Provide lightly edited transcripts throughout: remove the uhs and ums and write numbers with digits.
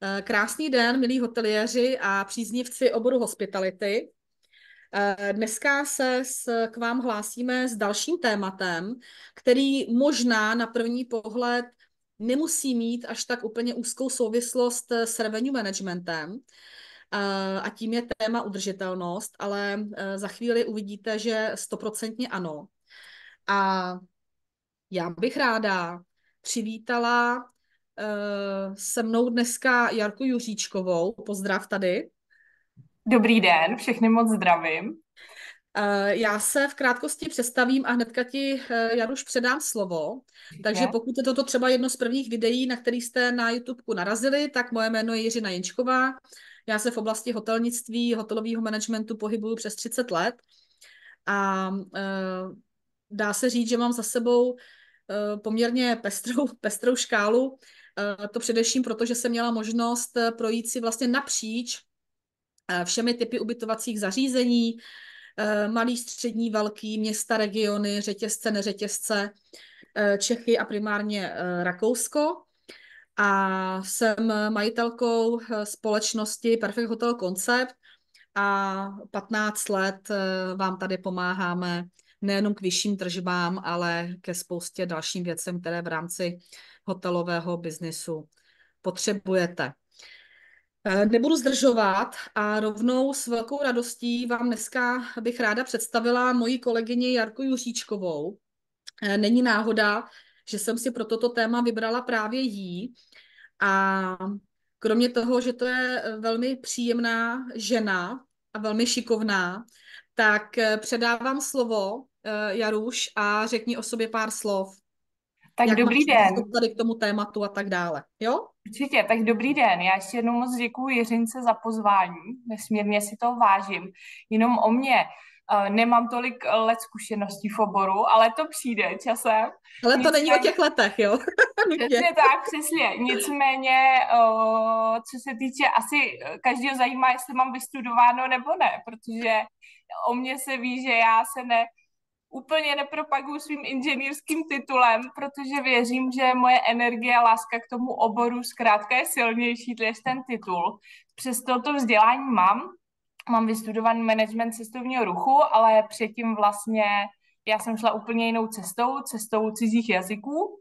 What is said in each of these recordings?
Krásný den, milí hoteliéři a příznivci oboru hospitality. Dneska k vám hlásíme s dalším tématem, který možná na první pohled nemusí mít až tak úplně úzkou souvislost s revenue managementem, a tím je téma udržitelnost, ale za chvíli uvidíte, že 100% ano. A já bych ráda přivítala se mnou dneska Jarku Juříčkovou. Pozdrav tady. Dobrý den, všechny moc zdravím. Já se v krátkosti představím a hnedka ti, Jaruš, předám slovo. Takže Určitě. pokud je toto třeba jedno z prvních videí, na který jste na YouTubeku narazili, tak moje jméno je Jiřina Jenčková. Já se v oblasti hotelnictví, hotelového managementu pohybuju přes 30 let a dá se říct, že mám za sebou poměrně pestrou škálu. To především proto, že jsem měla možnost projít si vlastně napříč všemi typy ubytovacích zařízení, malý, střední, velký, města, regiony, řetězce, neřetězce, Čechy a primárně Rakousko. A jsem majitelkou společnosti Perfect Hotel Concept a 15 let vám tady pomáháme nejenom k vyšším tržbám, ale ke spoustě dalším věcem, které v rámci hotelového biznisu potřebujete. Nebudu zdržovat a rovnou s velkou radostí vám dneska bych ráda představila moji kolegyni Jarku Juříčkovou. Není náhoda, že jsem si pro toto téma vybrala právě jí. A kromě toho, že to je velmi příjemná žena a velmi šikovná, tak předávám slovo, Jaruš, a řekni o sobě pár slov, Tak jak máš dobrý přístup den. tady k tomu tématu a tak dále. Jo? Určitě, tak dobrý den. Já ještě jednou moc děkuji Jiřince za pozvání. Nesmírně si to vážím. Jenom o mě. Nemám tolik let zkušeností v oboru, ale to přijde časem. Ale to není o Nicméně, těch letech, jo? Nutně. přesně tak, přesně. Nicméně, co se týče, asi každého zajímá, jestli mám vystudováno nebo ne, protože o mně se ví, že já se úplně nepropaguju svým inženýrským titulem, protože věřím, že moje energie a láska k tomu oboru zkrátka je silnější než ten titul. Přesto to vzdělání mám vystudovaný management cestovního ruchu, ale předtím vlastně já jsem šla úplně jinou cestou cizích jazyků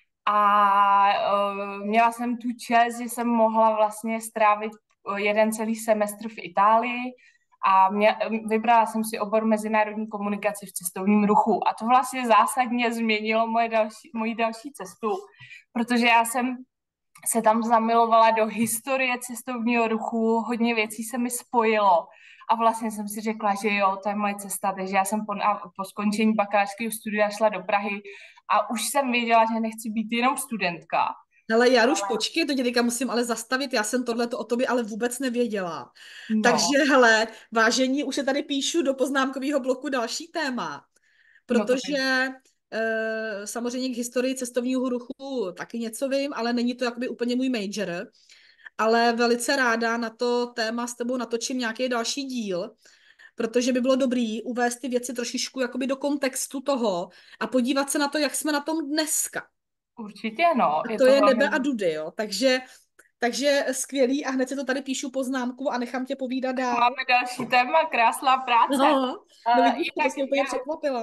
a měla jsem tu čest, že jsem mohla vlastně strávit jeden celý semestr v Itálii a vybrala jsem si obor mezinárodní komunikaci v cestovním ruchu. A to vlastně zásadně změnilo moji další cestu, protože já jsem se tam zamilovala do historie cestovního ruchu, hodně věcí se mi spojilo a vlastně jsem si řekla, že jo, to je moje cesta, takže já jsem po skončení bakalářského studia šla do Prahy a už jsem věděla, že nechci být jenom studentka. Ale Jaruš, počkej, to tě teďka musím ale zastavit, já jsem tohleto o tobě ale vůbec nevěděla. Takže No, hele, vážení, už se tady píšu do poznámkového bloku další téma, no to je protože samozřejmě k historii cestovního ruchu taky něco vím, ale není to jakoby úplně můj major, ale velice ráda na to téma s tebou natočím nějaký další díl, protože by bylo dobrý uvést ty věci trošičku jakoby do kontextu toho a podívat se na to, jak jsme na tom dneska. určitě, no, A je to to je velmi. nebe a dudy, jo. Takže skvělý a hned si to tady píšu poznámku a nechám tě povídat dál. Máme další téma, krásná práce. No, no vidíš, to Jinak jsi mě úplně překvapila.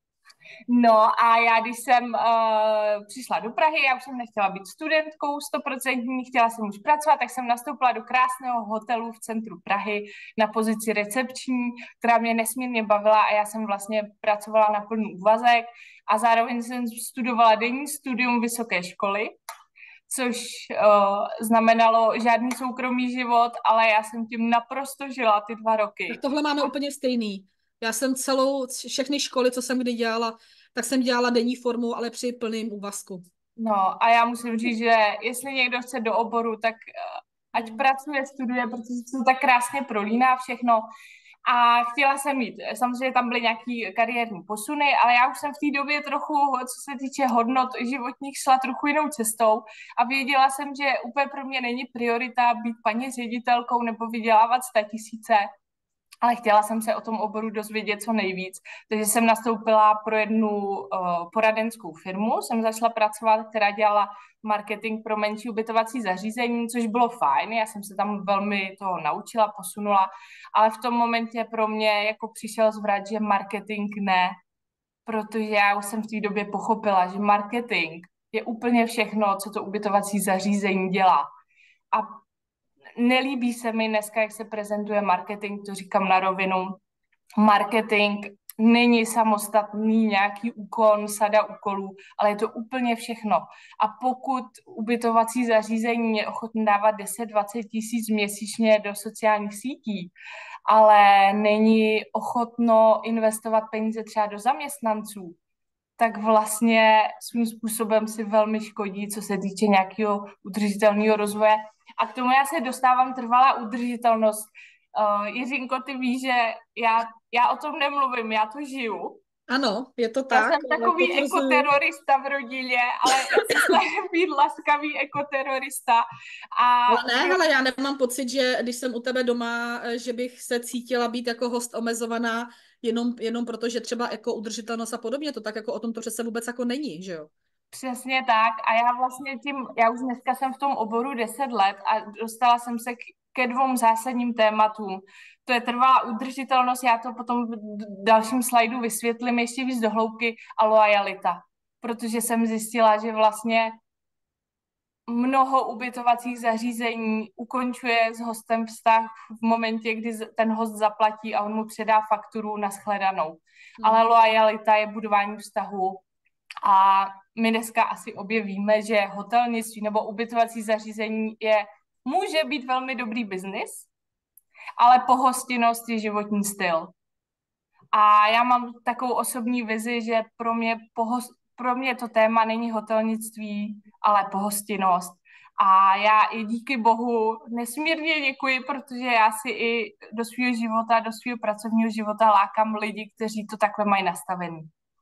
No a já, když jsem přišla do Prahy, já už jsem nechtěla být studentkou 100%, chtěla jsem už pracovat, tak jsem nastoupila do krásného hotelu v centru Prahy na pozici recepční, která mě nesmírně bavila a já jsem vlastně pracovala na plný úvazek a zároveň jsem studovala denní studium vysoké školy, což znamenalo žádný soukromý život, ale já jsem tím naprosto žila ty 2 roky. Tak tohle máme úplně stejný. Já jsem všechny školy, co jsem kdy dělala, tak jsem dělala denní formou, ale při plném úvazku. No a já musím říct, že jestli někdo chce do oboru, tak ať Hmm. pracuje, studuje, protože se to tak krásně prolíná všechno. A chtěla jsem mít, samozřejmě tam byly nějaký kariérní posuny, ale já už jsem v té době trochu, co se týče hodnot životních, šla trochu jinou cestou a věděla jsem, že úplně pro mě není priorita být paní ředitelkou nebo vydělávat 100 000, ale chtěla jsem se o tom oboru dozvědět co nejvíc. Takže jsem nastoupila pro jednu poradenskou firmu, jsem začala pracovat, která dělala marketing pro menší ubytovací zařízení, což bylo fajn, já jsem se tam velmi toho naučila, posunula, ale v tom momentě pro mě jako přišel zvrat, že marketing ne, protože já už jsem v té době pochopila, že marketing je úplně všechno, co to ubytovací zařízení dělá. A nelíbí se mi dneska, jak se prezentuje marketing, to říkám na rovinu. Marketing není samostatný nějaký úkon, sada úkolů, ale je to úplně všechno. A pokud ubytovací zařízení je ochotné dávat 10-20 tisíc měsíčně do sociálních sítí, ale není ochotno investovat peníze třeba do zaměstnanců, tak vlastně svým způsobem si velmi škodí, co se týče nějakého udržitelného rozvoje. A k tomu já se dostávám trvalá udržitelnost. Jiřinko, ty víš, že já o tom nemluvím, já to žiju. Ano, je to Já tak. jsem takový ekoterorista v rodině, ale já se snažím být laskavý ekoterorista. Ale ne, ale já nemám pocit, že když jsem u tebe doma, že bych se cítila být jako host omezovaná jenom proto, že třeba jako udržitelnost a podobně, to tak jako o tom to přece vůbec jako není, že jo? Přesně tak. A já vlastně já už dneska jsem v tom oboru 10 let a dostala jsem se ke dvou zásadním tématům. To je trvalá udržitelnost, já to potom v dalším slajdu vysvětlím ještě víc do hloubky, a loajalita. Protože jsem zjistila, že vlastně mnoho ubytovacích zařízení ukončuje s hostem vztah v momentě, kdy ten host zaplatí a on mu předá fakturu na shledanou. Ale loajalita je budování vztahu. A my dneska asi obě víme, že hotelnictví nebo ubytovací zařízení může být velmi dobrý biznis, ale pohostinnost je životní styl. A já mám takovou osobní vizi, že pro mě to téma není hotelnictví, ale pohostinnost. A já i díky Bohu nesmírně děkuji, protože já si i do svého života, do svého pracovního života lákám lidi, kteří to takhle mají nastavený,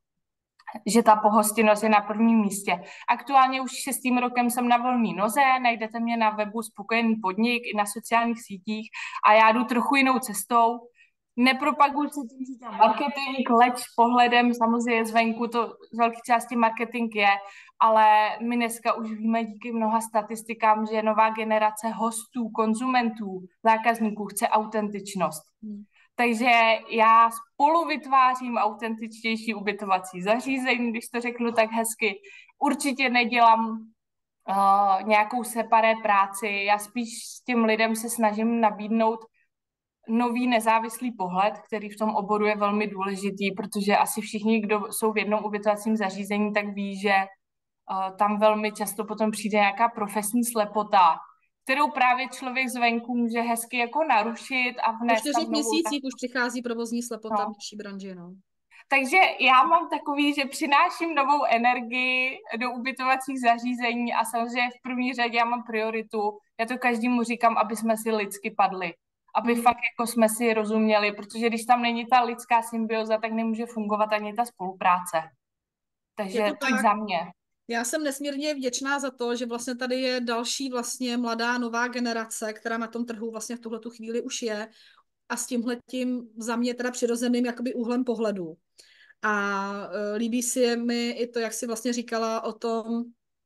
že ta pohostinnost je na prvním místě. Aktuálně už 6. rokem jsem na volné noze, najdete mě na webu Spokojený podnik i na sociálních sítích a já jdu trochu jinou cestou. Nepropaguji se tím, že tam marketing, leč pohledem, samozřejmě zvenku to z velké části marketing je, ale my dneska už víme díky mnoha statistikám, že nová generace hostů, konzumentů, zákazníků chce autentičnost. Takže já spolu vytvářím autentičtější ubytovací zařízení, když to řeknu tak hezky. Určitě nedělám nějakou separé práci, já spíš s těm lidem se snažím nabídnout nový nezávislý pohled, který v tom oboru je velmi důležitý, protože asi všichni, kdo jsou v jednom ubytovacím zařízení, tak ví, že tam velmi často potom přijde nějaká profesní slepota, kterou právě člověk zvenku může hezky jako narušit a vnést Po 4 měsících už přichází provozní slepota v naší branži, no. Takže já mám takový, že přináším novou energii do ubytovacích zařízení a samozřejmě v první řadě já mám prioritu. Já to každému říkám, aby jsme si lidsky padli. Aby fakt jako jsme si rozuměli, protože když tam není ta lidská symbioza, tak nemůže fungovat ani ta spolupráce. Takže to za mě. Já jsem nesmírně vděčná za to, že vlastně tady je další vlastně mladá nová generace, která na tom trhu vlastně v tuhletu chvíli už je a s tímhletím za mě teda přirozeným jakoby úhlem pohledu. A líbí si mi i to, jak jsi vlastně říkala o tom,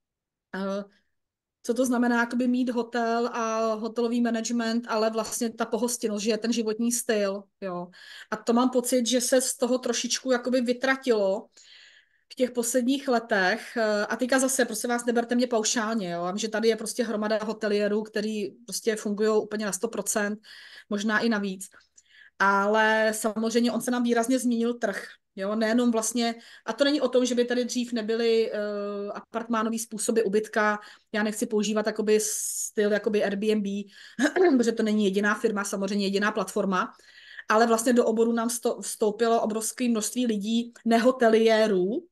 co to znamená jakoby mít hotel a hotelový management, ale vlastně ta pohostinnost, že je ten životní styl. Jo. A to mám pocit, že se z toho trošičku jakoby vytratilo v těch posledních letech. A teďka zase, prosím vás, neberte mě paušálně, jo, že tady je prostě hromada hotelierů, který prostě fungují úplně na 100%, možná i navíc. Ale samozřejmě on se nám výrazně změnil trh. Jo, nejenom vlastně, a to není o tom, že by tady dřív nebyly apartmánový způsoby ubytka, já nechci používat jakoby styl jakoby Airbnb, protože to není jediná firma, samozřejmě jediná platforma, ale vlastně do oboru nám vstoupilo obrovské množství lidí, nehoteliérů,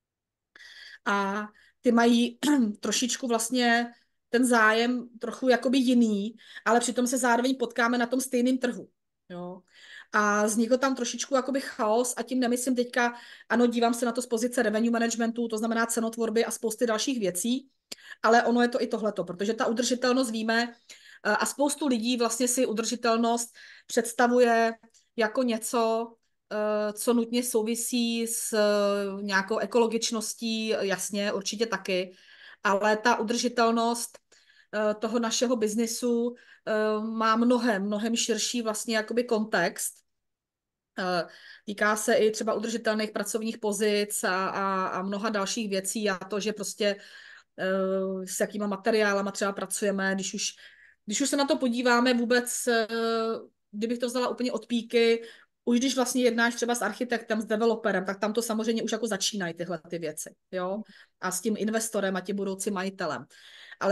a ty mají trošičku vlastně ten zájem trochu jakoby jiný, ale přitom se zároveň potkáme na tom stejném trhu. Jo. A vznikl tam trošičku jakoby chaos a tím nemyslím teďka, ano, dívám se na to z pozice revenue managementu, to znamená cenotvorby a spousty dalších věcí, ale ono je to i tohleto, protože ta udržitelnost víme a spoustu lidí vlastně si udržitelnost představuje jako něco, co nutně souvisí s nějakou ekologičností, jasně, určitě taky, ale ta udržitelnost toho našeho biznisu má mnohem širší vlastně jakoby kontext. Týká se i třeba udržitelných pracovních pozic a mnoha dalších věcí a to, že prostě s jakýma materiálama třeba pracujeme, když už se na to podíváme vůbec, kdybych to vzala úplně od píky, už když vlastně jednáš třeba s architektem, s developerem, tak tam to samozřejmě už jako začínají tyhle ty věci, jo? A s tím investorem a tím budoucím majitelem. Ale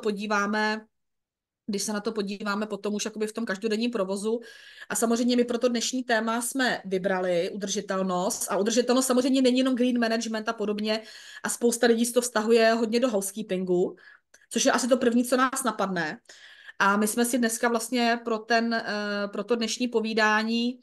když se na to podíváme potom už jakoby v tom každodenním provozu. A samozřejmě my pro to dnešní téma jsme vybrali udržitelnost. A udržitelnost samozřejmě není jenom green management a podobně. A spousta lidí si to vztahuje hodně do housekeepingu, což je asi to první, co nás napadne. A my jsme si dneska vlastně pro to dnešní povídání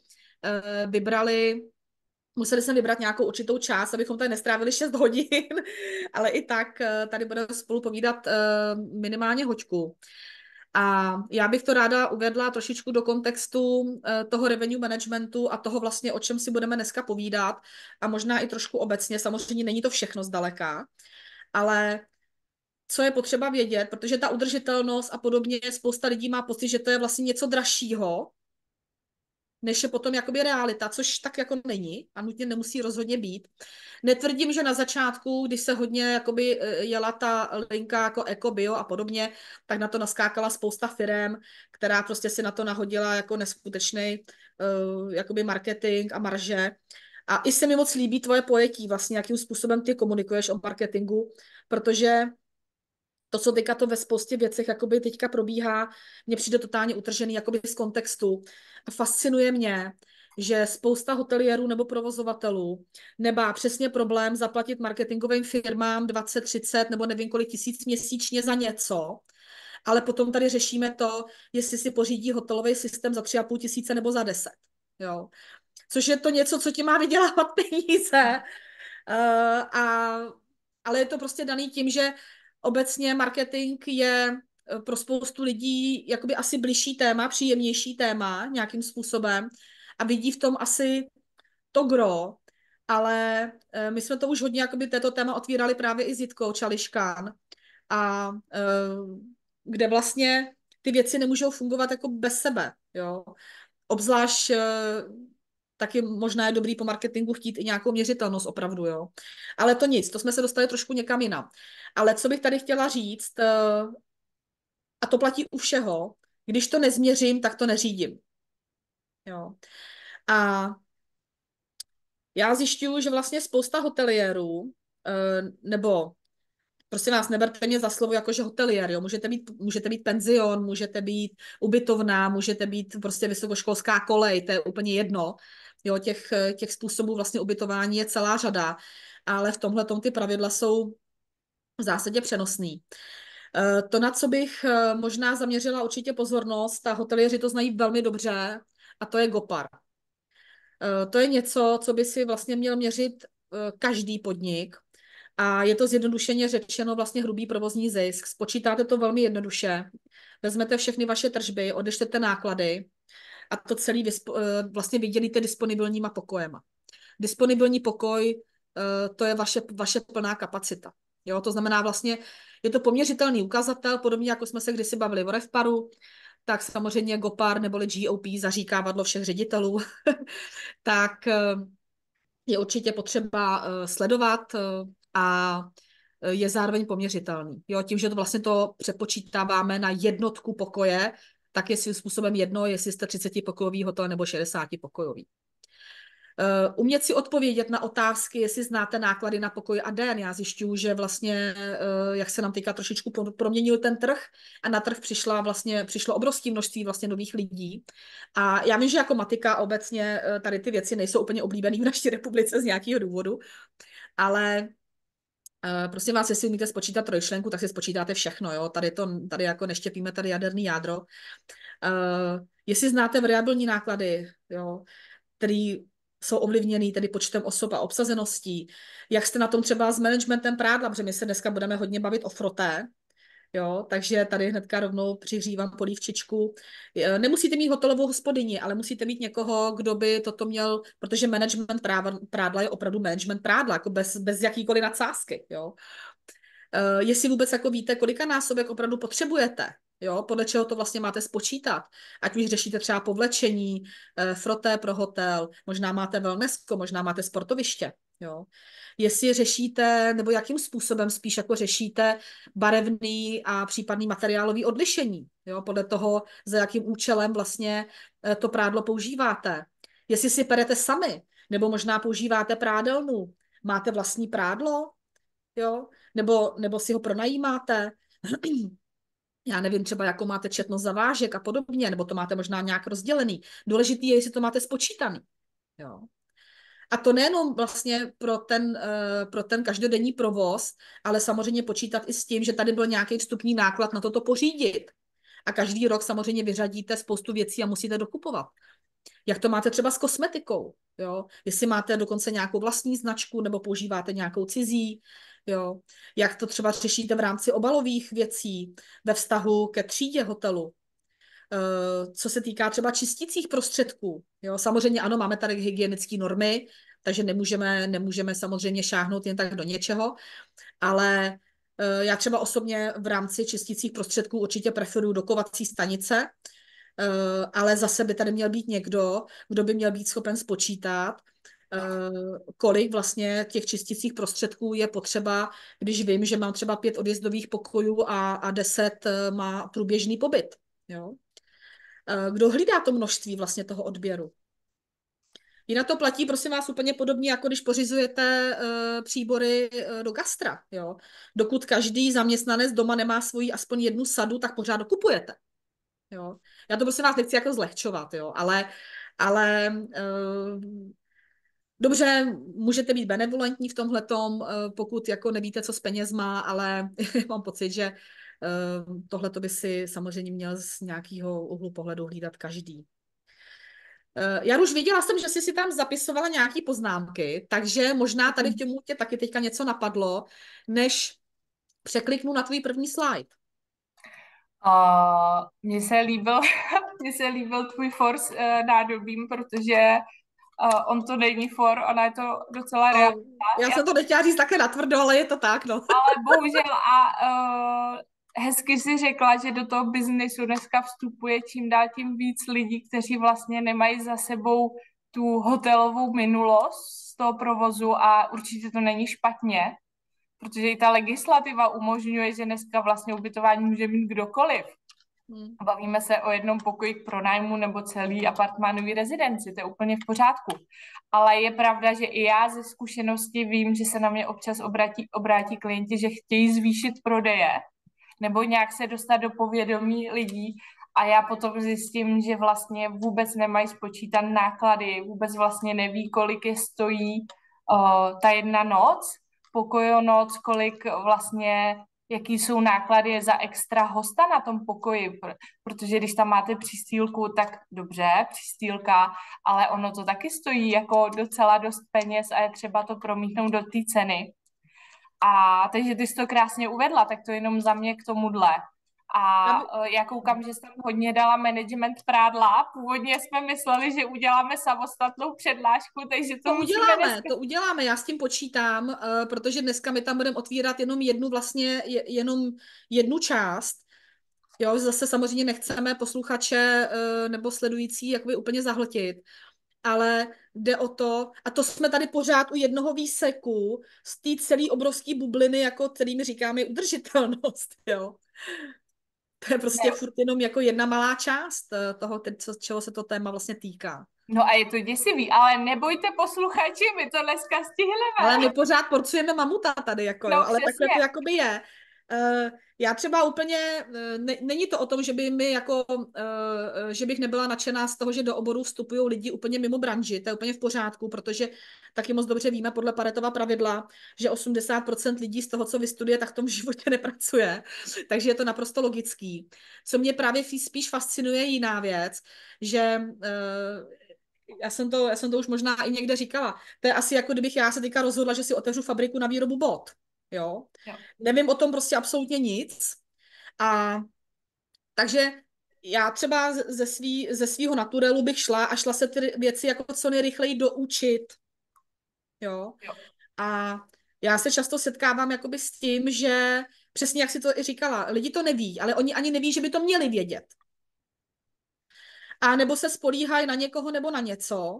museli jsme vybrat nějakou určitou část, abychom tady nestrávili 6 hodin, ale i tak tady budeme spolu povídat minimálně hoďku. A já bych to ráda uvedla trošičku do kontextu toho revenue managementu a toho vlastně, o čem si budeme dneska povídat a možná i trošku obecně, samozřejmě není to všechno zdaleka, ale co je potřeba vědět, protože ta udržitelnost a podobně, spousta lidí má pocit, že to je vlastně něco dražšího, než je potom jakoby realita, což tak jako není a nutně nemusí rozhodně být. Netvrdím, že na začátku, když se hodně jakoby jela ta linka jako eko, bio a podobně, tak na to naskákala spousta firem, která prostě si na to nahodila jako neskutečný jakoby marketing a marže. A i se mi moc líbí tvoje pojetí, vlastně, jakým způsobem ty komunikuješ o marketingu, protože to, co teďka to ve spoustě věcech jakoby teďka probíhá, mně přijde totálně utržený jakoby z kontextu. A fascinuje mě, že spousta hoteliérů nebo provozovatelů nemá přesně problém zaplatit marketingovým firmám 20, 30 nebo nevím kolik tisíc měsíčně za něco, ale potom tady řešíme to, jestli si pořídí hotelový systém za 3,5 tisíce nebo za 10. Jo. Což je to něco, co ti má vydělávat peníze. Ale je to prostě daný tím, že obecně marketing je pro spoustu lidí jakoby asi bližší téma, příjemnější téma nějakým způsobem a vidí v tom asi to gro, ale my jsme to už hodně jakoby této téma otvírali právě i s Jitkou Čališkán a kde vlastně ty věci nemůžou fungovat jako bez sebe, jo. Obzvlášť taky možná je dobrý po marketingu chtít i nějakou měřitelnost opravdu, jo. Ale to nic, to jsme se dostali trošku někam jinam. Ale co bych tady chtěla říct, a to platí u všeho, když to nezměřím, tak to neřídím. Jo. A já zjišťuju, že vlastně spousta hoteliérů, nebo prosím vás, neberte mě za slovo jakože hoteliér, jo. Můžete být penzion, můžete být ubytovna, můžete být prostě vysokoškolská kolej, to je úplně jedno. Jo, těch způsobů vlastně ubytování je celá řada, ale v tomhletom ty pravidla jsou v zásadě přenosný. To, na co bych možná zaměřila určitě pozornost, a hoteliéři to znají velmi dobře, a to je GOPAR. To je něco, co by si vlastně měl měřit každý podnik, a je to zjednodušeně řečeno vlastně hrubý provozní zisk. Spočítáte to velmi jednoduše, vezmete všechny vaše tržby, odečtete náklady a to celé vlastně vydělíte disponibilníma pokojema. Disponibilní pokoj, to je vaše plná kapacita. Jo, to znamená vlastně, je to poměřitelný ukazatel, podobně jako jsme se kdysi bavili o RevParu, tak samozřejmě GOPAR neboli GOP, zaříkávadlo všech ředitelů, tak je určitě potřeba sledovat a je zároveň poměřitelný. Jo, tím, že to vlastně to přepočítáváme na jednotku pokoje, tak je svým způsobem jedno, jestli jste 30-pokojový hotel nebo 60-pokojový. Umět si odpovědět na otázky, jestli znáte náklady na pokoj a den. Já zjišťuju, že vlastně, jak se nám teďka trošičku proměnil ten trh a na trh přišlo obrovské množství vlastně nových lidí. A já vím, že jako matika obecně tady ty věci nejsou úplně oblíbený v naší republice z nějakého důvodu, ale prosím vás, jestli umíte spočítat trojčlenku, tak si spočítáte všechno. Jo? Tady jako neštěpíme tady jaderný jádro. Jestli znáte variabilní náklady, jo, který jsou ovlivněný tedy počtem osob a obsazeností, jak jste na tom třeba s managementem prádla, protože my se dneska budeme hodně bavit o froté, Jo, takže tady hnedka rovnou přihřívám polívčičku. Nemusíte mít hotelovou hospodyni, ale musíte mít někoho, kdo by toto měl, protože management prádla je opravdu management prádla, jako bez jakýkoliv nadsázky, jo. Jestli vůbec jako víte, kolika násobek opravdu potřebujete, jo, podle čeho to vlastně máte spočítat. Ať už řešíte třeba povlečení, froté pro hotel, možná máte wellnessko, možná máte sportoviště, jo. Jestli řešíte, nebo jakým způsobem spíš jako řešíte barevný a případný materiálový odlišení, jo, podle toho, za jakým účelem vlastně to prádlo používáte. Jestli si perete sami, nebo možná používáte prádelnu, máte vlastní prádlo, jo, nebo si ho pronajímáte. Já nevím, třeba jakou máte četnost zavážek a podobně, nebo to máte možná nějak rozdělený. Důležitý je, jestli to máte spočítaný. Jo. A to nejenom vlastně pro ten každodenní provoz, ale samozřejmě počítat i s tím, že tady byl nějaký vstupní náklad na toto pořídit. A každý rok samozřejmě vyřadíte spoustu věcí a musíte dokupovat. Jak to máte třeba s kosmetikou, jo? Jestli máte dokonce nějakou vlastní značku nebo používáte nějakou cizí, jo? Jak to třeba řešíte v rámci obalových věcí ve vztahu ke třídě hotelu. Co se týká třeba čistících prostředků, jo? Samozřejmě ano, máme tady hygienické normy, takže nemůžeme samozřejmě šáhnout jen tak do něčeho, ale já třeba osobně v rámci čistících prostředků určitě preferuju dokovací stanice, ale zase by tady měl být někdo, kdo by měl být schopen spočítat, kolik vlastně těch čistících prostředků je potřeba, když vím, že mám třeba 5 odjezdových pokojů a 10 má průběžný pobyt. Jo? Kdo hlídá to množství vlastně toho odběru? Jinak to platí, prosím vás, úplně podobně, jako když pořizujete příbory do gastra. Jo? Dokud každý zaměstnanec doma nemá svoji aspoň jednu sadu, tak pořád dokupujete. Jo? Já to prosím vás nechci jako zlehčovat, jo? Ale dobře, můžete být benevolentní v tomhletom, pokud jako nevíte, co s penězma, ale mám pocit, že tohleto by si samozřejmě měl z nějakého úhlu pohledu hlídat každý. Já už viděla jsem, že jsi si tam zapisovala nějaké poznámky, takže možná tady v těm tě taky teďka něco napadlo, než překliknu na tvůj první slide. Mně se líbil, mně se líbil tvůj force nádobím, protože on to není for, ona je to docela realita. Já jsem to nechtěla říct také natvrdo, ale je to tak, no. Ale bohužel hezky si řekla, že do toho biznesu dneska vstupuje čím dál tím víc lidí, kteří vlastně nemají za sebou tu hotelovou minulost z toho provozu a určitě to není špatně, protože i ta legislativa umožňuje, že dneska vlastně ubytování může mít kdokoliv. Bavíme se o jednom pokoji k pronájmu nebo celý apartmánový rezidenci, to je úplně v pořádku. Ale je pravda, že i já ze zkušenosti vím, že se na mě občas obrátí klienti, že chtějí zvýšit prodeje nebo nějak se dostat do povědomí lidí a já potom zjistím, že vlastně vůbec nemají spočítat náklady, vůbec vlastně neví, kolik je stojí ta jedna noc, pokojonoc, kolik vlastně jaký jsou náklady za extra hosta na tom pokoji, protože když tam máte přistýlku, tak dobře, přistýlka, ale ono to taky stojí jako docela dost peněz a je třeba to promítnout do té ceny. A takže ty jsi to krásně uvedla, tak to jenom za mě k tomuhle. A já koukám, že jsi tam hodně dala management prádla. Původně jsme mysleli, že uděláme samostatnou přednášku, takže to uděláme, já s tím počítám, protože dneska my tam budeme otvírat jenom jednu část. Jo, zase samozřejmě nechceme posluchače nebo sledující jakoby úplně zahltit, ale jde o to, a to jsme tady pořád u jednoho výseku z té celé obrovské bubliny, jako kterými říkáme udržitelnost, jo. To je prostě furt jenom jako jedna malá část toho, čeho se to téma vlastně týká. No a je to děsivý, ale nebojte posluchači, my to dneska stihneme. Ale my pořád porcujeme mamuta tady, jako, no, jo, ale takhle to jakoby je. Já třeba úplně, není to o tom, že by mi jako, že bych nebyla nadšená z toho, že do oboru vstupují lidi úplně mimo branži, to je úplně v pořádku, protože taky moc dobře víme podle Paretova pravidla, že 80% lidí z toho, co vystuduje, tak v tom životě nepracuje, takže je to naprosto logický. Co mě právě spíš fascinuje jiná věc, že já jsem to už možná i někde říkala, to je asi jako kdybych já se teďka rozhodla, že si otevřu fabriku na výrobu bot. Jo? Nevím o tom prostě absolutně nic, A takže já třeba ze svýho naturelu bych šla a šla se ty věci jako co nejrychleji doučit. Jo. Jo. A já se často setkávám jakoby s tím, že přesně jak si to i říkala, lidi to neví, ale oni ani neví, že by to měli vědět. A nebo se spolíhají na někoho nebo na něco.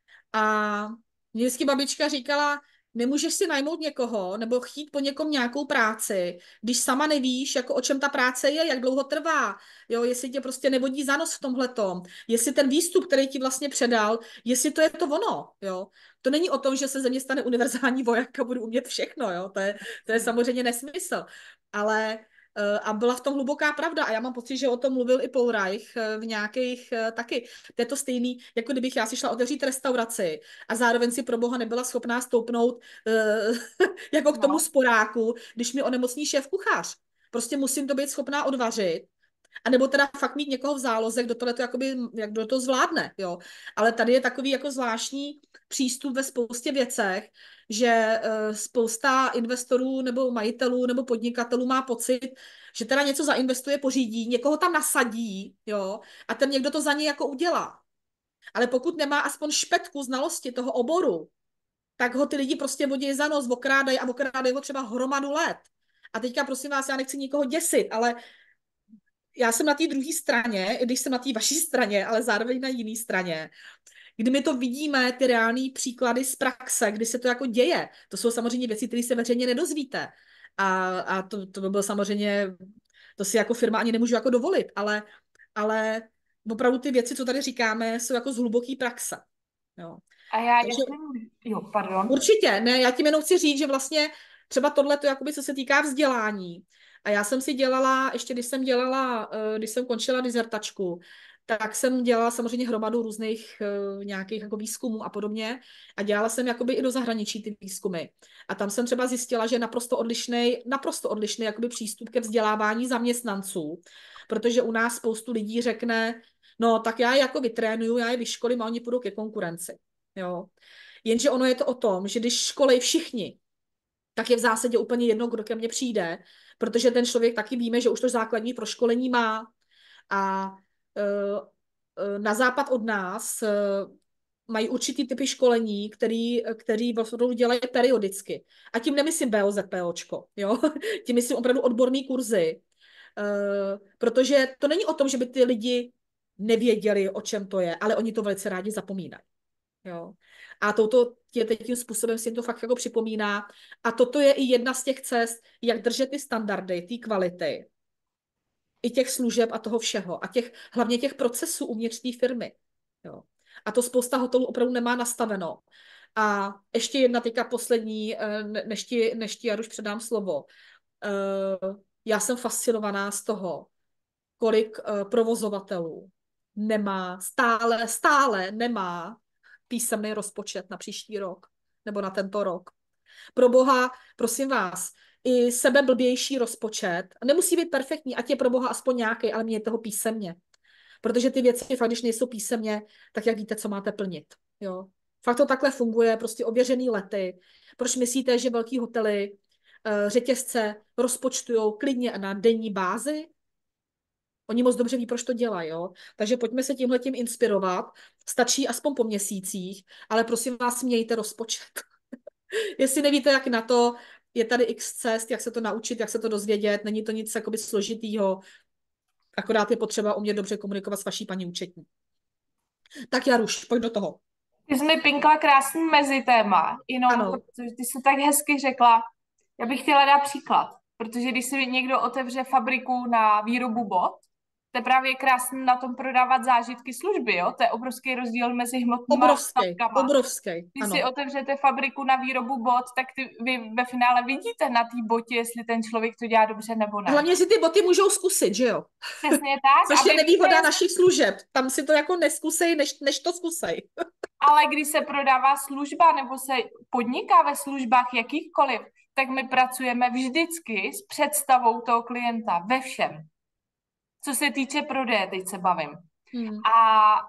A mě vždycky babička říkala, nemůžeš si najmout někoho nebo chtít po někom nějakou práci, když sama nevíš, jako o čem ta práce je, jak dlouho trvá, jo, jestli tě prostě nevodí za nos v tomhletom, jestli ten výstup, který ti vlastně předal, jestli to je to ono, jo. To není o tom, že se ze mě stane univerzální voják a budu umět všechno, jo, to je samozřejmě nesmysl, ale a byla v tom hluboká pravda a já mám pocit, že o tom mluvil i Paul Reich v nějakých taky. To je to stejný, jako kdybych já si šla otevřít restauraci a zároveň si pro boha nebyla schopná stoupnout jako k tomu sporáku, když mi onemocní šéf kuchař. Prostě musím to být schopná odvařit. A nebo teda fakt mít někoho v záloze, kdo tohle to jakoby, jak kdo to zvládne, jo. Ale tady je takový jako zvláštní přístup ve spoustě věcech, že spousta investorů nebo majitelů nebo podnikatelů má pocit, že teda něco zainvestuje, pořídí, někoho tam nasadí, jo, a ten někdo to za něj jako udělá. Ale pokud nemá aspoň špetku znalosti toho oboru, tak ho ty lidi prostě vodí za nos, okrádají a okrádají ho třeba hromadu let. A teďka prosím vás, já nechci nikoho děsit, ale já jsem na té druhé straně, i když jsem na té vaší straně, ale zároveň na jiné straně, kdy my to vidíme, ty reální příklady z praxe, kdy se to jako děje. To jsou samozřejmě věci, které se veřejně nedozvíte. A to by bylo samozřejmě, to si jako firma ani nemůžu jako dovolit, ale opravdu ty věci, co tady říkáme, jsou jako z hluboké praxe. Jo. A já, Takže jo, pardon. určitě, ne, já tím jenom chci říct, že vlastně třeba tohle, jakoby, co se týká vzdělání. A já jsem si dělala, ještě když jsem končila dizertačku, tak jsem dělala samozřejmě hromadu různých nějakých jako výzkumů a podobně. A dělala jsem jakoby i do zahraničí ty výzkumy. A tam jsem třeba zjistila, že je naprosto odlišný jakoby přístup ke vzdělávání zaměstnanců. Protože u nás spoustu lidí řekne, no tak já je jako vytrénuju, já je vyškolím a oni půjdou ke konkurenci. Jo. Jenže ono je to o tom, že když školej všichni, tak je v zásadě úplně jedno, kdo ke mně přijde, protože ten člověk taky víme, že už to základní proškolení má. A na západ od nás mají určitý typy školení, který vlastně dělají periodicky. A tím nemyslím BOZPOčko, jo? Tím myslím opravdu odborný kurzy. Protože to není o tom, že by ty lidi nevěděli, o čem to je, ale oni to velice rádi zapomínají. Jo. A tím způsobem si jim to fakt jako připomíná. A toto je i jedna z těch cest, jak držet ty standardy, ty kvality, i těch služeb a toho všeho. A hlavně těch procesů uvnitř té firmy. Jo. A to spousta hotelů opravdu nemá nastaveno. A ještě jedna teďka poslední, než ti Jaruš předám slovo. Já jsem fascinovaná z toho, kolik provozovatelů stále nemá písemný rozpočet na příští rok nebo na tento rok. Pro boha, prosím vás, i sebeblbější rozpočet, nemusí být perfektní, ať je pro boha aspoň nějaký, ale mějte ho písemně. Protože ty věci fakt, když nejsou písemně, tak jak víte, co máte plnit. Jo? Fakt to takhle funguje, prostě ověřený lety. Proč myslíte, že velký hotely, řetězce rozpočtujou klidně na denní bázi? Oni moc dobře ví, proč to dělají, jo. Takže pojďme se tímhletím inspirovat. Stačí aspoň po měsících, ale prosím vás, mějte rozpočet. Jestli nevíte, jak na to, je tady x cest, jak se to naučit, jak se to dozvědět. Není to nic jakoby složitýho. Akorát je potřeba umět dobře komunikovat s vaší paní účetní. Tak Jaruš, pojď do toho. Ty jsi mi pinkla krásný mezitema, jenom Ano. protože ty jsi tak hezky řekla, já bych chtěla dát příklad, protože když si někdo otevře fabriku na výrobu bot, to je právě krásný na tom prodávat zážitky služby, jo? To je obrovský rozdíl mezi hmotnýma stavkama. Obrovský, Když ano. si otevřete fabriku na výrobu bot, tak vy ve finále vidíte na té botě, jestli ten člověk to dělá dobře nebo ne. Hlavně si ty boty můžou zkusit, že jo? Přesně tak. Což je nevýhoda našich služeb. Tam si to jako neskusej, než to zkusej. Ale když se prodává služba nebo se podniká ve službách jakýchkoliv, tak my pracujeme vždycky s představou toho klienta ve všem. Co se týče prodeje, teď se bavím.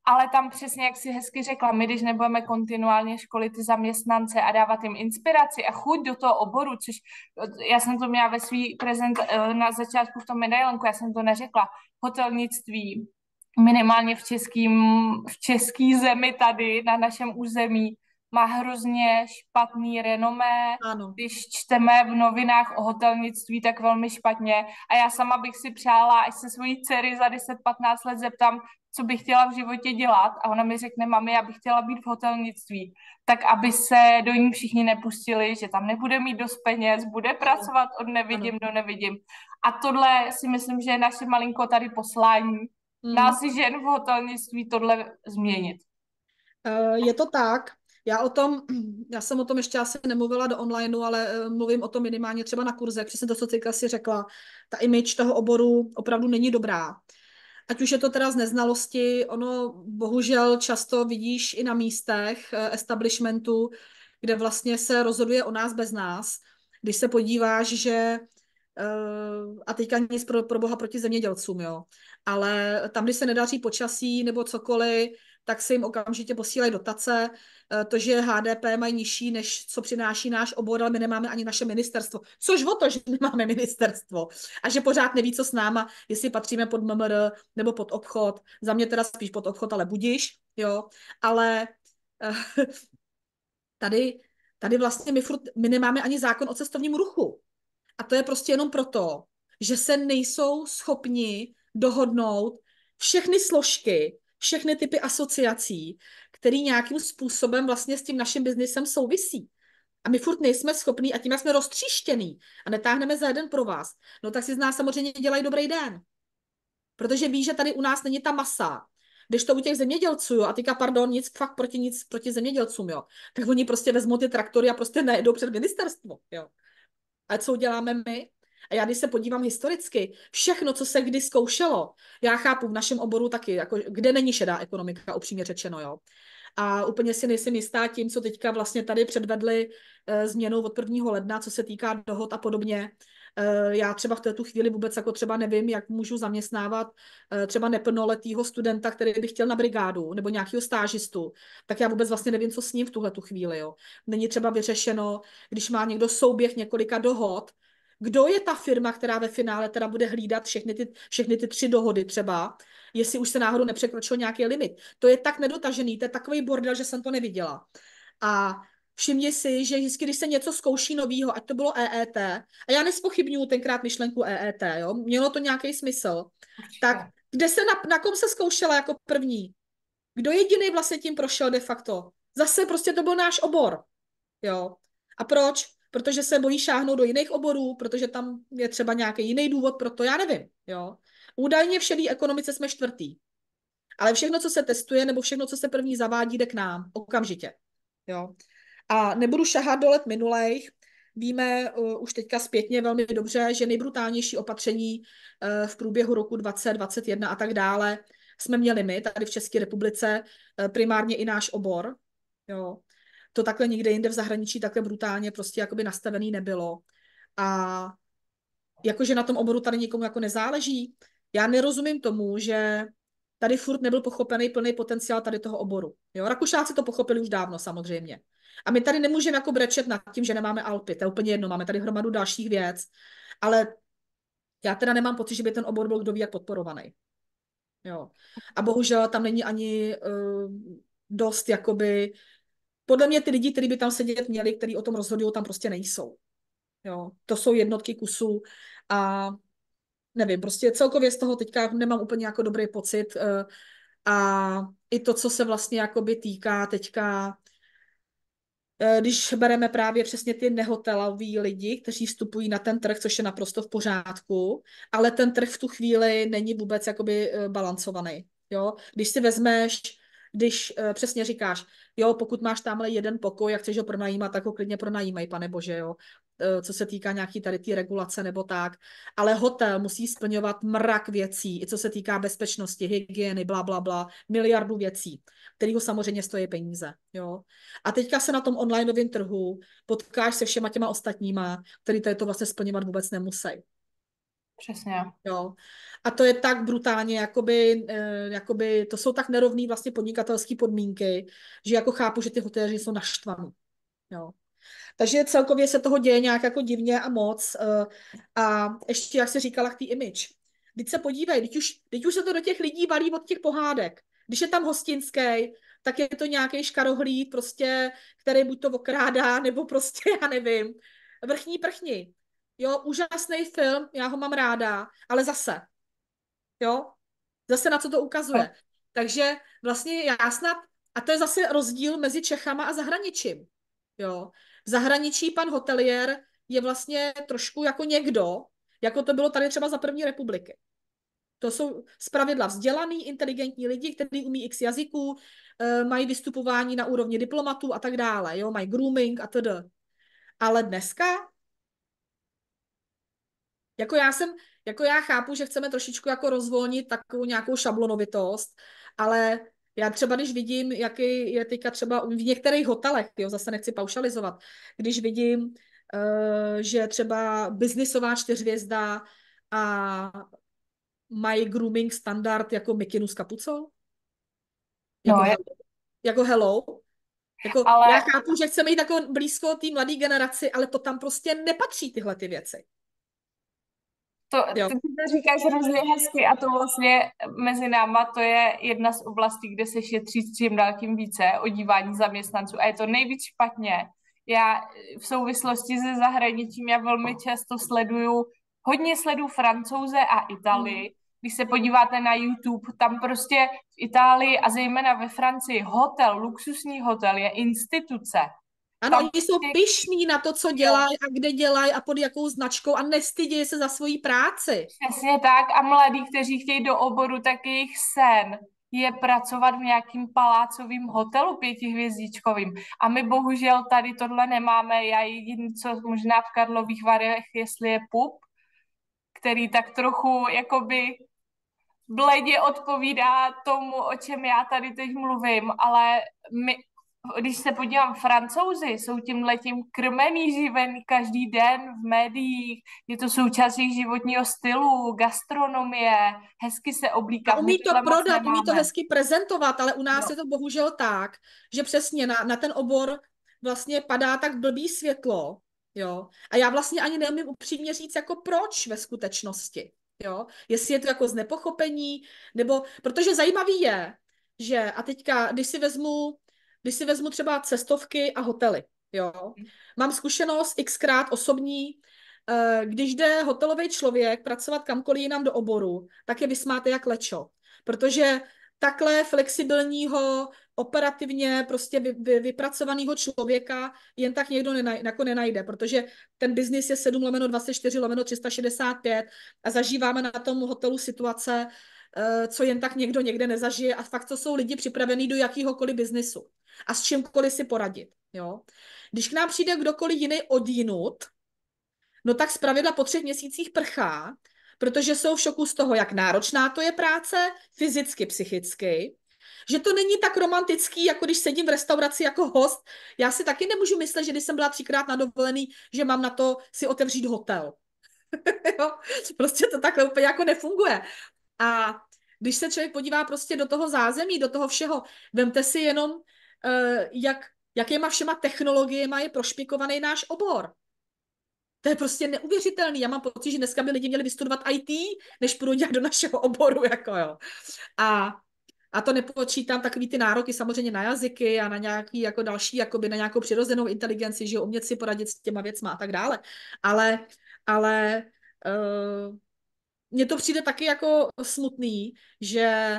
ale tam přesně, jak si hezky řekla, my když nebudeme kontinuálně školit ty zaměstnance a dávat jim inspiraci a chuť do toho oboru, což já jsem to měla ve svý prezent na začátku v tom medailonku, já jsem to neřekla, hotelnictví, minimálně v český zemi tady, na našem území, má hrozně špatný renomé. Ano. Když čteme v novinách o hotelnictví, tak velmi špatně. A já sama bych si přála, až se svojí dcery za 10-15 let zeptám, co bych chtěla v životě dělat, a ona mi řekne, mami, já bych chtěla být v hotelnictví, tak aby se do ní všichni nepustili, že tam nebude mít dost peněz, bude pracovat od nevidím do nevidím. A tohle si myslím, že je naše malinko tady poslání, nás žen v hotelnictví tohle změnit. Je to tak. Já jsem o tom ještě asi nemluvila do onlineu, ale mluvím o tom minimálně třeba na kurzech, přesně to, co Cika si řekla. Ta image toho oboru opravdu není dobrá. Ať už je to teda z neznalosti, ono bohužel často vidíš i na místech establishmentu, kde vlastně se rozhoduje o nás bez nás. Když se podíváš, že a teďka nic pro boha proti zemědělcům, jo. Ale tam, když se nedaří počasí nebo cokoliv, tak se jim okamžitě posílají dotace. To, že HDP mají nižší, než co přináší náš obor, ale my nemáme ani naše ministerstvo. Což o to, že nemáme ministerstvo. A že pořád neví, co s náma, jestli patříme pod MMR nebo pod obchod. Za mě teda spíš pod obchod, ale budiš, jo. Ale tady vlastně my nemáme ani zákon o cestovním ruchu. A to je prostě jenom proto, že se nejsou schopni dohodnout všechny složky, všechny typy asociací, které nějakým způsobem vlastně s tím naším biznisem souvisí. A my furt nejsme schopní a tím jsme roztříštěný a netáhneme za jeden pro vás. No tak si z nás samozřejmě dělají dobrý den. Protože ví, že tady u nás není ta masa. Když to u těch zemědělců, jo, a teďka, pardon, nic proti zemědělcům, jo, tak oni prostě vezmou ty traktory a prostě nejedou před ministerstvo, jo. A co uděláme my? A já když se podívám historicky, všechno, co se kdy zkoušelo, já chápu v našem oboru taky, jako, kde není šedá ekonomika, upřímně řečeno, jo. A úplně si nejsem jistá tím, co teďka vlastně tady předvedli změnou od 1. ledna, co se týká dohod a podobně. Já třeba v této chvíli vůbec jako třeba nevím, jak můžu zaměstnávat třeba neplnoletýho studenta, který by chtěl na brigádu, nebo nějakého stážistu, tak já vůbec vlastně nevím, co s ním v tuhletu chvíli. Jo. Není třeba vyřešeno, když má někdo souběh několika dohod, kdo je ta firma, která ve finále teda bude hlídat všechny ty 3 dohody třeba, jestli už se náhodou nepřekročil nějaký limit. To je tak nedotažený, to je takový bordel, že jsem to neviděla. A všimni si, že vždycky, když se něco zkouší novýho, ať to bylo EET, a já nespochybnuju tenkrát myšlenku EET, jo, mělo to nějaký smysl, tak kde se na kom se zkoušela jako první? Kdo jediný vlastně tím prošel de facto? Zase prostě to byl náš obor, jo. A proč? Protože se bojí šáhnout do jiných oborů, protože tam je třeba nějaký jiný důvod pro to, já nevím, jo. Údajně v šedé ekonomice jsme 4. Ale všechno, co se testuje, nebo všechno, co se první zavádí, jde k nám okamžitě, jo. A nebudu šahat do let minulejch. Víme už teďka zpětně velmi dobře, že nejbrutálnější opatření v průběhu roku 2021 a tak dále jsme měli my tady v České republice, primárně i náš obor. Jo. To takhle nikde jinde v zahraničí takhle brutálně prostě jakoby nastavený nebylo. A jakože na tom oboru tady nikomu jako nezáleží. Já nerozumím tomu, že tady furt nebyl pochopený plný potenciál tady toho oboru. Jo? Rakušáci to pochopili už dávno samozřejmě. A my tady nemůžeme jako brečet nad tím, že nemáme Alpy, to je úplně jedno, máme tady hromadu dalších věc, ale já teda nemám pocit, že by ten obor byl kdo ví jak podporovaný. Jo. A bohužel tam není ani dost, jakoby, podle mě ty lidi, kteří by tam sedět měli, kteří o tom rozhodují, tam prostě nejsou. Jo. To jsou jednotky kusů a nevím, prostě celkově z toho teďka nemám úplně jako dobrý pocit a i to, co se vlastně jakoby týká teďka, když bereme právě přesně ty nehoteloví lidi, kteří vstupují na ten trh, což je naprosto v pořádku, ale ten trh v tu chvíli není vůbec jakoby balancovaný. Jo? Když si vezmeš, když přesně říkáš, jo, pokud máš tamhle jeden pokoj a chceš ho pronajímat, tak ho klidně pronajímej, pane bože, jo. Co se týká nějaký tady té regulace nebo tak. Ale hotel musí splňovat mrak věcí, i co se týká bezpečnosti, hygieny, bla, bla, bla, miliardu věcí, kterýho samozřejmě stojí peníze, jo. A teďka se na tom onlineovém trhu potkáš se všema těma ostatníma, který to vlastně splňovat vůbec nemusí. Přesně. Jo. A to je tak brutálně, jakoby to jsou tak nerovný vlastně podnikatelské podmínky, že jako chápu, že ty hoteliéři jsou naštvaní. Jo. Takže celkově se toho děje nějak jako divně a moc. A ještě, jak se říkala, k té image. Teď se podívej, teď už se to do těch lidí valí od těch pohádek. Když je tam hostinský, tak je to nějaký škarohlíd, prostě, který buď to okrádá, nebo prostě, já nevím, vrchní prchni. Jo, úžasný film, já ho mám ráda, ale jo, zase na co to ukazuje. Takže vlastně já snad, a to je zase rozdíl mezi Čechama a zahraničím. Jo. V zahraničí pan hotelier je vlastně trošku jako někdo, jako to bylo tady třeba za první republiky. To jsou zpravidla vzdělaný, inteligentní lidi, kteří umí x jazyků, mají vystupování na úrovni diplomatů a tak dále, jo, mají grooming a td. Ale dneska, jako já chápu, že chceme trošičku jako rozvolnit takovou nějakou šablonovitost, ale já třeba, když vidím, jaký je teďka třeba v některých hotelech, jo, zase nechci paušalizovat, když vidím, že třeba biznisová čtyřhvězda a mají grooming standard jako mikinu s kapucou, jako No, hello, jako hello. Jako, ale já chápu, že chceme jít jako blízko té mladé generaci, ale to tam prostě nepatří tyhle ty věci. Jo. ty to říkáš hrozně hezky a to vlastně mezi náma to je jedna z oblastí, kde se šetří s čím dál tím více o dívání zaměstnanců a je to nejvíc špatně. Já v souvislosti se zahraničím, já velmi často hodně sleduju Francouze a Italii. Když se podíváte na YouTube, tam prostě v Itálii a zejména ve Francii luxusní hotel je instituce. Ano, Tam oni jsou prostě pyšní na to, co dělají a kde dělají a pod jakou značkou a nestydějí se za svoji práci. přesně tak a mladí, kteří chtějí do oboru, tak jejich sen je pracovat v nějakým palácovým hotelu pětihvězdičkovým. A my bohužel tady tohle nemáme. Já jediný, co možná v Karlových Varech, jestli je pub, který tak trochu jakoby bledě odpovídá tomu, o čem já tady teď mluvím, ale když se podívám, Francouzi jsou tímhletím krmený, živený každý den v médiích, je to součást jejich životního stylu, gastronomie, hezky se A oblíkat, my umí to tohle moc prodat, umí to nemáme. hezky prezentovat, ale u nás No. je to bohužel tak, že přesně na ten obor vlastně padá tak blbý světlo, jo. A já vlastně ani neumím upřímně říct, jako proč ve skutečnosti, jo. Jestli je to jako z nepochopení, nebo, protože zajímavý je, že, a teďka, když si vezmu třeba cestovky a hotely, jo. Mám zkušenost xkrát osobní, když jde hotelový člověk pracovat kamkoliv jinam do oboru, tak je vysmáte jak lečo. Protože takhle flexibilního, operativně prostě vypracovaného člověka jen tak někdo jako nenajde, protože ten biznis je 7/24/365 a zažíváme na tom hotelu situace, co jen tak někdo někde nezažije a fakt to jsou lidi připravení do jakýhokoliv biznisu a s čímkoliv si poradit. Jo? Když k nám přijde kdokoliv jiný odjinut, no tak zpravidla po 3 měsících prchá, protože jsou v šoku z toho, jak náročná to je práce, fyzicky, psychicky, že to není tak romantický, jako když sedím v restauraci jako host. Já si taky nemůžu myslet, že když jsem byla 3krát na dovolený, že mám na to si otevřít hotel. Jo? Prostě to takhle úplně jako nefunguje. A když se člověk podívá prostě do toho zázemí, do toho všeho, vemte si jenom, jakýma všema technologiemi je prošpikovaný náš obor. To je prostě neuvěřitelný. Já mám pocit, že dneska by lidi měli vystudovat IT, než půjdou dělat do našeho oboru. Jako jo. A to nepočítám takový ty nároky samozřejmě na jazyky a na nějaký jako další, jakoby na nějakou přirozenou inteligenci, že umět si poradit s těma věcma a tak dále. Ale mně to přijde taky jako smutný, že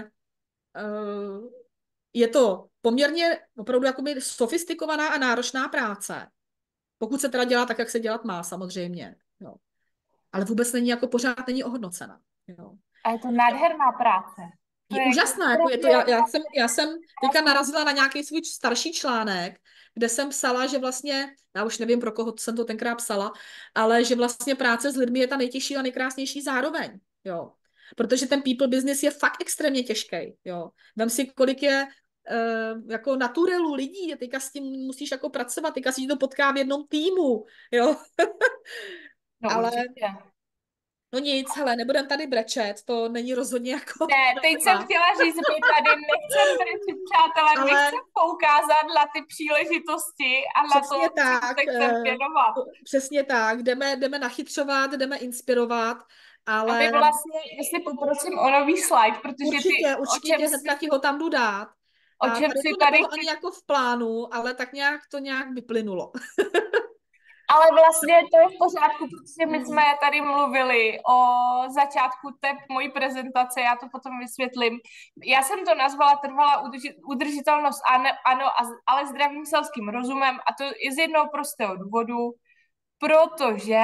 je to poměrně opravdu jakoby sofistikovaná a náročná práce. Pokud se teda dělá tak, jak se dělat má, samozřejmě. Jo. Ale vůbec není jako pořád není ohodnocena. Jo. A je to nádherná práce. To Je je úžasná, jako je to, já jsem teďka narazila na nějaký svůj starší článek, kde jsem psala, že vlastně, já už nevím, pro koho jsem to tenkrát psala, ale že vlastně práce s lidmi je ta nejtěžší a nejkrásnější zároveň. Jo. Protože ten people business je fakt extrémně těžký. Jo. Vem si, kolik je jako naturelů lidí, teďka s tím musíš jako pracovat, teďka si to potká v jednom týmu. Jo. No Ale určitě. No nic, hele, nebudem tady brečet, to není rozhodně jako Ne, teď jsem téma, chtěla říct, my tady nechcem brečet, přátelé, my ale chceme poukázat na ty příležitosti a na to, přesně čemu tak, se chceme věnovat. přesně tak, jdeme nachytřovat, jdeme inspirovat, A my ale vlastně, jestli poprosím o nový slide, protože ty, určitě hnedka ti ho tam jdu dát. o A čem tady si to tady nebylo chci. ani jako v plánu, ale tak nějak to nějak vyplynulo. Ale vlastně to je v pořádku, protože my jsme Mm. tady mluvili o začátku té mojí prezentace, já to potom vysvětlím. Já jsem to nazvala trvalá udržitelnost, ano, ale zdravým selským rozumem, a to i z jednoho prostého důvodu, protože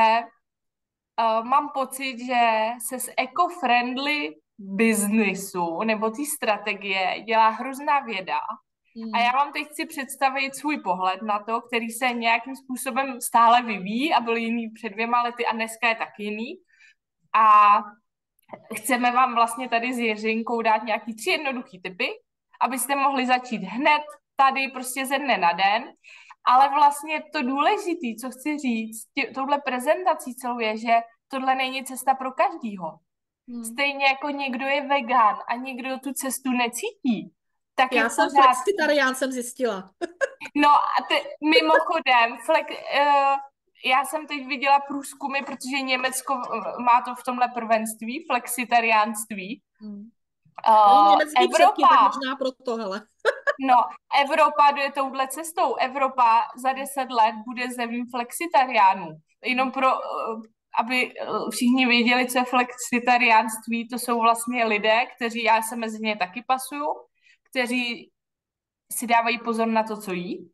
mám pocit, že se z eco-friendly biznisu nebo té strategie dělá hrozná věda. A já Mm. vám teď chci představit svůj pohled na to, který se nějakým způsobem stále vyvíjí a byl jiný před 2 lety a dneska je tak jiný. A chceme vám vlastně tady s Jiřinkou dát nějaký 3 jednoduchý tipy, abyste mohli začít hned tady prostě ze dne na den. Ale vlastně to důležité, co chci říct, touhle prezentací celou je, že tohle není cesta pro každýho. Mm. Stejně jako někdo je vegan a někdo tu cestu necítí, tak je Já v jsem pořádku. flexitarián, jsem zjistila. No a mimochodem, já jsem teď viděla průzkumy, protože Německo má to v tomhle prvenství, flexitariánství. Mm. Já mám německý předky, tak Evropa, možná proto, hele. no, Evropa jde touhle cestou. Evropa za 10 let bude zemí flexitariánů. Jenom pro, aby všichni věděli, co je flexitariánství, to jsou vlastně lidé, kteří, já se mezi ně taky pasuju, kteří si dávají pozor na to, co jí.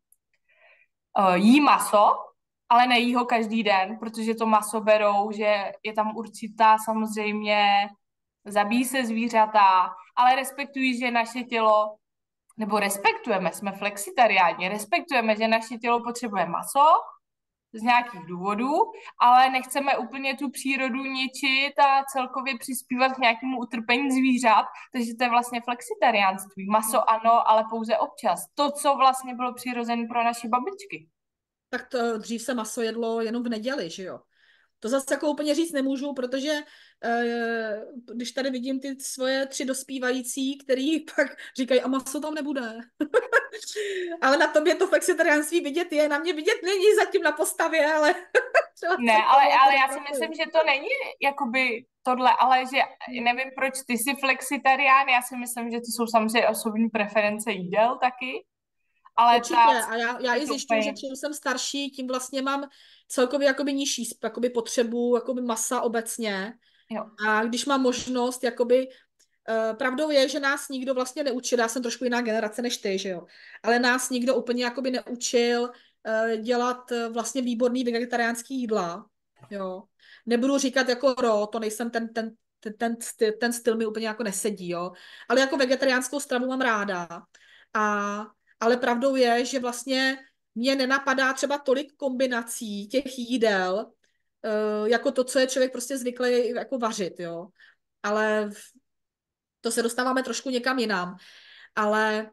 Jí maso, ale nejí ho každý den, protože to maso berou, že je tam určitá samozřejmě, zabíjí se zvířata, ale respektují, že naše tělo, nebo respektujeme, jsme flexitariáni, respektujeme, že naše tělo potřebuje maso z nějakých důvodů, ale nechceme úplně tu přírodu ničit a celkově přispívat k nějakému utrpení zvířat, takže to je vlastně flexitariánství. Maso ano, ale pouze občas. To, co vlastně bylo přirozené pro naše babičky. Tak to, dřív se maso jedlo jenom v neděli, že jo? To zase jako úplně říct nemůžu, protože když tady vidím ty svoje 3 dospívající, který pak říkají, a maso tam nebude. Ale na tobě to flexitariánství vidět je, na mě vidět není zatím na postavě, ale třeba Ne, se ale to já si myslím, že to není jakoby tohle, ale že nevím, proč ty jsi flexitarián, já si myslím, že to jsou samozřejmě osobní preference jídel taky, ale Určitě. ta A já je i to zjišťuju, že úplně, čím jsem starší, tím vlastně mám celkově jakoby nižší jakoby potřebu jakoby masa obecně. jo. A když mám možnost, jakoby, pravdou je, že nás nikdo vlastně neučil, já jsem trošku jiná generace než ty, že jo, ale nás nikdo úplně jakoby neučil dělat vlastně výborný vegetariánský jídla, jo. Nebudu říkat jako to nejsem ten styl mi úplně jako nesedí, jo. Ale jako vegetariánskou stravu mám ráda. A, ale pravdou je, že vlastně mě nenapadá třeba tolik kombinací těch jídel, jako to, co je člověk prostě zvyklý jako vařit, jo. Ale to se dostáváme trošku někam jinam. Ale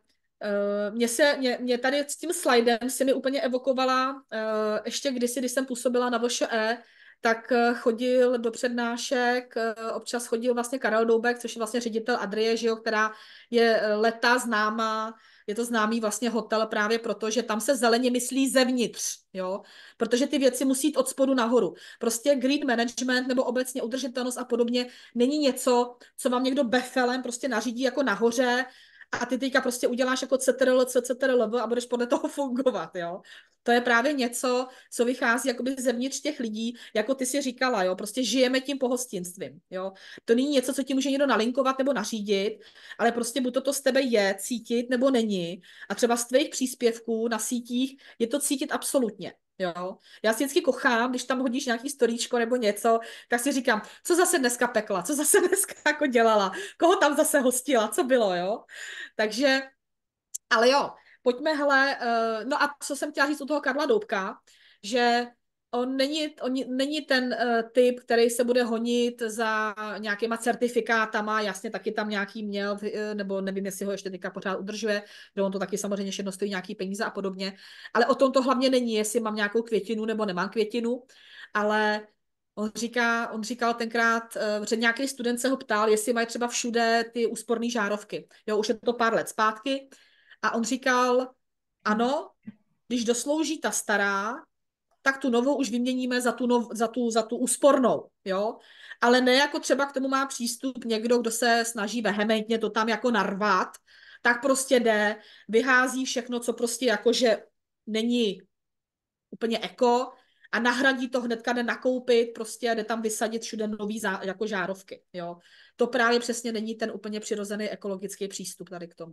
mě tady s tím slidem si mi úplně evokovala, ještě kdysi, když jsem působila na VŠE, tak chodil do přednášek, občas chodil vlastně Karel Doubek, což je vlastně ředitel Adrie, že jo, která je leta známá, je to známý vlastně hotel právě proto, že tam se zeleně myslí zevnitř, jo, protože ty věci musí jít od spodu nahoru. Prostě green management nebo obecně udržitelnost a podobně není něco, co vám někdo befelem prostě nařídí jako nahoře a ty teďka prostě uděláš jako CTRL a budeš podle toho fungovat, jo. To je právě něco, co vychází jakoby zevnitř těch lidí, jako ty si říkala, jo, prostě žijeme tím pohostinstvím, jo. To není něco, co ti může někdo nalinkovat nebo nařídit, ale prostě buď to z tebe je cítit, nebo není. A třeba z tvých příspěvků na sítích je to cítit absolutně. Jo. Já si vždycky kochám, když tam hodíš nějaký storíčko nebo něco, tak si říkám, co zase dneska pekla, co zase dneska jako dělala, koho tam zase hostila, co bylo, jo. Takže, ale jo, pojďme, hele, no a co jsem chtěla říct u toho Karla Doubka, že on není ten typ, který se bude honit za nějakýma certifikátama, jasně taky tam nějaký měl, nebo nevím, jestli ho ještě teďka pořád udržuje, protože on to taky samozřejmě všechno stojí nějaký peníze a podobně, ale o tom to hlavně není, jestli mám nějakou květinu nebo nemám květinu, ale On říkal tenkrát, že nějaký student se ho ptal, jestli mají třeba všude ty úsporné žárovky. Jo, už je to pár let zpátky. A on říkal, ano, když doslouží ta stará, tak tu novou už vyměníme za tu úspornou, jo. Ale ne jako třeba k tomu má přístup někdo, kdo se snaží vehementně to tam jako narvat, tak prostě jde, vyhází všechno, co prostě jakože není úplně eko a nahradí to hnedka, jde nakoupit, prostě jde tam vysadit všude nový jako žárovky, jo. To právě přesně není ten úplně přirozený ekologický přístup tady k tomu.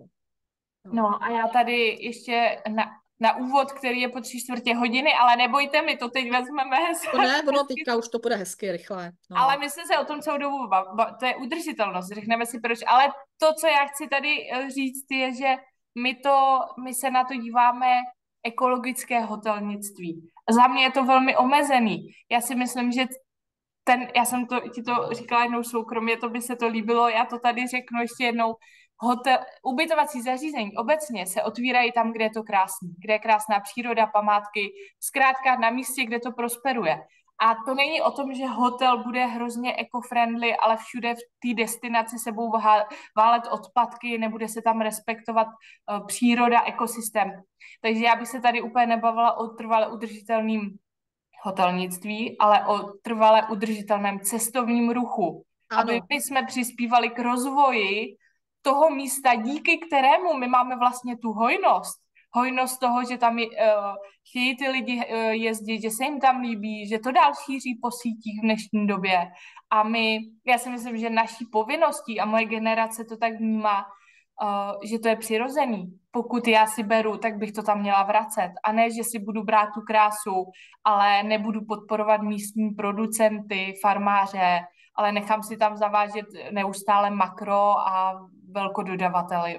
No a já tady ještě na úvod, který je po 3/4 hodiny, ale nebojte mi, to teď vezmeme. To ne, ono teďka už to bude hezky, rychle. No. Ale my jsme se o tom celou dobu to je udržitelnost, řekneme si proč. Ale to, co já chci tady říct, je, že my se na to díváme ekologické hotelnictví. Za mě je to velmi omezený. Já si myslím, že já jsem ti to říkala jednou soukromě, to by se to líbilo, já to tady řeknu ještě jednou. Ubytovací zařízení obecně se otvírají tam, kde je to krásný, kde je krásná příroda, památky, zkrátka na místě, kde to prosperuje. A to není o tom, že hotel bude hrozně eco-friendly, ale všude v té destinaci se budou válet odpadky, nebude se tam respektovat příroda, ekosystém. Takže já bych se tady úplně nebavila o trvale udržitelným hotelnictví, ale o trvale udržitelném cestovním ruchu. Ano. Aby my jsme přispívali k rozvoji toho místa, díky kterému my máme vlastně tu hojnost toho, že tam chtějí ty lidi jezdit, že se jim tam líbí, že to dál šíří po sítích v dnešní době. A já si myslím, že naší povinností, a moje generace to tak vnímá, že to je přirozený. Pokud já si beru, tak bych to tam měla vracet. A ne, že si budu brát tu krásu, ale nebudu podporovat místní producenty, farmáře, ale nechám si tam zavážet neustále makro a velkododavateli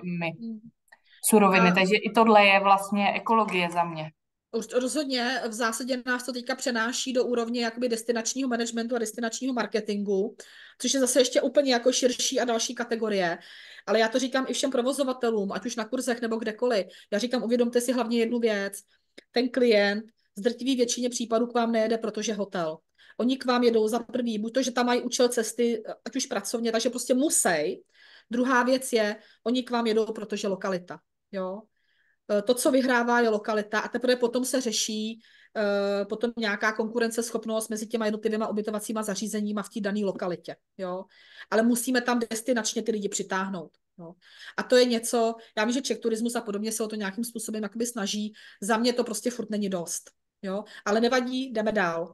suroviny. Takže i tohle je vlastně ekologie za mě. Rozhodně v zásadě nás to teďka přenáší do úrovně jakoby destinačního managementu a destinačního marketingu, což je zase ještě úplně jako širší a další kategorie. Ale já to říkám i všem provozovatelům, ať už na kurzech nebo kdekoliv. Já říkám, uvědomte si hlavně jednu věc. Ten klient z drtivé většině případů k vám nejede, protože hotel. Oni k vám jedou za prvý, buď to, že tam mají účel cesty, ať už pracovně, takže prostě musí. Druhá věc je, oni k vám jedou, protože lokalita. Jo? To, co vyhrává, je lokalita a teprve potom se řeší potom nějaká konkurenceschopnost mezi těma jednotlivýma ubytovacíma zařízeníma v té dané lokalitě. Jo? Ale musíme tam destinačně ty lidi přitáhnout. Jo? A to je něco, já vím, že Czech turismus a podobně se o to nějakým způsobem jakoby snaží, za mě to prostě furt není dost. Jo? Ale nevadí, jdeme dál.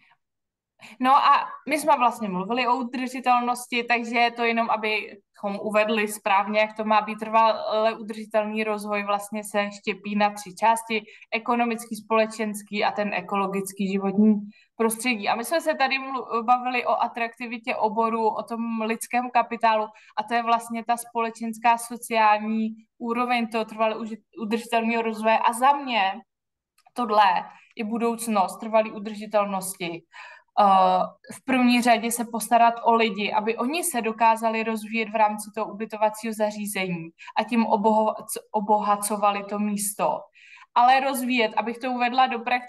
No a my jsme vlastně mluvili o udržitelnosti, takže je to jenom, abychom uvedli správně, jak to má být trvale udržitelný rozvoj, vlastně se štěpí na 3 části, ekonomický, společenský a ten ekologický životní prostředí. A my jsme se tady bavili o atraktivitě oboru, o tom lidském kapitálu a to je vlastně ta společenská sociální úroveň toho trvale udržitelného rozvoje. A za mě tohle je budoucnost trvalé udržitelnosti. V první řadě se postarat o lidi, aby oni se dokázali rozvíjet v rámci toho ubytovacího zařízení a tím obohacovali to místo. Ale rozvíjet, abych to uvedla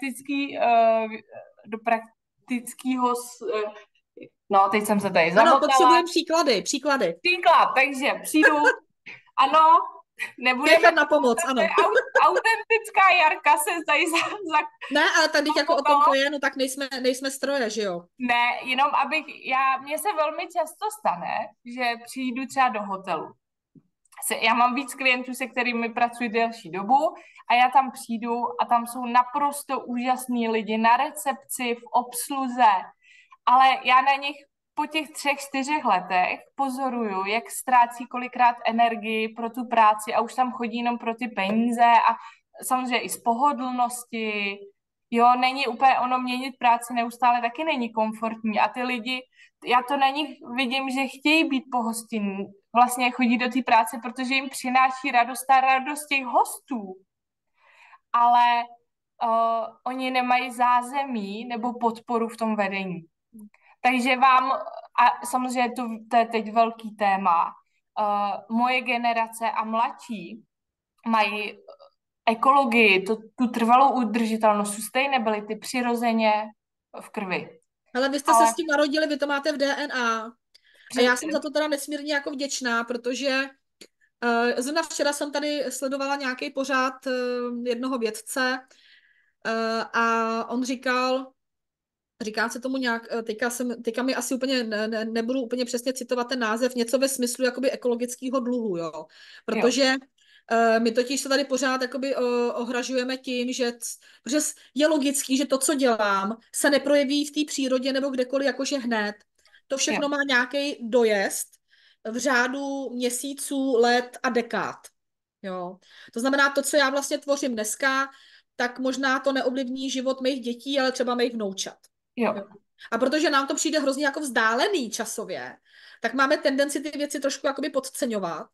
do praktického... No, teď jsem se tady zamotala. Ano, potřebujeme příklady. Příklad, takže přijdu, ano, nebudeme na pomoc, ano. Autentická Jarka se tady Ne, ale tady jako o tom to je, no tak nejsme stroje, že jo? Ne, jenom mně se velmi často stane, že přijdu třeba do hotelu. Já mám víc klientů, se kterými pracuji delší dobu a já tam přijdu a tam jsou naprosto úžasní lidi na recepci, v obsluze, ale já na nich po těch 3-4 letech pozoruju, jak ztrácí kolikrát energii pro tu práci a už tam chodí jenom pro ty peníze a samozřejmě i z pohodlnosti. Jo, není úplně ono měnit práci neustále, taky není komfortní a ty lidi, já to na nich vidím, že chtějí být pohostinní. Vlastně chodí do té práce, protože jim přináší radost a radost těch hostů. Ale oni nemají zázemí nebo podporu v tom vedení. Takže a samozřejmě to je teď velký téma, moje generace a mladší mají ekologii, tu trvalou udržitelnost, sustainability přirozeně v krvi. Ale vy jste se Ale s tím narodili, vy to máte v DNA. A já jsem za to teda nesmírně jako vděčná, protože zrovna včera jsem tady sledovala nějaký pořád jednoho vědce a on říká se tomu nějak, teďka mi asi úplně nebudu úplně přesně citovat ten název, něco ve smyslu jakoby ekologického dluhu, jo. jo, Protože my totiž se tady pořád jakoby ohražujeme tím, protože je logický, že to, co dělám, se neprojeví v té přírodě nebo kdekoliv jakože hned. To jo, všechno má nějaký dojezd v řádu měsíců, let a dekád. Jo. To znamená, to, co já vlastně tvořím dneska, tak možná to neovlivní život mých dětí, ale třeba mých vnoučat. jo. Jo. A protože nám to přijde hrozně jako vzdálený časově, tak máme tendenci ty věci trošku jakoby podceňovat.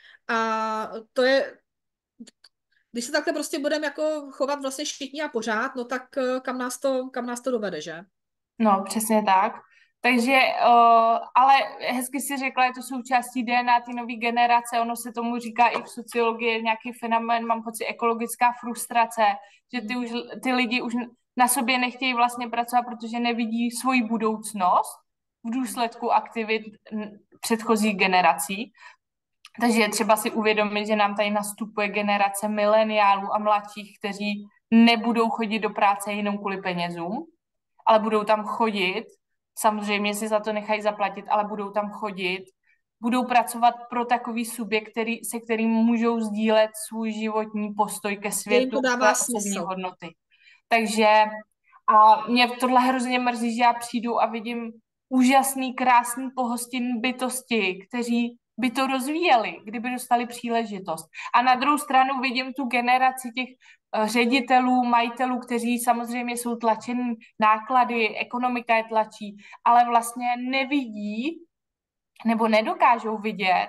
A to je, když se takhle prostě budeme jako chovat vlastně všichni a pořád, no tak kam nás to dovede, že? No, přesně tak. Takže, ale hezky si řekla, je to součástí DNA ty nové generace, ono se tomu říká i v sociologii nějaký fenomén, mám pocit, ekologická frustrace, že ty lidi už na sobě nechtějí vlastně pracovat, protože nevidí svoji budoucnost v důsledku aktivit předchozích generací. Takže je třeba si uvědomit, že nám tady nastupuje generace mileniálů a mladších, kteří nebudou chodit do práce jenom kvůli penězům, ale budou tam chodit, samozřejmě si za to nechají zaplatit, ale budou tam chodit, budou pracovat pro takový subjekt, se kterým můžou sdílet svůj životní postoj ke Že jim světu, to své dává osobní smysl. hodnoty. Takže a mě tohle hrozně mrzí, že já přijdu a vidím úžasný, krásný, pohostinný bytosti, kteří by to rozvíjeli, kdyby dostali příležitost. A na druhou stranu vidím tu generaci těch ředitelů, majitelů, kteří samozřejmě jsou tlačeni náklady, ekonomika je tlačí, ale vlastně nevidí nebo nedokážou vidět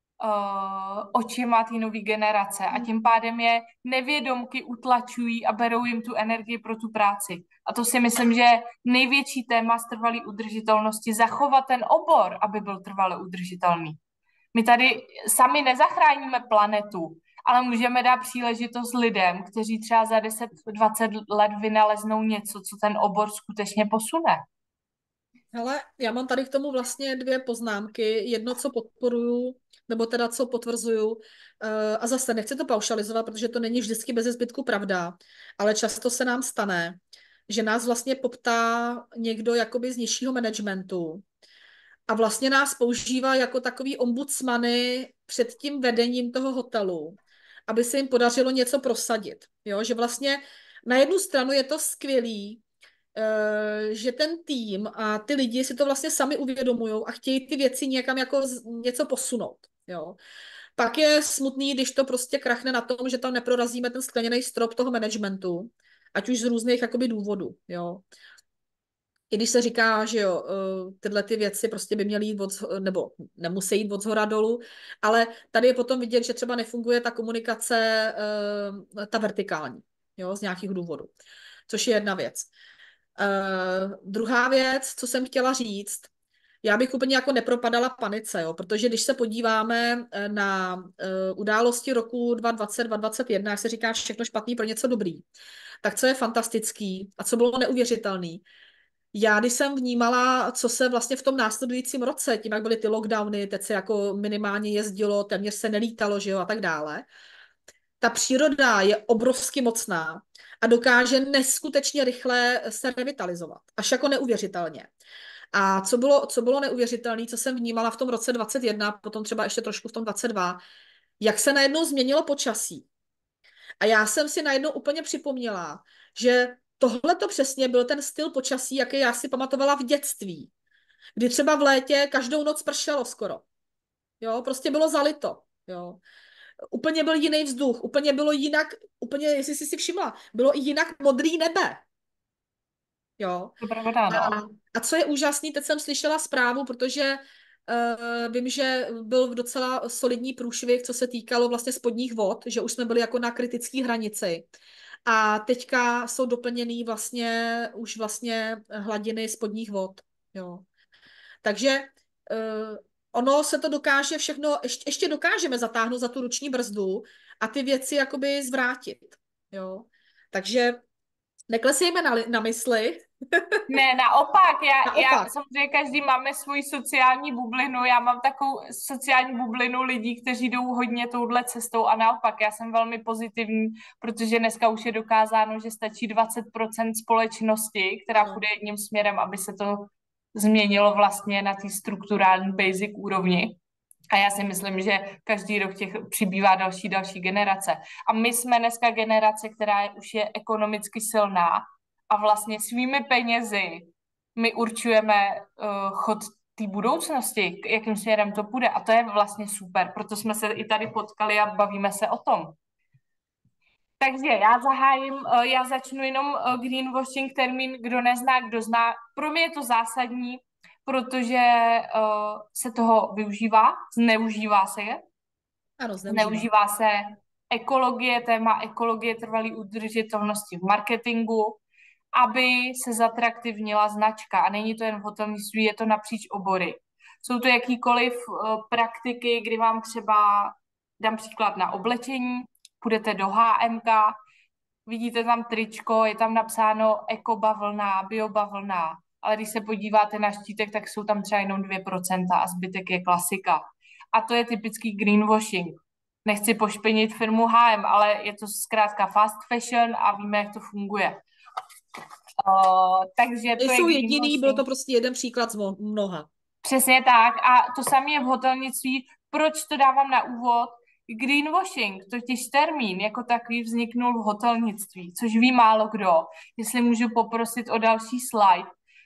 očima té nové generace a tím pádem je nevědomky utlačují a berou jim tu energii pro tu práci. A to si myslím, že největší téma z trvalé udržitelnosti, zachovat ten obor, aby byl trvale udržitelný. My tady sami nezachráníme planetu, ale můžeme dát příležitost lidem, kteří třeba za 10-20 let vynaleznou něco, co ten obor skutečně posune. Hele, já mám tady k tomu vlastně dvě poznámky. Jedno, co podporuju, nebo teda co potvrzuju. A zase nechci to paušalizovat, protože to není vždycky bez zbytku pravda, ale často se nám stane, že nás vlastně poptá někdo jakoby z nižšího managementu a vlastně nás používá jako takový ombudsmany před tím vedením toho hotelu, aby se jim podařilo něco prosadit. Jo? Že vlastně na jednu stranu je to skvělý, že ten tým a ty lidi si to vlastně sami uvědomují a chtějí ty věci někam jako něco posunout. Jo. Pak je smutný, když to prostě krachne na tom, že tam neprorazíme ten skleněný strop toho managementu, ať už z různých jakoby důvodů. Jo. I když se říká, že jo, tyhle ty věci prostě by měly jít nebo nemusí jít od zhora dolů, ale tady je potom vidět, že třeba nefunguje ta komunikace, ta vertikální, jo, z nějakých důvodů, což je jedna věc. Druhá věc, co jsem chtěla říct, já bych úplně jako nepropadala panice, jo, protože když se podíváme na události roku 2020, 2021, jak se říká všechno špatný pro něco dobrý, tak co je fantastický a co bylo neuvěřitelný, já když jsem vnímala, co se vlastně v tom následujícím roce, tím jak byly ty lockdowny, teď se jako minimálně jezdilo, téměř se nelítalo, že jo, a tak dále, ta příroda je obrovsky mocná a dokáže neskutečně rychle se revitalizovat. Až jako neuvěřitelně. A co bylo neuvěřitelné, co jsem vnímala v tom roce 21, potom třeba ještě trošku v tom 22, jak se najednou změnilo počasí. A já jsem si najednou úplně připomněla, že tohle to přesně byl ten styl počasí, jaký já si pamatovala v dětství. Kdy třeba v létě každou noc pršelo skoro. Jo, prostě bylo zalito. Jo. Úplně byl jiný vzduch, úplně bylo jinak, úplně, jestli jsi si všimla, bylo i jinak modrý nebe. Jo. To pravda, no. A co je úžasný, teď jsem slyšela zprávu, protože vím, že byl docela solidní průšvih, co se týkalo vlastně spodních vod, že už jsme byli jako na kritické hranici. A teďka jsou doplněný vlastně už vlastně hladiny spodních vod. Jo. Takže ono se to dokáže všechno, ještě dokážeme zatáhnout za tu ruční brzdu a ty věci jakoby zvrátit. Jo. Takže Neklesejme na mysli. Ne, naopak, já Naopak. samozřejmě každý máme svoji sociální bublinu, já mám takovou sociální bublinu lidí, kteří jdou hodně touhle cestou a naopak, já jsem velmi pozitivní, protože dneska už je dokázáno, že stačí 20% společnosti, která Ano. půjde jedním směrem, aby se to změnilo vlastně na té strukturální basic úrovni. A já si myslím, že každý rok těch přibývá další generace. A my jsme dneska generace, která už je ekonomicky silná a vlastně svými penězi my určujeme chod té budoucnosti, jakým směrem to půjde. A to je vlastně super, proto jsme se i tady potkali a bavíme se o tom. Takže já začnu jenom greenwashing termín, kdo nezná, kdo zná. Pro mě je to zásadní, protože se toho využívá, zneužívá se je. Ano, zneužívá. Zneužívá se téma ekologie trvalé udržitelnosti v marketingu, aby se zatraktivnila značka. A není to jen v hotelnictví, je to napříč obory. Jsou to jakýkoliv praktiky, kdy vám třeba, dám příklad na oblečení, půjdete do HMK, vidíte tam tričko, je tam napsáno ekobavlna, biobavlna, ale když se podíváte na štítek, tak jsou tam třeba jenom 2% a zbytek je klasika. A to je typický greenwashing. Nechci pošpinit firmu H&M, ale je to zkrátka fast fashion a víme, jak to funguje. Takže to je Nejsou jediný, byl to greenwashing. prostě jeden příklad z mnoha. Přesně tak. A to samé je v hotelnictví. Proč to dávám na úvod? Greenwashing, totiž termín jako takový vzniknul v hotelnictví, což ví málo kdo. Jestli můžu poprosit o další slide.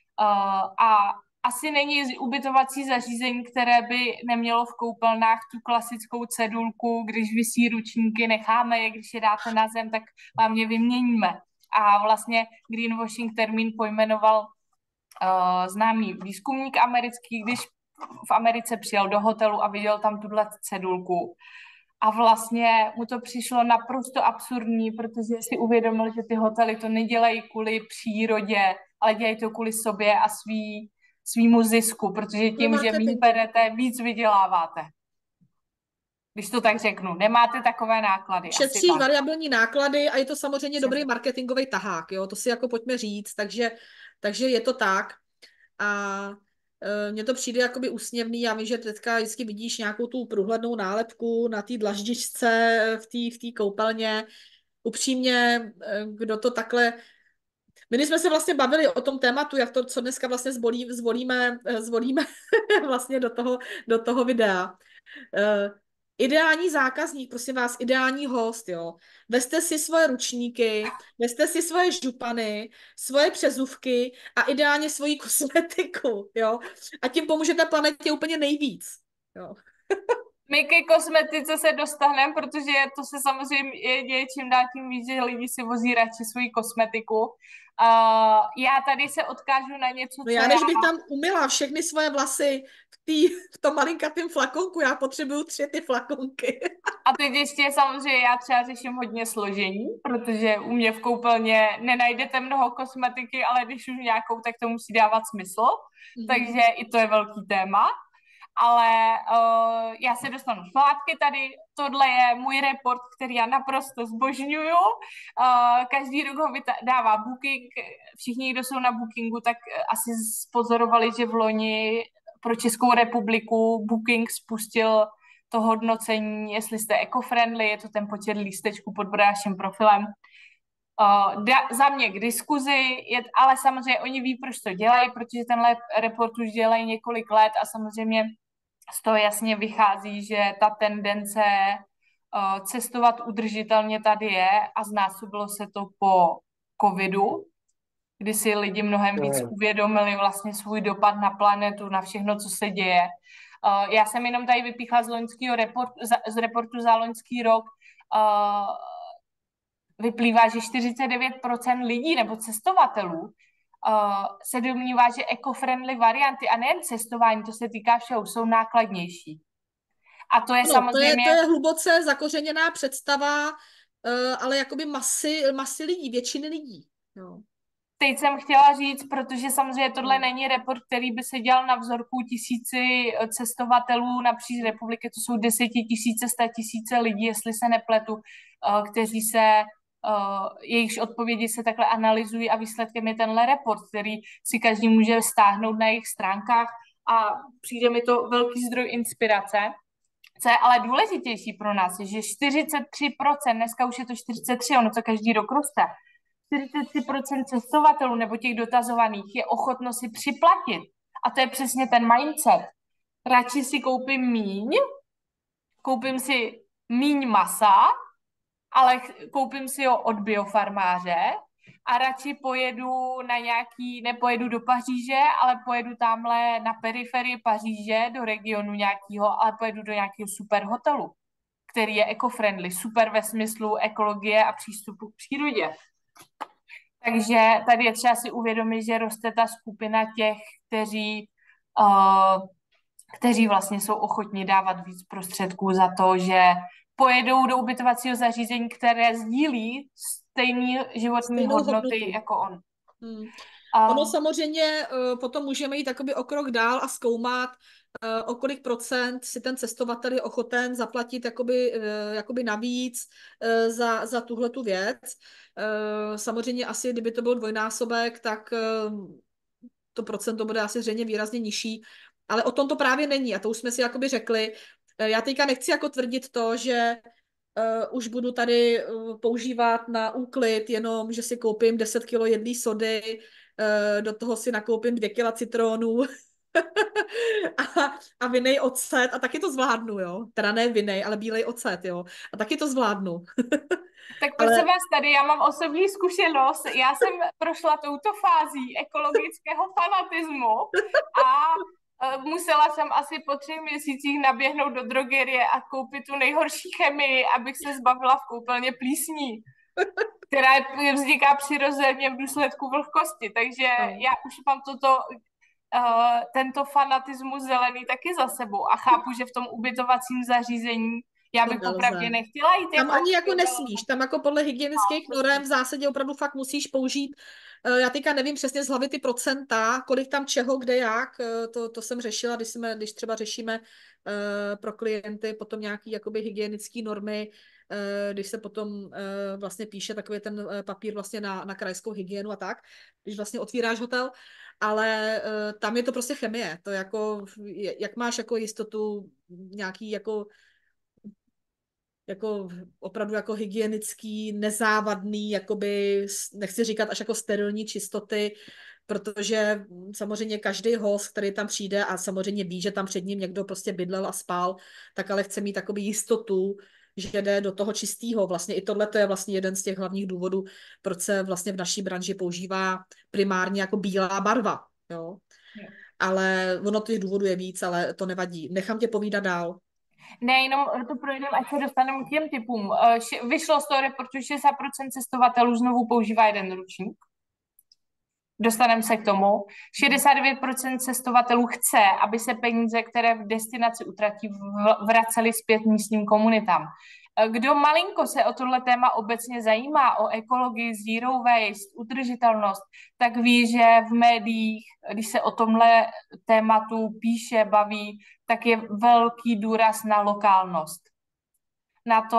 A asi není ubytovací zařízení, které by nemělo v koupelnách tu klasickou cedulku, když visí ručníky, necháme je, když je dáte na zem, tak vám je vyměníme. A vlastně greenwashing termín pojmenoval známý výzkumník americký, když v Americe přijel do hotelu a viděl tam tuhle cedulku. A vlastně mu to přišlo naprosto absurdní, protože si uvědomil, že ty hotely to nedělají kvůli přírodě, ale dělají to kvůli sobě a svýmu zisku, protože tím, že víc berete, víc vyděláváte. Když to tak řeknu, nemáte takové náklady. Šetříš variabilní náklady a je to samozřejmě dobrý marketingový tahák, jo? To si jako pojďme říct, takže je to tak. A mně to přijde jakoby úsměvný. Já vím, že teďka vždycky vidíš nějakou tu průhlednou nálepku na té dlaždičce v té koupelně. Upřímně, kdo to takhle... My jsme se vlastně bavili o tom tématu, jak to, co dneska vlastně zvolíme vlastně do toho videa. Ideální zákazník, prosím vás, ideální host, jo. Vezte si svoje ručníky, vezte si svoje župany, svoje přezůvky a ideálně svoji kosmetiku, jo. A tím pomůžete planetě úplně nejvíc, jo. My ke kosmetice se dostaneme, protože to se samozřejmě děje čím dál tím víc, že lidi si vozí radši svoji kosmetiku. Já tady se odkážu na něco, No já než bych tam umyla všechny svoje vlasy v tom malinkatém flakonku, já potřebuju 3 ty flakonky. A teď ještě samozřejmě já třeba řeším hodně složení, protože u mě v koupelně nenajdete mnoho kosmetiky, ale když už nějakou, tak to musí dávat smysl. Takže i to je velký téma. Ale já se dostanu zpátky tady. Tohle je můj report, který já naprosto zbožňuju. Každý rok ho dává Booking. Všichni, kdo jsou na Bookingu, tak asi pozorovali, že v loni pro Českou republiku Booking spustil to hodnocení, jestli jste eco-friendly, je to ten počet lístečků pod vaším profilem. Za mě k diskuzi, ale samozřejmě oni ví, proč to dělají, protože tenhle report už dělají několik let a samozřejmě z toho jasně vychází, že ta tendence cestovat udržitelně tady je a znásobilo se to po covidu, kdy si lidi mnohem víc uvědomili vlastně svůj dopad na planetu, na všechno, co se děje. Já jsem jenom tady vypíchla z reportu za loňský rok, vyplývá, že 49% lidí nebo cestovatelů se domnívá, že eco-friendly varianty a nejen cestování, to se týká všeho, jsou nákladnější. A to je samozřejmě... To je hluboce zakořeněná představa, ale jakoby masy lidí, většiny lidí. Jo. Teď jsem chtěla říct, protože samozřejmě tohle není report, který by se dělal na vzorku tisíci cestovatelů napříč republiky, to jsou 10 000, 100 000 lidí, jestli se nepletu, kteří se jejichž odpovědi se takhle analyzují a výsledkem je tenhle report, který si každý může stáhnout na jejich stránkách a přijde mi to velký zdroj inspirace. Co je ale důležitější pro nás, je, že 43%, dneska už je to 43%, ono to každý rok roste, 43% cestovatelů nebo těch dotazovaných je ochotno si připlatit. A to je přesně ten mindset. Radši si koupím si míň masa, ale koupím si ho od biofarmáře a radši nepojedu do Paříže, ale pojedu tamhle na periferii Paříže, do regionu nějakého, ale pojedu do nějakého super hotelu, který je eco-friendly, super ve smyslu ekologie a přístupu k přírodě. Takže tady je třeba si uvědomit, že roste ta skupina těch, kteří vlastně jsou ochotni dávat víc prostředků za to, že pojedou do ubytovacího zařízení, které sdílí stejný životní hodnoty jako on. Ono samozřejmě potom můžeme jít takoby o krok dál a zkoumat, o kolik procent si ten cestovatel je ochoten zaplatit jakoby navíc za tuhletu věc. Samozřejmě asi, kdyby to byl dvojnásobek, tak to procento bude asi zřejmě výrazně nižší, ale o tom to právě není a to už jsme si jakoby řekli. Já teďka nechci jako tvrdit to, že už budu tady používat na úklid jenom, že si koupím 10 kilo jedlý sody, do toho si nakoupím 2 kila citronů a vinej ocet a taky to zvládnu, jo. Teda ne vinej, ale bílej ocet, jo. A taky to zvládnu. Tak prosím vás tady, já mám osobní zkušenost. Já jsem prošla touto fází ekologického fanatismu a musela jsem asi po 3 měsících naběhnout do drogerie a koupit tu nejhorší chemii, abych se zbavila v koupelně plísní, která vzniká přirozeně v důsledku vlhkosti. Takže já už mám tento fanatismus zelený taky za sebou a chápu, že v tom ubytovacím zařízení já bych opravdu nechtěla jít. Tam ani jako nesmíš, tam jako podle hygienických norem v zásadě opravdu fakt musíš použít, já teďka nevím přesně z hlavy ty procenta, kolik tam čeho, kde jak, to jsem řešila, když třeba řešíme pro klienty potom nějaký jakoby hygienické normy, když se potom vlastně píše takový ten papír vlastně na krajskou hygienu a tak, když vlastně otvíráš hotel, ale tam je to prostě chemie, to jako, jak máš jako jistotu nějaký jako opravdu jako hygienický, nezávadný, jakoby, nechci říkat až jako sterilní čistoty, protože samozřejmě každý host, který tam přijde a samozřejmě ví, že tam před ním někdo prostě bydlel a spal, tak ale chce mít takový jistotu, že jde do toho čistého. Vlastně i tohle je vlastně jeden z těch hlavních důvodů, proč se vlastně v naší branži používá primárně jako bílá barva. Jo? Ale ono těch důvodů je víc, ale to nevadí. Nechám tě povídat dál. Ne, jenom to projdeme, ať se dostaneme k těm typům. Vyšlo z toho reportu, že 60% cestovatelů znovu používá jeden ručník. Dostaneme se k tomu. 69% cestovatelů chce, aby se peníze, které v destinaci utratí, vracely zpět místním komunitám. Kdo malinko se o tohle téma obecně zajímá, o ekologii, zero waste, udržitelnost, tak ví, že v médiích, když se o tomhle tématu píše, baví, tak je velký důraz na lokálnost. Na to,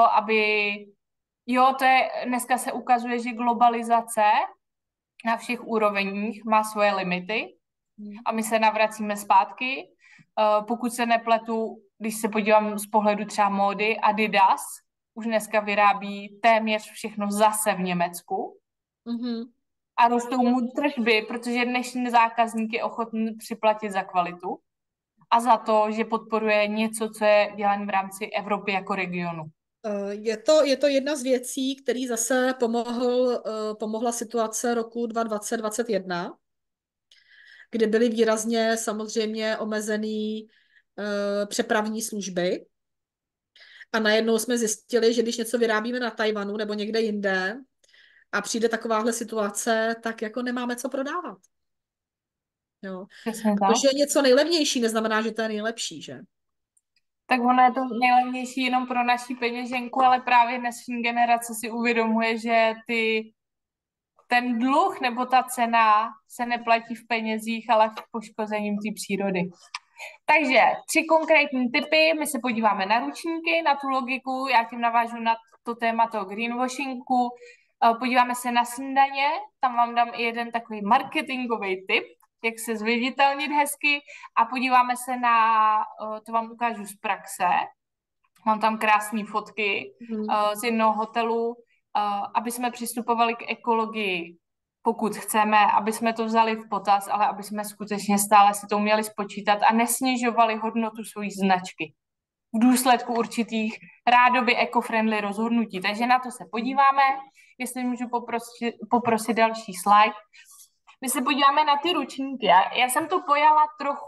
dneska se ukazuje, že globalizace na všech úrovních má svoje limity a my se navracíme zpátky. Pokud se nepletu, když se podívám z pohledu třeba módy, Adidas už dneska vyrábí téměř všechno zase v Německu. A rostou mu tržby, protože dnešní zákazník je ochotný připlatit za kvalitu a za to, že podporuje něco, co je dělané v rámci Evropy jako regionu. Je to jedna z věcí, který zase pomohla situace roku 2020-2021, kdy byly výrazně samozřejmě omezený přepravní služby. A najednou jsme zjistili, že když něco vyrábíme na Tajvanu nebo někde jinde a přijde takováhle situace, tak jako nemáme co prodávat. Jo. Protože něco nejlevnější neznamená, že to je nejlepší, že? Tak ono je to nejlevnější jenom pro naši peněženku, ale právě dnešní generace si uvědomuje, že ten dluh nebo ta cena se neplatí v penězích, ale v poškozením té přírody. Takže 3 konkrétní typy, my se podíváme na ručníky, na tu logiku, já tím navážu na to téma toho greenwashingu. Podíváme se na snídaně, tam vám dám i jeden takový marketingový tip, jak se zviditelnit hezky a podíváme se na, to vám ukážu z praxe, mám tam krásné fotky z jednoho hotelu, aby jsme přistupovali k ekologii, pokud chceme, aby jsme to vzali v potaz, ale aby jsme skutečně stále si to uměli spočítat a nesnižovali hodnotu své značky v důsledku určitých rádoby eco-friendly rozhodnutí. Takže na to se podíváme, jestli můžu poprosit další slide. My se podíváme na ty ručníky. Já jsem to pojala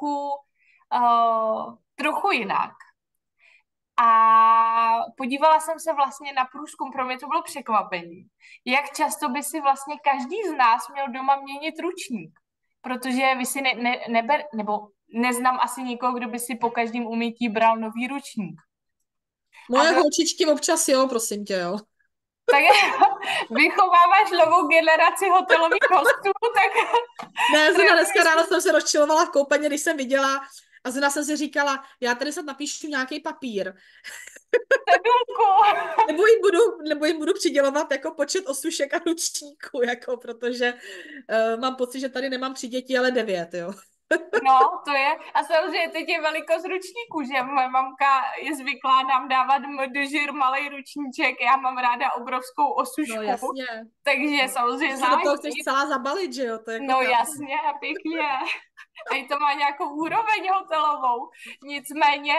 trochu jinak. A podívala jsem se vlastně na průzkum, pro mě to bylo překvapení, jak často by si vlastně každý z nás měl doma měnit ručník. Protože vy si nebo neznám asi nikoho, kdo by si po každém umytí bral nový ručník. Moje holčičky občas jo, prosím tě, jo. Tak vychováváš novou generaci hotelových hostů, tak... Ne, zrovna dneska ráno jsem se rozčilovala v koupeně, když jsem viděla a zrovna jsem si říkala, já tady snad napíšu nějaký papír. nebo jim budu přidělovat jako počet osušek a ručníků, jako, protože mám pocit, že tady nemám 3 děti, ale 9, jo. No, to je. A samozřejmě teď je velikost ručníků, že moje mamka je zvyklá nám dávat mdžir malej ručníček, já mám ráda obrovskou osušku. No jasně. Takže samozřejmě záleží. Do toho chceš celá zabalit, že jo? To je no jasně, pěkně. A to má nějakou úroveň hotelovou. Nicméně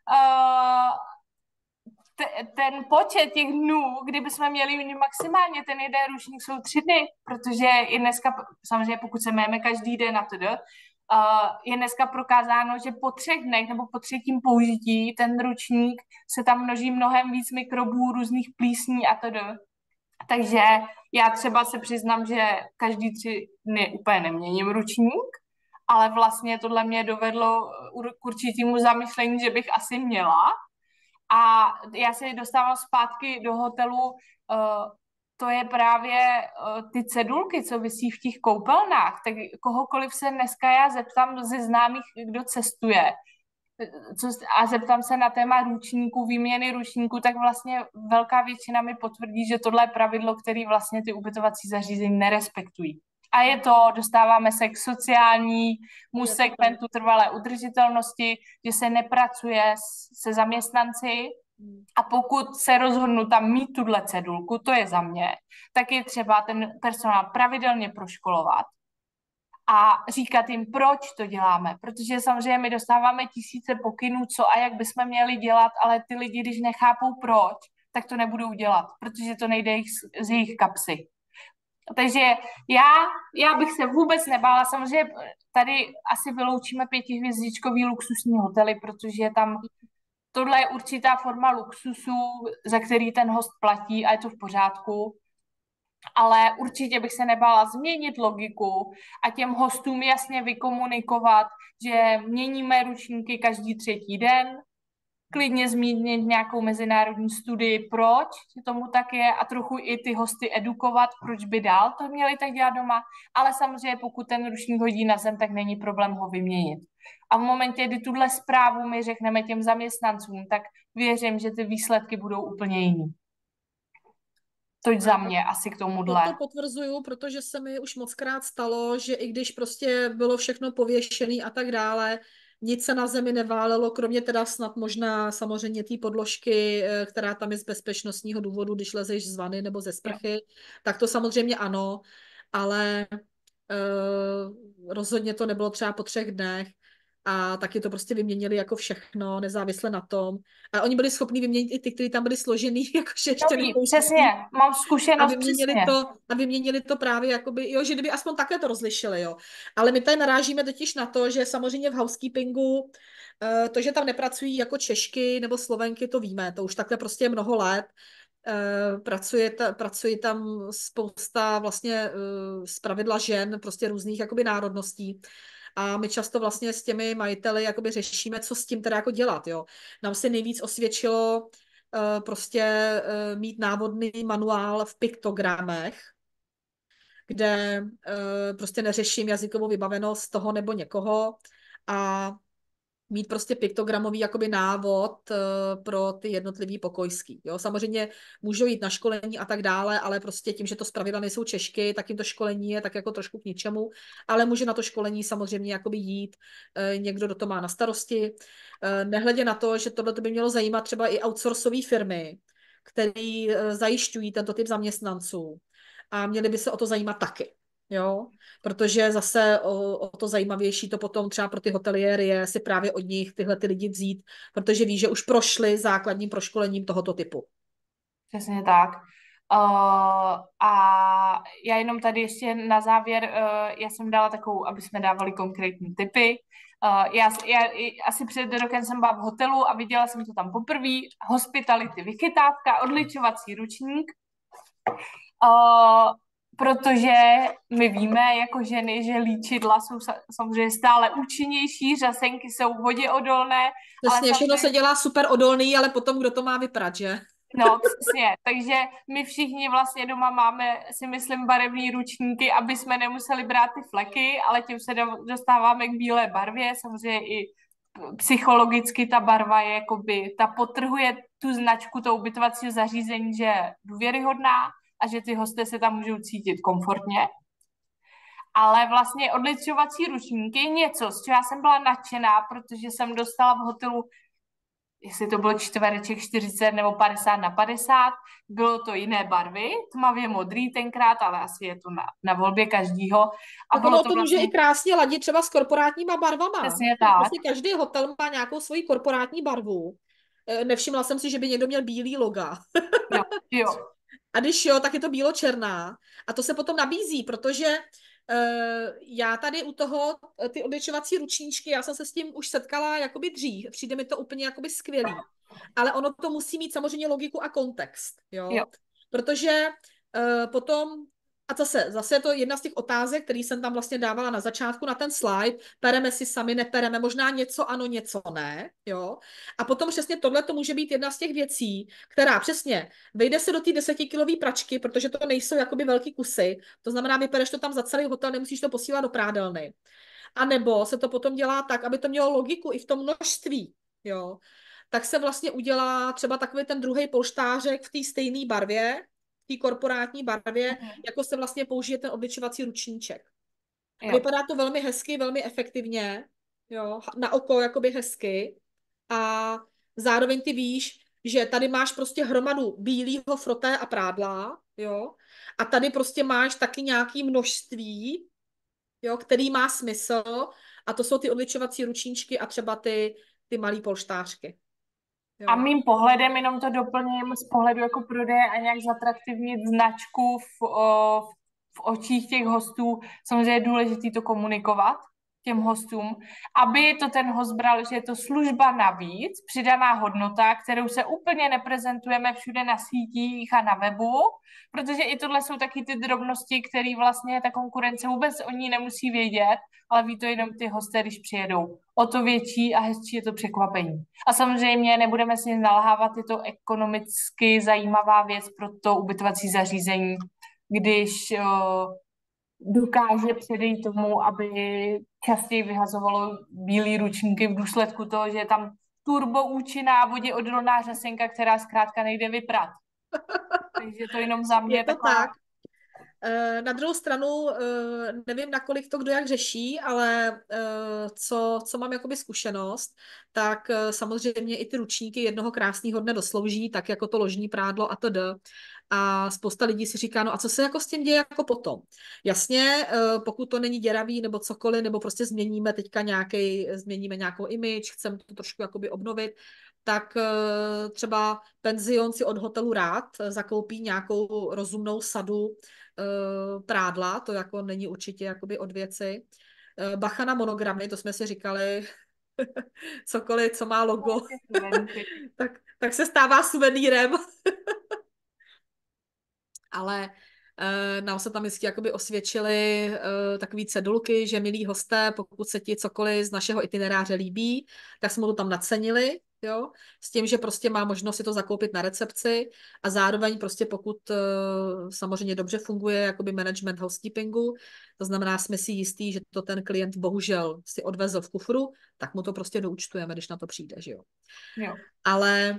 ten počet těch dnů, kdyby jsme měli maximálně ten jeden ručník, jsou 3 dny, protože je dneska, samozřejmě pokud se máme každý den na to, je dneska prokázáno, že po 3 dnech nebo po 3. použití ten ručník se tam množí mnohem víc mikrobů, různých plísní a to. Takže já třeba se přiznám, že každý 3 dny úplně neměním ručník, ale vlastně tohle mě dovedlo k určitému zamyšlení, že bych asi měla. A já se dostávám zpátky do hotelu, to je právě ty cedulky, co visí v těch koupelnách. Tak kohokoliv se dneska já zeptám ze známých, kdo cestuje, a zeptám se na téma ručníků, výměny ručníků, tak vlastně velká většina mi potvrdí, že tohle je pravidlo, které vlastně ty ubytovací zařízení nerespektují. A dostáváme se k sociálnímu segmentu trvalé udržitelnosti, že se nepracuje se zaměstnanci a pokud se rozhodnu tam mít tuhle cedulku, to je za mě, tak je třeba ten personál pravidelně proškolovat a říkat jim, proč to děláme. Protože samozřejmě my dostáváme tisíce pokynů, co a jak bychom měli dělat, ale ty lidi, když nechápou proč, tak to nebudou dělat, protože to nejde z jejich kapsy. Takže já bych se vůbec nebála. Samozřejmě tady asi vyloučíme 5hvězdičkový luxusní hotely, protože tam tohle je určitá forma luxusu, za který ten host platí a je to v pořádku. Ale určitě bych se nebála změnit logiku a těm hostům jasně vykomunikovat, že měníme ručníky každý 3. den, klidně zmínit nějakou mezinárodní studii, proč tomu tak je a trochu i ty hosty edukovat, proč by dál to měli tak dělat doma, ale samozřejmě pokud ten ručník hodí na zem, tak není problém ho vyměnit. A v momentě, kdy tuhle zprávu my řekneme těm zaměstnancům, tak věřím, že ty výsledky budou úplně jiný. Toť za mě asi k tomuhle. To potvrzuju, protože se mi už mockrát stalo, že i když prostě bylo všechno pověšené a tak dále, nic se na zemi neválelo, kromě teda snad možná samozřejmě té podložky, která tam je z bezpečnostního důvodu, když lezeš z vany nebo ze sprchy, tak to samozřejmě ano, ale rozhodně to nebylo třeba po 3 dnech a taky to prostě vyměnili jako všechno, nezávisle na tom. A oni byli schopni vyměnit i ty, kteří tam byli složený, jakože ještě přesně, mám zkušenost a vyměnili to právě jakoby, jo, že kdyby aspoň takhle to rozlišili, jo. Ale my tady narážíme totiž na to, že samozřejmě v housekeepingu to, že tam nepracují jako Češky nebo Slovenky, to víme, to už takhle prostě je mnoho let. Pracuje tam spousta vlastně zpravidla žen, prostě různých jakoby národností. A my často vlastně s těmi majiteli jakoby řešíme, co s tím teda jako dělat, jo. Nám se nejvíc osvědčilo prostě mít návodný manuál v piktogramech, kde prostě neřeším jazykovou vybavenost toho nebo někoho a mít prostě piktogramový jakoby návod pro ty jednotlivý pokojský. Jo? Samozřejmě můžou jít na školení a tak dále, ale prostě tím, že to zpravidla nejsou Češky, tak jim to školení je tak jako trošku k ničemu, ale může na to školení samozřejmě jakoby jít někdo, kdo to má na starosti. Nehledě na to, že tohle by mělo zajímat třeba i outsourcové firmy, které zajišťují tento typ zaměstnanců a měli by se o to zajímat taky. Jo, protože zase o to zajímavější to potom třeba pro ty hoteliéry je si právě od nich tyhle ty lidi vzít, protože ví, že už prošli základním proškolením tohoto typu. Přesně tak. A já jenom tady ještě na závěr, já jsem dala takovou, aby jsme dávali konkrétní tipy. Já asi před rokem jsem byla v hotelu a viděla jsem to tam poprvé. Hospitality, vychytávka, odličovací ručník. Protože my víme jako ženy, že líčidla jsou samozřejmě stále účinnější, řasenky jsou voděodolné. Přesně, všechno se dělá super odolný, ale potom kdo to má vyprat, že? No, přesně. Takže my všichni vlastně doma máme, si myslím, barevné ručníky, aby jsme nemuseli brát ty fleky, ale tím se dostáváme k bílé barvě. Samozřejmě i psychologicky ta barva je jakoby, ta podtrhuje tu značku toho ubytovacího zařízení, že je důvěryhodná a že ty hosté se tam můžou cítit komfortně. Ale vlastně odličovací ručník je něco, z čeho já jsem byla nadšená, protože jsem dostala v hotelu, jestli to bylo čtvereček 40 nebo 50/50, bylo to jiné barvy, tmavě modrý tenkrát, ale asi je to na volbě každýho. A tak bylo ono to to může vlastně i krásně ladit třeba s korporátníma barvama. přesně tak. Vlastně každý hotel má nějakou svoji korporátní barvu. Nevšimla jsem si, že by někdo měl bílý loga. Jo, jo. A když jo, tak je to bílo-černá. A to se potom nabízí, protože já tady u toho, ty obličovací ručníčky, já jsem se s tím už setkala jakoby dřív. Přijde mi to úplně jakoby skvělý. Ale ono to musí mít samozřejmě logiku a kontext, jo. Jo. Protože potom, a zase je to jedna z těch otázek, který jsem tam vlastně dávala na začátku na ten slide, pereme si sami, nepereme, možná něco ano, něco ne, jo. A potom přesně tohle to může být jedna z těch věcí, která přesně vejde se do té 10kilové pračky, protože to nejsou jakoby velký kusy, to znamená, vypereš to tam za celý hotel, nemusíš to posílat do prádelny. A nebo se to potom dělá tak, aby to mělo logiku i v tom množství, jo. Tak se vlastně udělá třeba takový ten druhý polštářek v té stejné barvě, v té korporátní barvě, jako se vlastně použije ten obličovací ručníček. A Jo. vypadá to velmi hezky, velmi efektivně, jo, na oko jakoby hezky. A zároveň ty víš, že tady máš prostě hromadu bílého froté a prádla, jo, a tady prostě máš taky nějaký množství, jo, který má smysl, a to jsou ty odličovací ručníčky a třeba ty malý polštářky. Jo. A mým pohledem, jenom to doplním z pohledu jako prodeje a nějak zatraktivnit značku v očích těch hostů, samozřejmě je důležité to komunikovat těm hostům, aby to ten host bral, že je to služba navíc, přidaná hodnota, kterou se úplně neprezentujeme všude na sítích a na webu, protože i tohle jsou taky ty drobnosti, které vlastně ta konkurence vůbec o ní nemusí vědět, ale ví to jenom ty hosté, když přijedou. O to větší a hezčí je to překvapení. A samozřejmě nebudeme si nalhávat, je to ekonomicky zajímavá věc pro to ubytovací zařízení, když dokáže předejít tomu, aby častěji vyhazovalo bílé ručníky v důsledku toho, že je tam turboúčinná voděodolná řasenka, která zkrátka nejde vyprat. Takže to jenom za mě je to taková... tak. Na druhou stranu, nevím, nakolik to kdo jak řeší, ale co mám jakoby zkušenost, tak samozřejmě i ty ručníky jednoho krásného dne doslouží, tak jako to ložní prádlo a td. A spousta lidí si říká, no a co se jako s tím děje jako potom? Jasně, pokud to není děravý nebo cokoliv, nebo prostě změníme nějakou image, chceme to trošku jakoby obnovit, tak třeba penzion si od hotelu rád zakoupí nějakou rozumnou sadu prádla, to jako není určitě jakoby od věci. Bacha na monogramy, to jsme si říkali, cokoliv, co má logo, tak se stává suvenýrem. Ale nám se tam vždycky jakoby osvědčily takový cedulky, že milí hosté, pokud se ti cokoliv z našeho itineráře líbí, tak jsme to tam nacenili. jo, s tím, že prostě má možnost si to zakoupit na recepci a zároveň prostě pokud samozřejmě dobře funguje jakoby management housekeepingu, to znamená, jsme si jistí, že to ten klient bohužel si odvezl v kufru, tak mu to prostě doúčtujeme, když na to přijde, že jo. Jo. Ale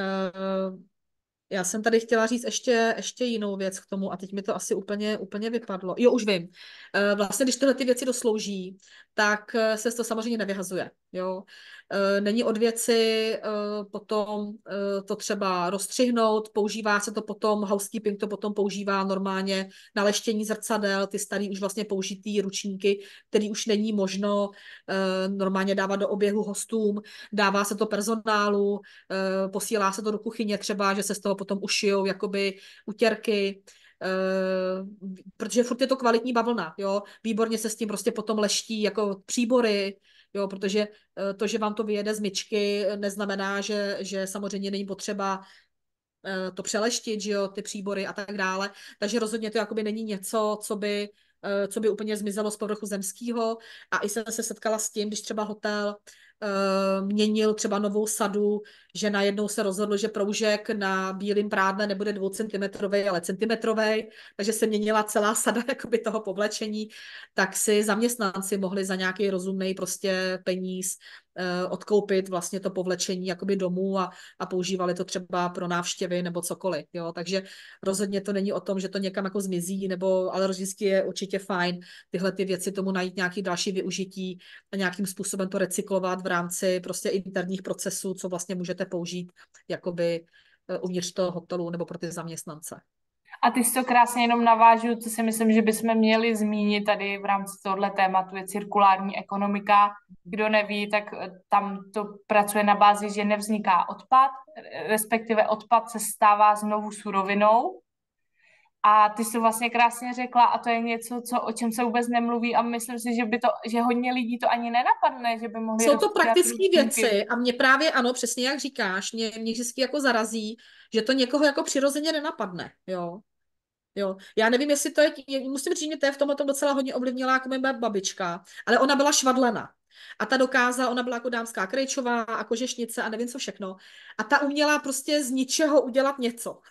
já jsem tady chtěla říct ještě jinou věc k tomu a teď mi to asi úplně vypadlo. Jo, už vím. Vlastně, když tyhle ty věci doslouží, tak se to samozřejmě nevyhazuje. Jo. Není od věci potom to třeba rozstřihnout, používá se to potom, housekeeping to potom používá normálně na leštění zrcadel, ty starý už vlastně použitý ručníky, který už není možno normálně dávat do oběhu hostům, dává se to personálu, posílá se to do kuchyně třeba, že se z toho potom ušijou jakoby utěrky, protože furt je to kvalitní bavlna, jo, výborně se s tím prostě potom leští jako příbory, jo, protože to, že vám to vyjede z myčky, neznamená, že samozřejmě není potřeba to přeleštit, že jo, ty příbory a tak dále, takže rozhodně to jakoby není něco, co by úplně zmizelo z povrchu zemského a i jsem se setkala s tím, když třeba hotel měnil třeba novou sadu, že najednou se rozhodl, že proužek na bílým prádle nebude 2 centimetrový, ale centimetrový, takže se měnila celá sada jakoby toho povlečení, tak si zaměstnanci mohli za nějaký rozumný prostě peníz odkoupit vlastně to povlečení jakoby domů a používali to třeba pro návštěvy nebo cokoliv, jo, takže rozhodně to není o tom, že to někam jako zmizí, nebo, ale vždycky je určitě fajn tyhle ty věci tomu najít nějaký další využití a nějakým způsobem to recyklovat v rámci prostě interních procesů, co vlastně můžete použít jakoby uvnitř toho hotelu nebo pro ty zaměstnance. A ty jsi to krásně jenom navážu, co si myslím, že bychom měli zmínit tady v rámci tohle tématu, je cirkulární ekonomika. Kdo neví, tak tam to pracuje na bázi, že nevzniká odpad, respektive odpad se stává znovu surovinou. A ty jsi to vlastně krásně řekla a to je něco, o čem se vůbec nemluví a myslím si, že hodně lidí to ani nenapadne, že by mohli Jsou to rozkládat praktické ručníky. věci a mě právě, ano, přesně jak říkáš, mě vždycky jako zarazí, že to někoho jako přirozeně nenapadne, jo. Jo, já nevím, jestli to je, musím říct, že mě to je v tomhle tom docela hodně ovlivnila jako moje babička, ale ona byla švadlena. A ta dokázala, ona byla jako dámská krejčová a kožešnice a nevím co všechno. A ta uměla prostě z ničeho udělat něco.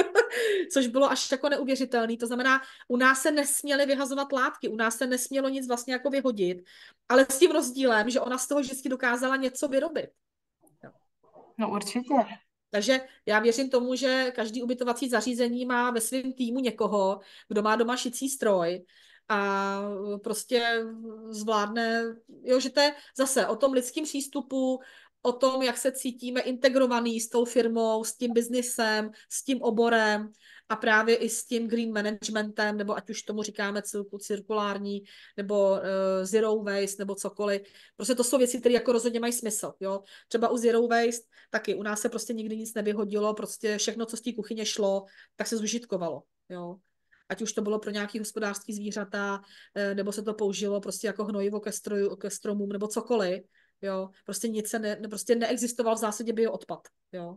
Což bylo až jako neuvěřitelné. To znamená, u nás se nesměly vyhazovat látky, u nás se nesmělo nic vlastně jako vyhodit, ale s tím rozdílem, že ona z toho vždycky dokázala něco vyrobit. Jo. No určitě. Takže já věřím tomu, že každý ubytovací zařízení má ve svém týmu někoho, kdo má doma šicí stroj a prostě zvládne, jo, že to je zase o tom lidském přístupu, o tom, jak se cítíme integrovaný s tou firmou, s tím biznisem, s tím oborem a právě i s tím green managementem, nebo ať už tomu říkáme cirkulární, nebo zero waste, nebo cokoliv. Prostě to jsou věci, které jako rozhodně mají smysl. Jo? Třeba u zero waste taky u nás se prostě nikdy nic nevyhodilo, prostě všechno, co z té kuchyně šlo, tak se zužitkovalo. Jo? Ať už to bylo pro nějaký hospodářský zvířata, nebo se to použilo prostě jako hnojivo ke stromům, nebo cokoliv. Jo, prostě nic se prostě neexistoval v zásadě bioodpad, jo.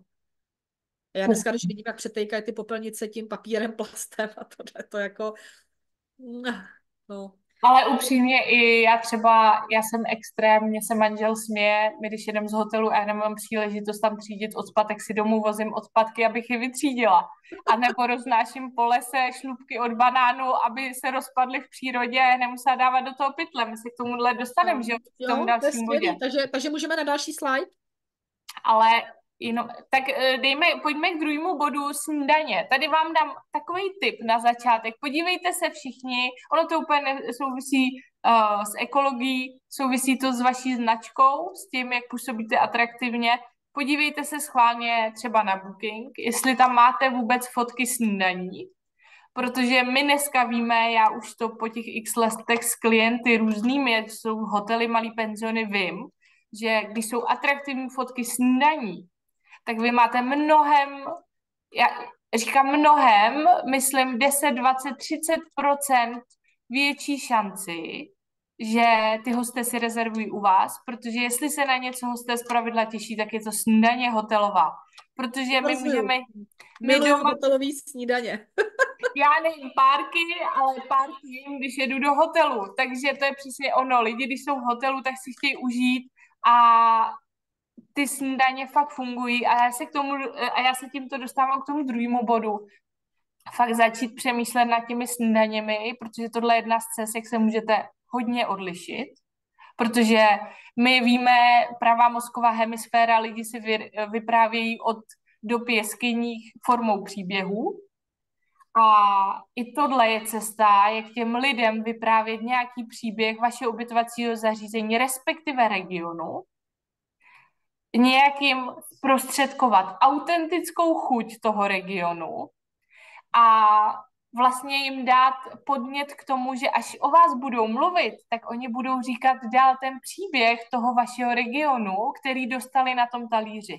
Já dneska, když vidím, jak přetejkají ty popelnice tím papírem, plastem a to jako, no. Ale upřímně i já jsem extrém, mě se manžel směje, my když jedem z hotelu a já nemám příležitost tam třídit odpad, tak si domů vozím odpadky, abych je vytřídila. A nebo roznáším po lese šlupky od banánu, aby se rozpadly v přírodě a nemusela dávat do toho pytle. My se k tomuhle dostaneme, že v tom dalším bodě. Takže můžeme na další slide? Ale tak pojďme k druhému bodu snídaně. Tady vám dám takový tip na začátek. Podívejte se všichni, ono to úplně souvisí s ekologií, souvisí to s vaší značkou, s tím, jak působíte atraktivně. Podívejte se schválně třeba na Booking, jestli tam máte vůbec fotky snídaní, protože my dneska víme, já už to po těch x letech s klienty různými, jak jsou hotely, malý penziony, vím, že když jsou atraktivní fotky snídaní, tak vy máte já říkám mnohem, myslím 10, 20, 30% větší šanci, že ty hosté si rezervují u vás, protože jestli se na něco hosté zpravidla těší, tak je to snídaně hotelová. Protože my můžeme... Miluju hotelový snídaně. Já nevím párky, ale párky jim, když jedu do hotelu. Takže to je přesně ono. Lidi, když jsou v hotelu, tak si chtějí užít a ty snídaně fakt fungují a já se tímto dostávám k tomu druhému bodu. Fakt začít přemýšlet nad těmi snídaněmi, protože tohle je jedna z cest, jak se můžete hodně odlišit. Protože my víme, pravá mozková hemisféra, lidi si vyprávějí od dob jeskyních formou příběhů. A i tohle je cesta, jak těm lidem vyprávět nějaký příběh vašeho ubytovacího zařízení, respektive regionu, nějakým zprostředkovat autentickou chuť toho regionu a vlastně jim dát podnět k tomu, že až o vás budou mluvit, tak oni budou říkat dál ten příběh toho vašeho regionu, který dostali na tom talíři.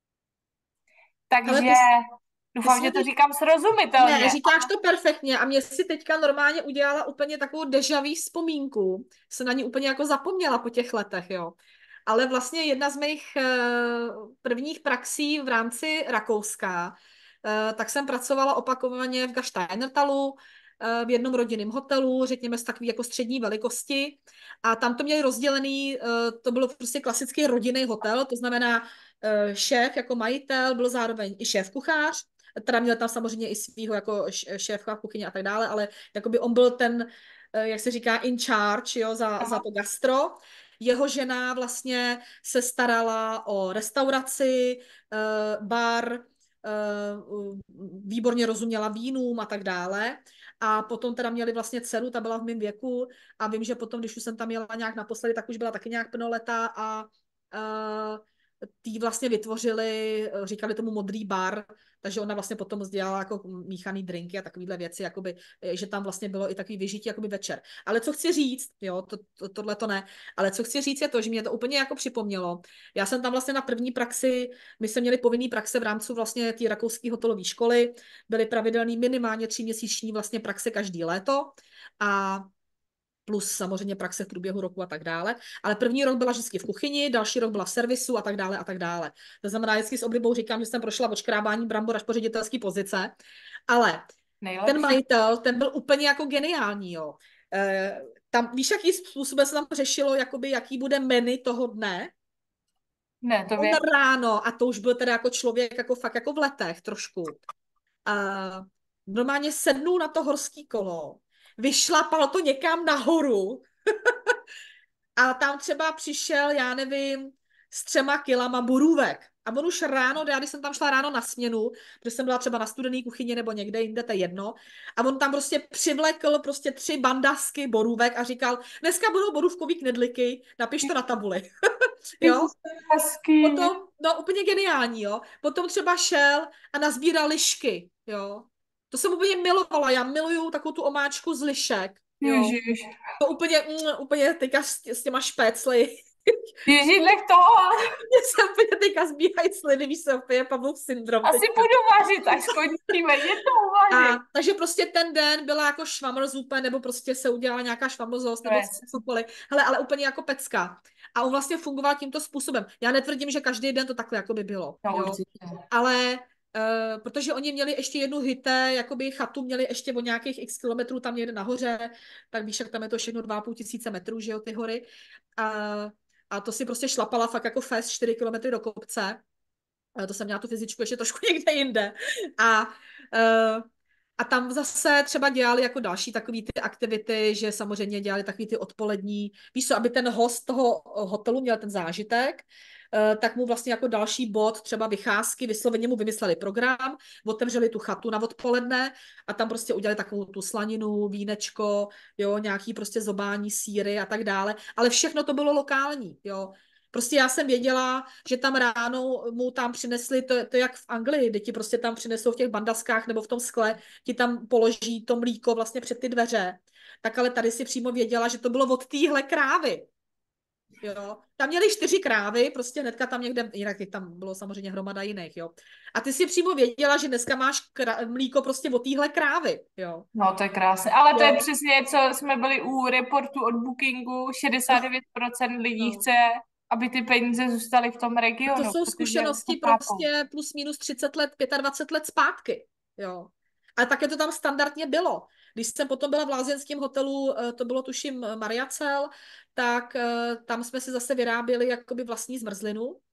Takže doufám, že to říkám srozumitelně. Ne, říkáš to perfektně a mě si teďka normálně udělala úplně takovou deja-vu vzpomínku. Jsem na ní úplně jako zapomněla po těch letech, jo. Ale vlastně jedna z mých prvních praxí v rámci Rakouska, tak jsem pracovala opakovaně v Gasteinertalu, v jednom rodinném hotelu, řekněme z takové jako střední velikosti. A tam to měli rozdělený, to bylo prostě klasický rodinný hotel, to znamená šéf jako majitel, byl zároveň i šéf kuchař, teda měl tam samozřejmě i svýho jako šéfa v kuchyni a tak dále, ale jakoby on byl ten, jak se říká, in charge, jo, za to gastro. Jeho žena vlastně se starala o restauraci, bar, výborně rozuměla vínům a tak dále. A potom teda měli vlastně dceru, ta byla v mém věku a vím, že potom, když už jsem tam jela nějak naposledy, tak už byla taky nějak plnoletá a tý vlastně vytvořili, říkali tomu modrý bar, takže ona vlastně potom dělala jako míchaný drinky a takovéhle věci, jakoby, že tam vlastně bylo i takový vyžití jakoby večer. Ale co chci říct, jo, tohle to ne, ale co chci říct je to, že mě to úplně jako připomnělo. Já jsem tam vlastně na první praxi, my jsme měli povinný praxe v rámci vlastně té rakouské hotelové školy, byly pravidelný minimálně 3měsíční vlastně praxe každý léto a plus samozřejmě praxe v průběhu roku a tak dále. Ale první rok byla vždycky v kuchyni, další rok byla v servisu a tak dále a tak dále. To znamená, vždycky s oblibou říkám, že jsem prošla odškrábání brambor až po ředitelské pozice, ale ten majitel, ten byl úplně jako geniální, jo. Tam, víš, jaký způsobem se tam řešilo, jakoby, jaký bude menu toho dne? Ne, to vím. Ráno, a to už byl teda jako člověk jako fakt jako v letech trošku. Normálně sednul na to horský kolo, vyšlapal to někam nahoru a tam třeba přišel, já nevím, s 3 kilama borůvek. A on už ráno, já když jsem tam šla ráno na směnu, protože jsem byla třeba na studený kuchyni nebo někde jinde, to je jedno, a on tam prostě přivlekl prostě 3 bandasky borůvek a říkal, dneska budou borůvkový knedliky, napiš to na tabuli. Jo? Potom, no úplně geniální, jo. Potom třeba šel a nazbíral lišky, jo. To jsem úplně milovala, já miluju takovou tu omáčku z lišek. Jo. Ježiš. To úplně teďka s těma špécly. Ježiš, nech toho. Mně se úplně teďka zbíhají sliny, víš se, úplně Pavlov syndrom. Asi teďka. budu vařit, až skončíme, je to uvařit. Takže prostě ten den byla jako švamrzupe, nebo prostě se udělala nějaká švamrzost, nebo cokoliv. Hele, ale úplně jako pecka. A on vlastně fungoval tímto způsobem. Já netvrdím, že každý den to takhle jako by bylo. No, jo? Ale protože oni měli ještě jednu hyté, jakoby chatu měli ještě o nějakých x kilometrů tam někde nahoře, tak víš, jak tam je to všechno 2,5 tisíce metrů, že jo, ty hory. A to si prostě šlapala fakt jako fest 4 kilometry do kopce. To jsem měla tu fyzičku ještě trošku někde jinde. A tam zase třeba dělali jako další takový ty aktivity, že samozřejmě dělali takový ty odpolední, víš co, aby ten host toho hotelu měl ten zážitek, tak mu vlastně jako další bod, třeba vycházky, vysloveně mu vymysleli program, otevřeli tu chatu na odpoledne a tam prostě udělali takovou tu slaninu, vínečko, jo, nějaký prostě zobání, sýry a tak dále, ale všechno to bylo lokální, jo. Prostě já jsem věděla, že tam ráno mu tam přinesli, to jak v Anglii, kde ti prostě tam přinesou v těch bandaskách nebo v tom skle, ti tam položí to mlíko vlastně před ty dveře. Tak ale tady si přímo věděla, že to bylo od téhle krávy. Jo. Tam měli 4 krávy, prostě hnedka tam někde, jinak tam bylo samozřejmě hromada jiných, jo. A ty si přímo věděla, že dneska máš mlíko prostě od téhle krávy, jo. No, to je krásné. Ale to je přesně, co jsme byli u reportu od Bookingu, 69% lidí chce, aby ty peníze zůstaly v tom regionu. To jsou zkušenosti prostě plus minus 30 let, 25 let zpátky, jo. Ale také to tam standardně bylo. Když jsem potom byla v lázeňském hotelu, to bylo tuším Mariacel, tak tam jsme si zase vyráběli jakoby vlastní zmrzlinu.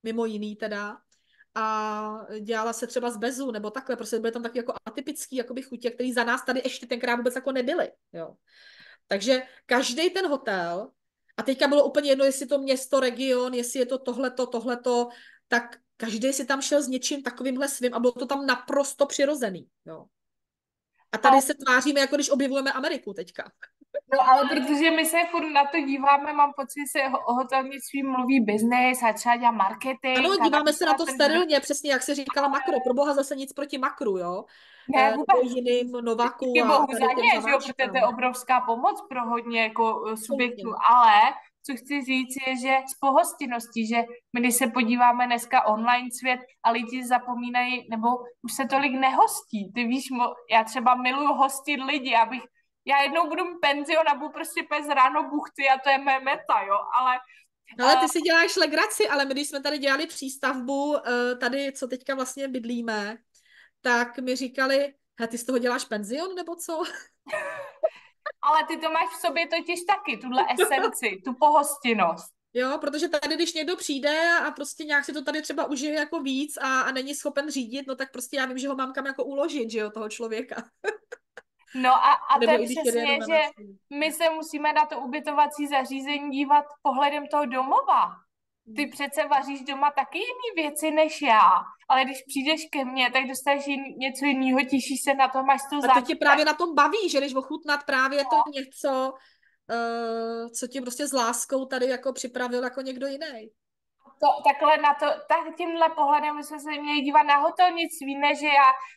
mimo jiný teda. A dělala se třeba z bezu, nebo takhle, prostě byly tam taky jako atypický jakoby chutě, který za nás tady ještě tenkrát vůbec jako nebyly, jo. Takže každý ten hotel, a teďka bylo úplně jedno, jestli to město, region, jestli je to tohleto, tak každý si tam šel s něčím takovýmhle svým a bylo to tam naprosto přirozený, jo. A tady se tváříme, jako když objevujeme Ameriku teďka. No ale protože my se furt na to díváme, mám pocit, že se o hotelnictví mluví business a třeba dělá marketing. Ano, A díváme se na to ten sterilně, přesně jak se říkala makro. Pro boha zase nic proti makru, jo? ne, Nebo vůbec. jiným Novaku Díky a bohu za tady těm ně, že jo, protože to je zaváčkám. obrovská pomoc pro hodně jako subjektů, Absolutně. ale co chci říct je, že z pohostinností, že my když se podíváme dneska online svět a lidi zapomínají, nebo už se tolik nehostí. Ty víš, já třeba miluju hostit lidi, já jednou budu mít penzion a budu prostě pes ráno buchty a to je mé meta, jo, ale Ale ty si děláš legraci, ale my když jsme tady dělali přístavbu, tady, co teďka vlastně bydlíme, tak mi říkali, ty z toho děláš penzion, nebo co? ale ty to máš v sobě totiž taky, tuhle esenci, tu pohostinnost. Jo, protože tady, když někdo přijde a prostě nějak si to tady třeba užije jako víc a není schopen řídit, no tak prostě já vím, že ho mám kam jako uložit, že jo, toho člověka. No a to Nebo je i když jede přesně, jenom na že návštěvu. my se musíme na to ubytovací zařízení dívat pohledem toho domova. Ty přece vaříš doma taky jiné věci než já, ale když přijdeš ke mně, tak dostaneš něco jiného, těšíš se na to, máš to A to tě právě na tom baví, že jdeš ochutnat právě to něco, co ti prostě s láskou tady jako připravil jako někdo jiný. takhle na to, tak tímhle pohledem my jsme se měli dívat na hotelnictví, ne, že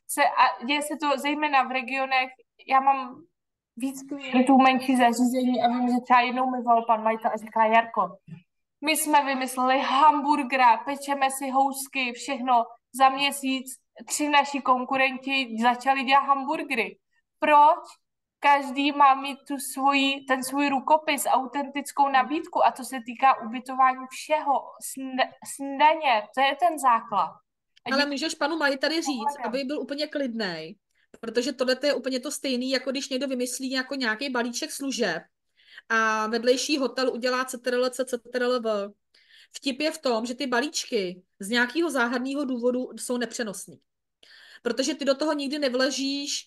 a děje se to zejména v regionech, já mám víc klientů menší zařízení a vím, že třeba jednou mi volal pan majitel a říká, Jarko, my jsme vymysleli hamburgera, pečeme si housky, všechno. Za měsíc 3 naši konkurenti začali dělat hamburgery. Proč? Každý má mít ten svůj rukopis, autentickou nabídku a to se týká ubytování všeho, snídaně, to je ten základ. Ale můžeš panu majiteli říct, aby byl úplně klidnej, protože tohle je úplně to stejný, jako když někdo vymyslí jako nějaký balíček služeb a vedlejší hotel udělá CTRL-V. Vtip je v tom, že ty balíčky z nějakého záhadného důvodu jsou nepřenosný. Protože ty do toho nikdy nevležíš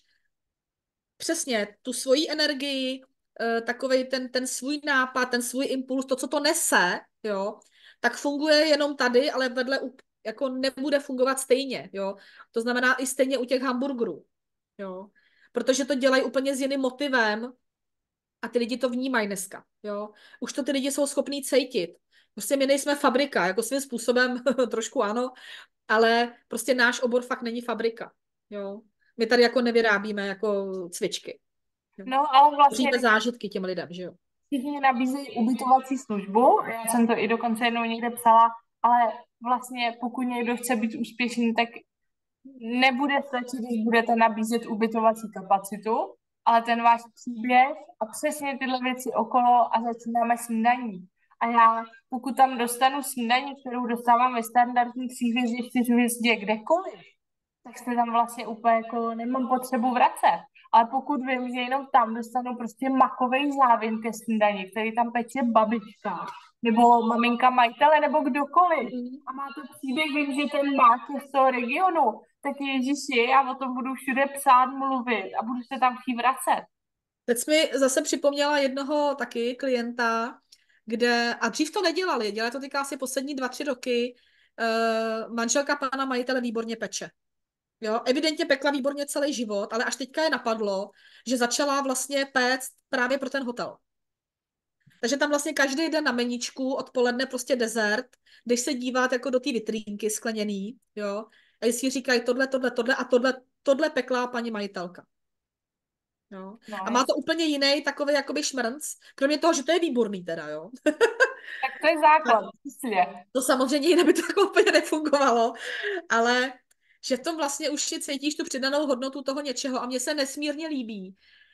přesně tu svoji energii, takovej ten svůj nápad, ten svůj impuls, to, co to nese, jo, tak funguje jenom tady, ale vedle jako nebude fungovat stejně, jo. To znamená i stejně u těch hamburgerů, jo. Protože to dělají úplně s jiným motivem a ty lidi to vnímají dneska, jo. Už to ty lidi jsou schopní cítit. Prostě my nejsme fabrika, jako svým způsobem trošku ano, ale prostě náš obor fakt není fabrika, jo. My tady jako nevyrábíme jako cvičky. No, ale vlastně Tvoříme zážitky těm lidem, že jo. všichni nabízejí ubytovací službu, já jsem to i dokonce jednou někde psala, ale vlastně pokud někdo chce být úspěšný, tak nebude stačit, když budete nabízet ubytovací kapacitu, ale ten váš příběh a přesně tyhle věci okolo a začínáme snídaní. A já, pokud tam dostanu snídaní, kterou dostávám ve standardní 3 hvězdy, 4 hvězdě, kdekoliv, tak se tam vlastně úplně jako nemám potřebu vracet. Ale pokud vím, že jenom tam dostanu prostě makovej závin ke snídani, který tam peče babička, nebo maminka majitele, nebo kdokoliv. A má to příběh, vím, že ten mák je z toho regionu, tak ježiši, já o tom budu všude psát, mluvit a budu se tam chtít vracet. Teď mi zase připomněla jednoho taky klienta, a dřív to nedělali, dělali to teďka asi poslední 2-3 roky, manželka pana majitele výborně peče. Jo, evidentně pekla výborně celý život, ale až teďka je napadlo, že začala vlastně péct právě pro ten hotel. Takže tam vlastně každý den na meničku odpoledne prostě dezert, když se dívat jako do té vitrínky skleněný, jo, a jestli říkají tohle a tohle pekla paní majitelka. Jo. No, A má to úplně jiný takový jakoby šmrnc, kromě toho, že to je výborný teda, jo. tak to je základ, přesně. To samozřejmě jinak by to jako úplně nefungovalo, ale že v tom vlastně už si cítíš tu přidanou hodnotu toho něčeho a mně se nesmírně líbí,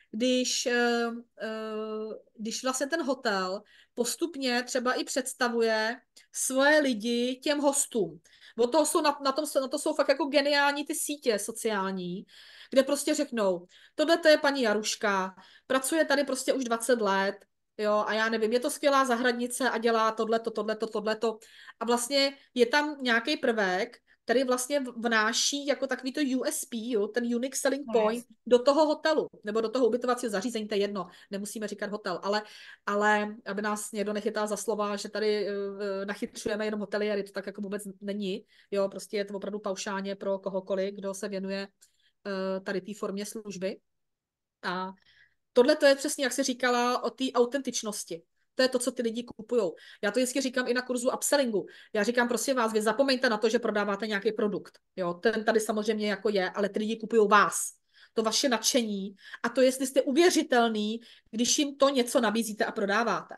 když vlastně ten hotel postupně třeba i představuje svoje lidi těm hostům. Od toho jsou na to jsou fakt jako geniální ty sítě sociální, kde prostě řeknou, tohle to je paní Jaruška, pracuje tady prostě už 20 let, jo, a já nevím, je to skvělá zahradnice a dělá tohleto, tohleto, tohleto. A vlastně je tam nějaký prvek, který vlastně vnáší jako takový to USP, jo, ten Unique Selling No Point jasně. do toho hotelu, nebo do toho ubytovacího zařízení, to je jedno, nemusíme říkat hotel, ale aby nás někdo nechytal za slova, že tady nachytřujeme jenom hoteliéry, to tak jako vůbec není, jo, prostě je to opravdu paušálně pro kohokoliv, kdo se věnuje tady té formě služby. A tohle to je přesně, jak jsi říkala, o té autentičnosti. To je to, co ty lidi kupují. Já to vždycky říkám i na kurzu upsellingu. Já říkám, prosím vás, vy zapomeňte na to, že prodáváte nějaký produkt. Jo, ten tady samozřejmě jako je, ale ty lidi kupují vás. To vaše nadšení a to, jestli jste uvěřitelný, když jim to něco nabízíte a prodáváte.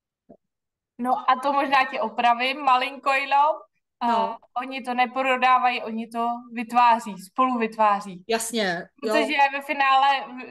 No a to možná tě opravím malinko jenom. No, Oni to neprodávají, oni to vytváří, spolu vytváří. jasně, jo. Protože ve finále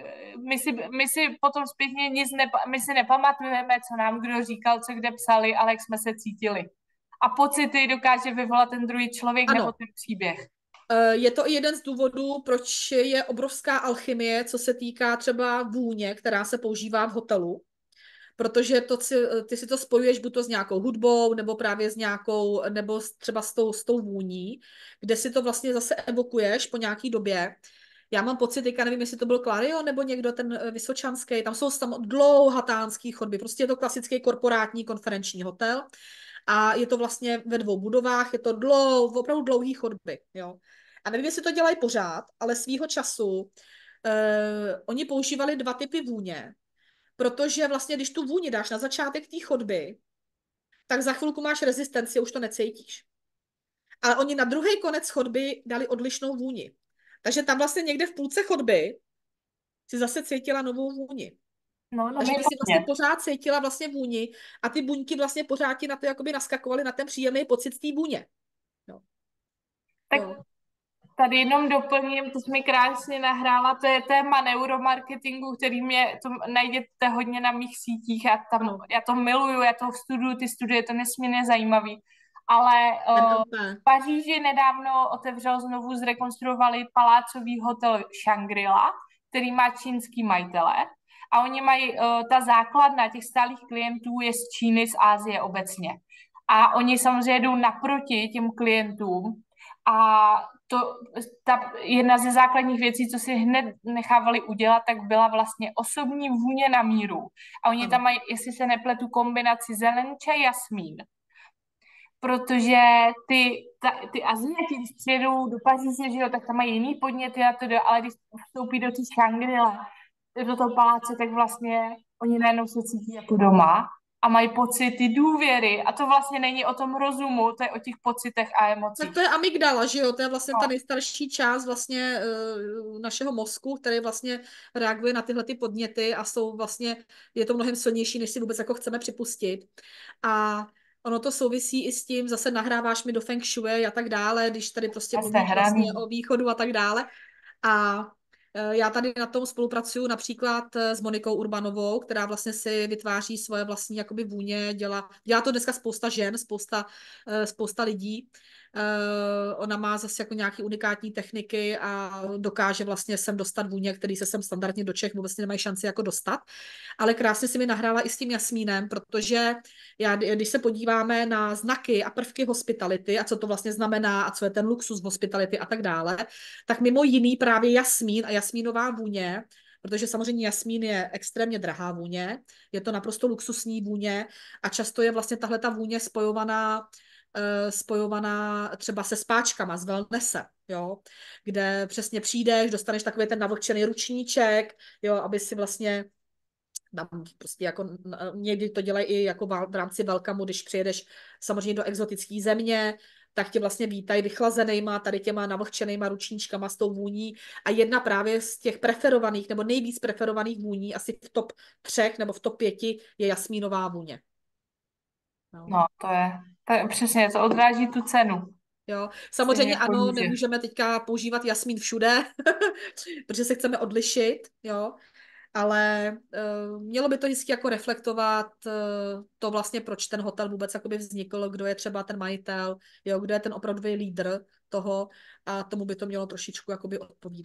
my si potom zpětně my si nepamatujeme, co nám kdo říkal, co kde psali, ale jak jsme se cítili. A pocity dokáže vyvolat ten druhý člověk nebo Ano, ten příběh. je to i jeden z důvodů, proč je obrovská alchymie, co se týká třeba vůně, která se používá v hotelu. Protože ty si to spojuješ buď to s nějakou hudbou, nebo právě s nějakou, nebo třeba s tou vůní, kde si to vlastně zase evokuješ po nějaký době. Já mám pocit, teďka nevím, jestli to byl Clario nebo někdo ten vysočanský, tam jsou tam dlouhatánský chodby, prostě je to klasický korporátní konferenční hotel a je to vlastně ve 2 budovách, je to opravdu dlouhý chodby, jo. A nevím, jestli to dělají pořád, ale svýho času oni používali 2 typy vůně, protože vlastně, když tu vůni dáš na začátek té chodby, tak za chvilku máš rezistenci a už to necítíš. Ale oni na druhý konec chodby dali odlišnou vůni. Takže tam vlastně někde v půlce chodby si zase cítila novou vůni. No Takže ty si vlastně výborně. pořád cítila vlastně vůni a ty buňky vlastně pořád ti na to jakoby naskakovaly na ten příjemný pocit z té vůně. Jo. Tak Jo. tady jenom doplním, to jsi mi krásně nahrála, to je téma neuromarketingu, který to najdete hodně na mých sítích, Ano, já to miluju, já to studuju, ty studie, je to nesmírně zajímavý, ale NLP. v Paříži nedávno otevřel znovu, zrekonstruovali palácový hotel Shangri-La, který má čínský majitele a oni mají, ta základna těch stálých klientů je z Číny, z Asie obecně. A oni samozřejmě jdou naproti těm klientům a jedna ze základních věcí, co si hned nechávali udělat, tak byla vlastně osobní vůně na míru. A oni tam Ano. mají, jestli se nepletu, kombinaci zelenče, jasmín. Protože ty Aziati, když přijedou do Paříže, že jo, tak tam mají jiný podněty a to, ale když vstoupí do té Shangri-La, do toho paláce, tak vlastně oni najednou se cítí jako doma a mají pocity důvěry. A to vlastně není o tom rozumu, to je o těch pocitech a Tak emocích. to je amygdala, že jo? To je vlastně ta No, nejstarší část vlastně našeho mozku, který vlastně reaguje na tyhle ty podněty a jsou vlastně, je to mnohem silnější, než si vůbec jako chceme připustit. A ono to souvisí i s tím, zase nahráváš mi do Feng Shui a tak dále, když tady prostě a jste mluvíš vlastně hraný. o východu a tak dále. A já tady na tom spolupracuju například s Monikou Urbanovou, která vlastně si vytváří svoje vlastní jakoby vůně, dělá to dneska spousta žen, spousta lidí. Ona má zase jako nějaký unikátní techniky a dokáže vlastně sem dostat vůně, který se sem standardně do Čech vůbec nemají šanci jako dostat. Ale krásně si mi nahrála i s tím jasmínem, protože když se podíváme na znaky a prvky hospitality a co to vlastně znamená a co je ten luxus hospitality a tak dále, tak mimo jiný právě jasmín a jasmínová vůně, protože samozřejmě jasmín je extrémně drahá vůně, je to naprosto luxusní vůně a často je vlastně tahle ta vůně spojovaná třeba se spáčkama, z wellnesse, jo, kde přesně přijdeš, dostaneš takový ten navlhčený ručníček, jo, aby si vlastně tam prostě jako někdy to dělají i jako v rámci welcomeu, když přijedeš samozřejmě do exotické země, tak tě vlastně vítají vychlazenýma, tady těma navlhčenýma ručníčkama s tou vůní. A jedna právě z těch preferovaných, nebo nejvíc preferovaných vůní, asi v top 3 nebo v top 5 je jasmínová vůně. No. No, to je přesně, to odráží tu cenu. Jo. Stejně Samozřejmě jako ano, růže. nemůžeme teďka používat jasmín všude, protože se chceme odlišit, jo. Ale mělo by to vždycky jako reflektovat to vlastně, proč ten hotel vůbec jakoby vznikl, kdo je třeba ten majitel, jo, kdo je ten opravdový lídr toho a tomu by to mělo trošičku jakoby odpovídat.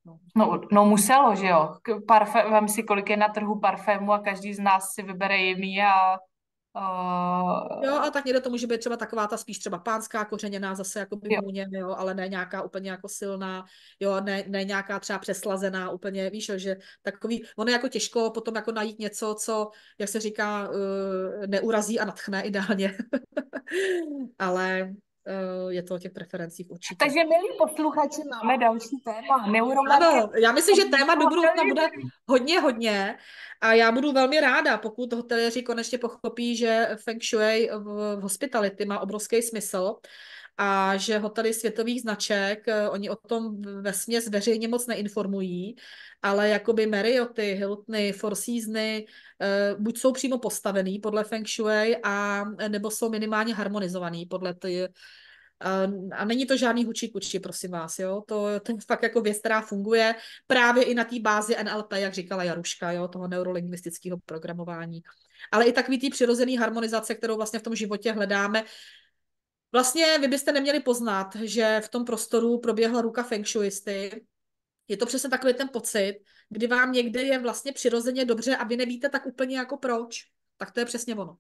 No. No muselo, že jo. Vem si, kolik je na trhu parfému a každý z nás si vybere jiný a Jo, uh, a tak někde to může být třeba taková ta spíš třeba pánská kořeněná zase jako by jo. vůně, jo, ale ne nějaká úplně jako silná, jo, ne nějaká třeba přeslazená úplně, víš, jo, že takový, ono je jako těžko potom jako najít něco, co, jak se říká, neurazí a nadchne ideálně, ale je to o těch preferencích určitě. Takže, milí posluchači, máme další téma. Ano, já myslím, že Neuromarketing téma do budoucna bude hotelů. hodně a já budu velmi ráda, pokud hoteliéři konečně pochopí, že Feng Shui v hospitality má obrovský smysl a že hotely světových značek, oni o tom vesměs veřejně moc neinformují, ale jakoby Marriotty, Hiltony, Four Seasony, buď jsou přímo postavený podle Feng Shui a nebo jsou minimálně harmonizovaný podle ty. A není to žádný hučí kučí, prosím vás, jo. To je fakt jako věc, která funguje právě i na té bázi NLP, jak říkala Jaruška, jo, toho neurolingvistického programování. Ale i takový ty přirozený harmonizace, kterou vlastně v tom životě hledáme. Vlastně vy byste neměli poznat, že v tom prostoru proběhla ruka feng shuisty. Je to přesně takový ten pocit, kdy vám někde je vlastně přirozeně dobře a vy nevíte tak úplně jako proč. Tak to je přesně ono.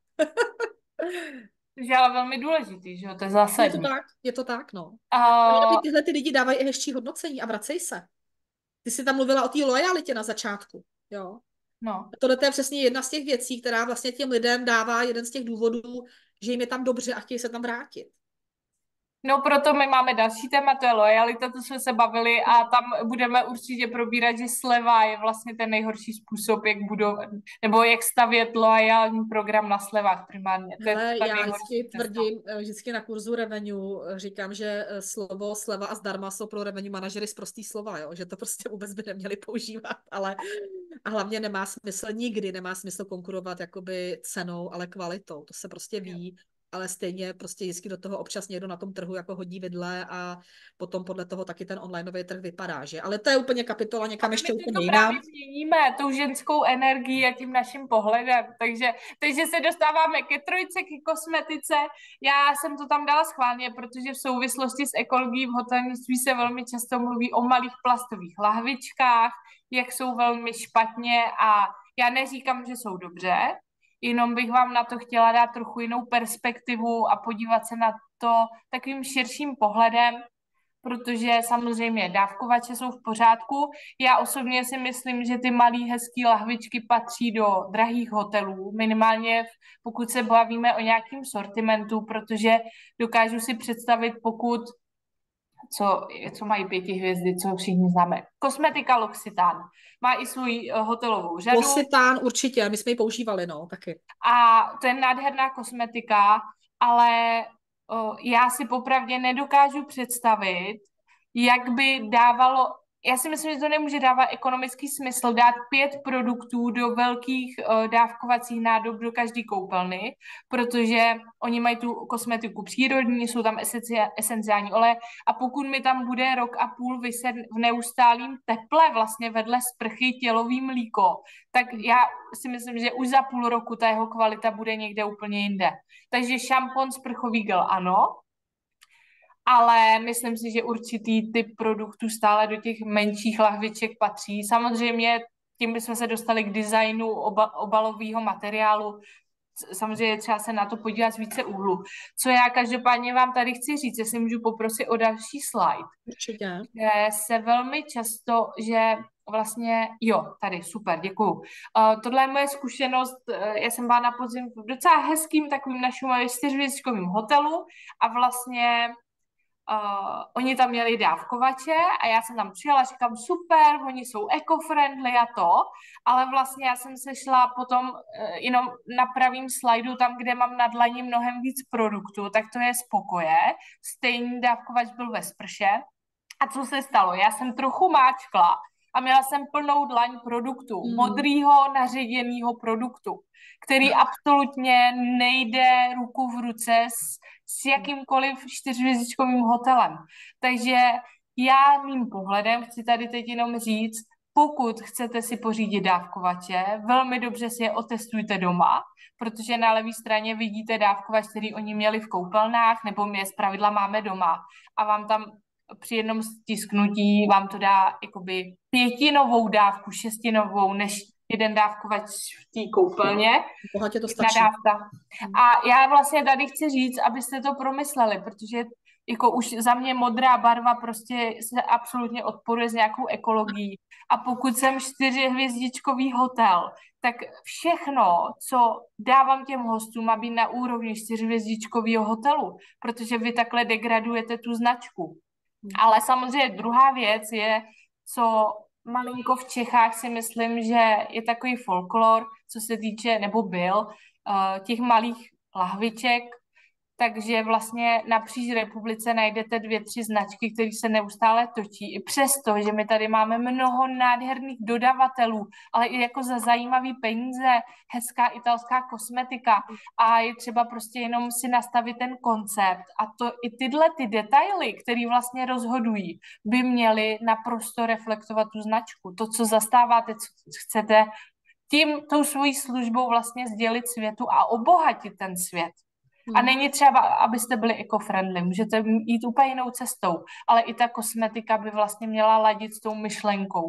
Je ale velmi důležitý, že jo, to je zásadní. Je to tak, no. A Uh, tyhle ty lidi dávají i hezčí hodnocení a vracej se. Ty jsi tam mluvila o té lojalitě na začátku, jo. no. A tohle je přesně jedna z těch věcí, která vlastně těm lidem dává jeden z těch důvodů, že jim je tam dobře a chtějí se tam vrátit. No proto my máme další téma, to je lojalita, to jsme se bavili a tam budeme určitě probírat, že sleva je vlastně ten nejhorší způsob, jak budovat, nebo jak stavět loajální program na slevách primárně. To je Hele, ta já nejhorší vždycky cesta. tvrdím, vždycky na kurzu revenue říkám, že slovo sleva a zdarma jsou pro revenue manažery sprostý slova, jo? Že to prostě vůbec by neměli používat, ale a hlavně nemá smysl, nikdy nemá smysl konkurovat jakoby cenou, ale kvalitou, to se prostě ví, ale stejně prostě vždycky do toho občas někdo na tom trhu jako hodí vidle a potom podle toho taky ten onlineový trh vypadá, že? Ale to je úplně kapitola někam My ještě teď úplně to jinam. právě měníme tou ženskou energií a tím naším pohledem, takže se dostáváme ke trojce, ke kosmetice. Já jsem to tam dala schválně, protože v souvislosti s ekologií v hotelnictví se velmi často mluví o malých plastových lahvičkách, jak jsou velmi špatně a já neříkám, že jsou dobře, jenom bych vám na to chtěla dát trochu jinou perspektivu a podívat se na to takovým širším pohledem, protože samozřejmě dávkovače jsou v pořádku. Já osobně si myslím, že ty malý hezký lahvičky patří do drahých hotelů, minimálně pokud se bavíme o nějakém sortimentu, protože dokážu si představit, pokud co mají 5 hvězdy, co všichni známe. Kosmetika L'Occitane má i svou hotelovou řadu. L'Occitane určitě, my jsme ji používali, no, taky. A to je nádherná kosmetika, ale já si popravdě nedokážu představit, jak by dávalo, já si myslím, že to nemůže dávat ekonomický smysl dát 5 produktů do velkých dávkovacích nádob do každé koupelny, protože oni mají tu kosmetiku přírodní, jsou tam esenciální oleje a pokud mi tam bude rok a půl vyset v neustálém teple vlastně vedle sprchy tělový mlíko, tak já si myslím, že už za půl roku ta jeho kvalita bude někde úplně jinde. Takže šampon, sprchový gel ano, ale myslím si, že určitý typ produktů stále do těch menších lahviček patří. Samozřejmě tím bychom se dostali k designu obalového materiálu. Samozřejmě třeba se na to podívat z více úhlu. Co já každopádně vám tady chci říct, jestli můžu poprosit o další slide. Určitě. Že se velmi často, že vlastně, jo, tady, super, děkuju. Tohle je moje zkušenost, já jsem byla na podzim v docela hezkým takovým naším 4hvězdičkovým hotelu a vlastně oni tam měli dávkovače a já jsem tam přijela, říkám super, oni jsou eco-friendly a to, ale vlastně já jsem se šla potom jenom na pravým slajdu, tam, kde mám na dlani mnohem víc produktů, tak to je spokoje. Stejný dávkovač byl ve sprše. A co se stalo? Já jsem trochu máčkla a měla jsem plnou dlaň produktu, modrýho naředěného produktu, který absolutně nejde ruku v ruce s jakýmkoliv 4hvězdičkovým hotelem. Takže já mým pohledem chci tady teď jenom říct, pokud chcete si pořídit dávkovače, velmi dobře si je otestujte doma, protože na levé straně vidíte dávkovač, který oni měli v koupelnách, nebo my je zpravidla máme doma a vám tam při jednom stisknutí vám to dá jakoby 5novou dávku, 6novou, než jeden dávkovač v té koupelně. Bohatě to Jedna stačí. dávka. A já vlastně tady chci říct, abyste to promysleli, protože jako už za mě modrá barva prostě se absolutně odporuje s nějakou ekologií. A pokud jsem 4hvězdičkový hotel, tak všechno, co dávám těm hostům, má být na úrovni 4hvězdičkového hotelu, protože vy takhle degradujete tu značku. Ale samozřejmě druhá věc je, co malinko v Čechách si myslím, že je takový folklor, co se týče, nebo byl, těch malých lahviček, takže vlastně napříč republice najdete 2, 3 značky, které se neustále točí. I přesto, že my tady máme mnoho nádherných dodavatelů, ale i jako za zajímavý peníze, hezká italská kosmetika a je třeba prostě jenom si nastavit ten koncept a to i tyhle ty detaily, které vlastně rozhodují, by měly naprosto reflektovat tu značku. To, co zastáváte, co chcete, tou svojí službou vlastně sdělit světu a obohatit ten svět. A není třeba, abyste byli eco-friendly, můžete jít úplně jinou cestou, ale i ta kosmetika by vlastně měla ladit s tou myšlenkou.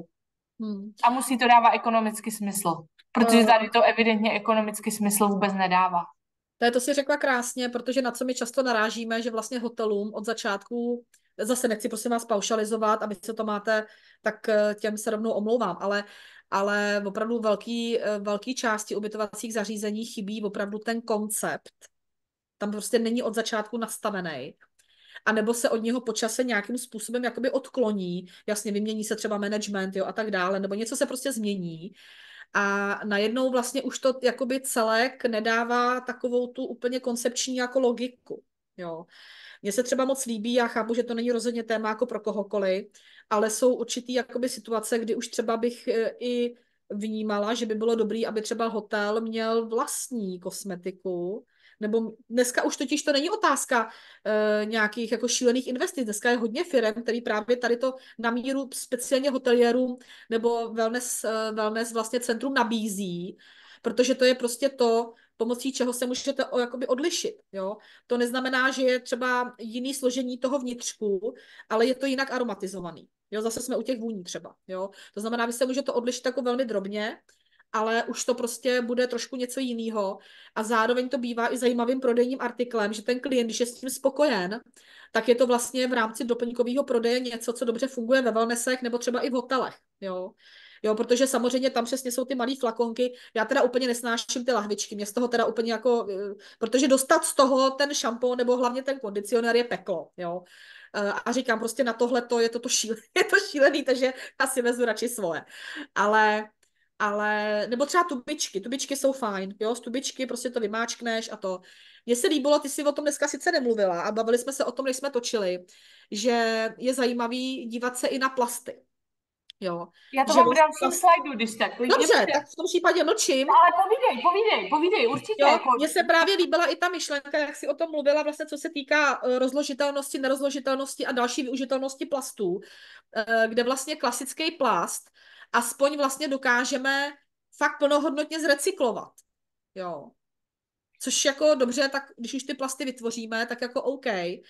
A musí to dávat ekonomický smysl, protože tady to evidentně ekonomický smysl vůbec nedává. To si řekla krásně, protože na co my často narážíme, že vlastně hotelům od začátku, zase nechci prosím vás paušalizovat, aby se to máte, tak těm se rovnou omlouvám, ale opravdu velký části ubytovacích zařízení chybí opravdu ten koncept. Tam prostě není od začátku nastavený. A nebo se od něho po čase nějakým způsobem jakoby odkloní, jasně vymění se třeba management, jo, a tak dále, nebo něco se prostě změní. A najednou vlastně už to jakoby celek nedává takovou tu úplně koncepční jako logiku, jo. Mně se třeba moc líbí, já chápu, že to není rozhodně téma jako pro kohokoliv, ale jsou určitý jakoby situace, kdy už třeba bych i vnímala, že by bylo dobré, aby třeba hotel měl vlastní kosmetiku, nebo dneska už totiž to není otázka nějakých jako šílených investic. Dneska je hodně firem, který právě tady to na míru speciálně hoteliérům nebo wellness vlastně centrum nabízí, protože to je prostě to, pomocí čeho se můžete jakoby odlišit. Jo? To neznamená, že je třeba jiný složení toho vnitřku, ale je to jinak aromatizovaný. Jo? Zase jsme u těch vůní třeba. Jo? To znamená, vy se můžete odlišit jako velmi drobně, ale už to prostě bude trošku něco jiného. A zároveň to bývá i zajímavým prodejním artiklem, že ten klient, když je s tím spokojen, tak je to vlastně v rámci doplňkového prodeje něco, co dobře funguje ve wellnessech nebo třeba i v hotelech. Jo, protože samozřejmě tam přesně jsou ty malé flakonky. Já teda úplně nesnáším ty lahvičky. Mě z toho teda úplně jako, protože dostat z toho ten šampon nebo hlavně ten kondicionér je peklo, jo. A říkám, prostě na tohle je to šílený, takže asi vezu radši svoje. Ale, nebo třeba tubičky jsou fajn, jo, z tubičky prostě to vymáčkneš a to. Mně se líbilo, ty jsi o tom dneska sice nemluvila a bavili jsme se o tom, když jsme točili, že je zajímavý dívat se i na plasty. Jo. Já to že mám v dalším slajdu, když tak. Dobře, tak v tom případě mlčím. Ale povídej, určitě. Jo, jako... mně se právě líbila i ta myšlenka, jak jsi o tom mluvila, vlastně co se týká rozložitelnosti, nerozložitelnosti a další využitelnosti plastů, kde vlastně klasický plast aspoň vlastně dokážeme fakt plnohodnotně zrecyklovat. Jo. Což jako dobře, tak když už ty plasty vytvoříme, tak jako OK.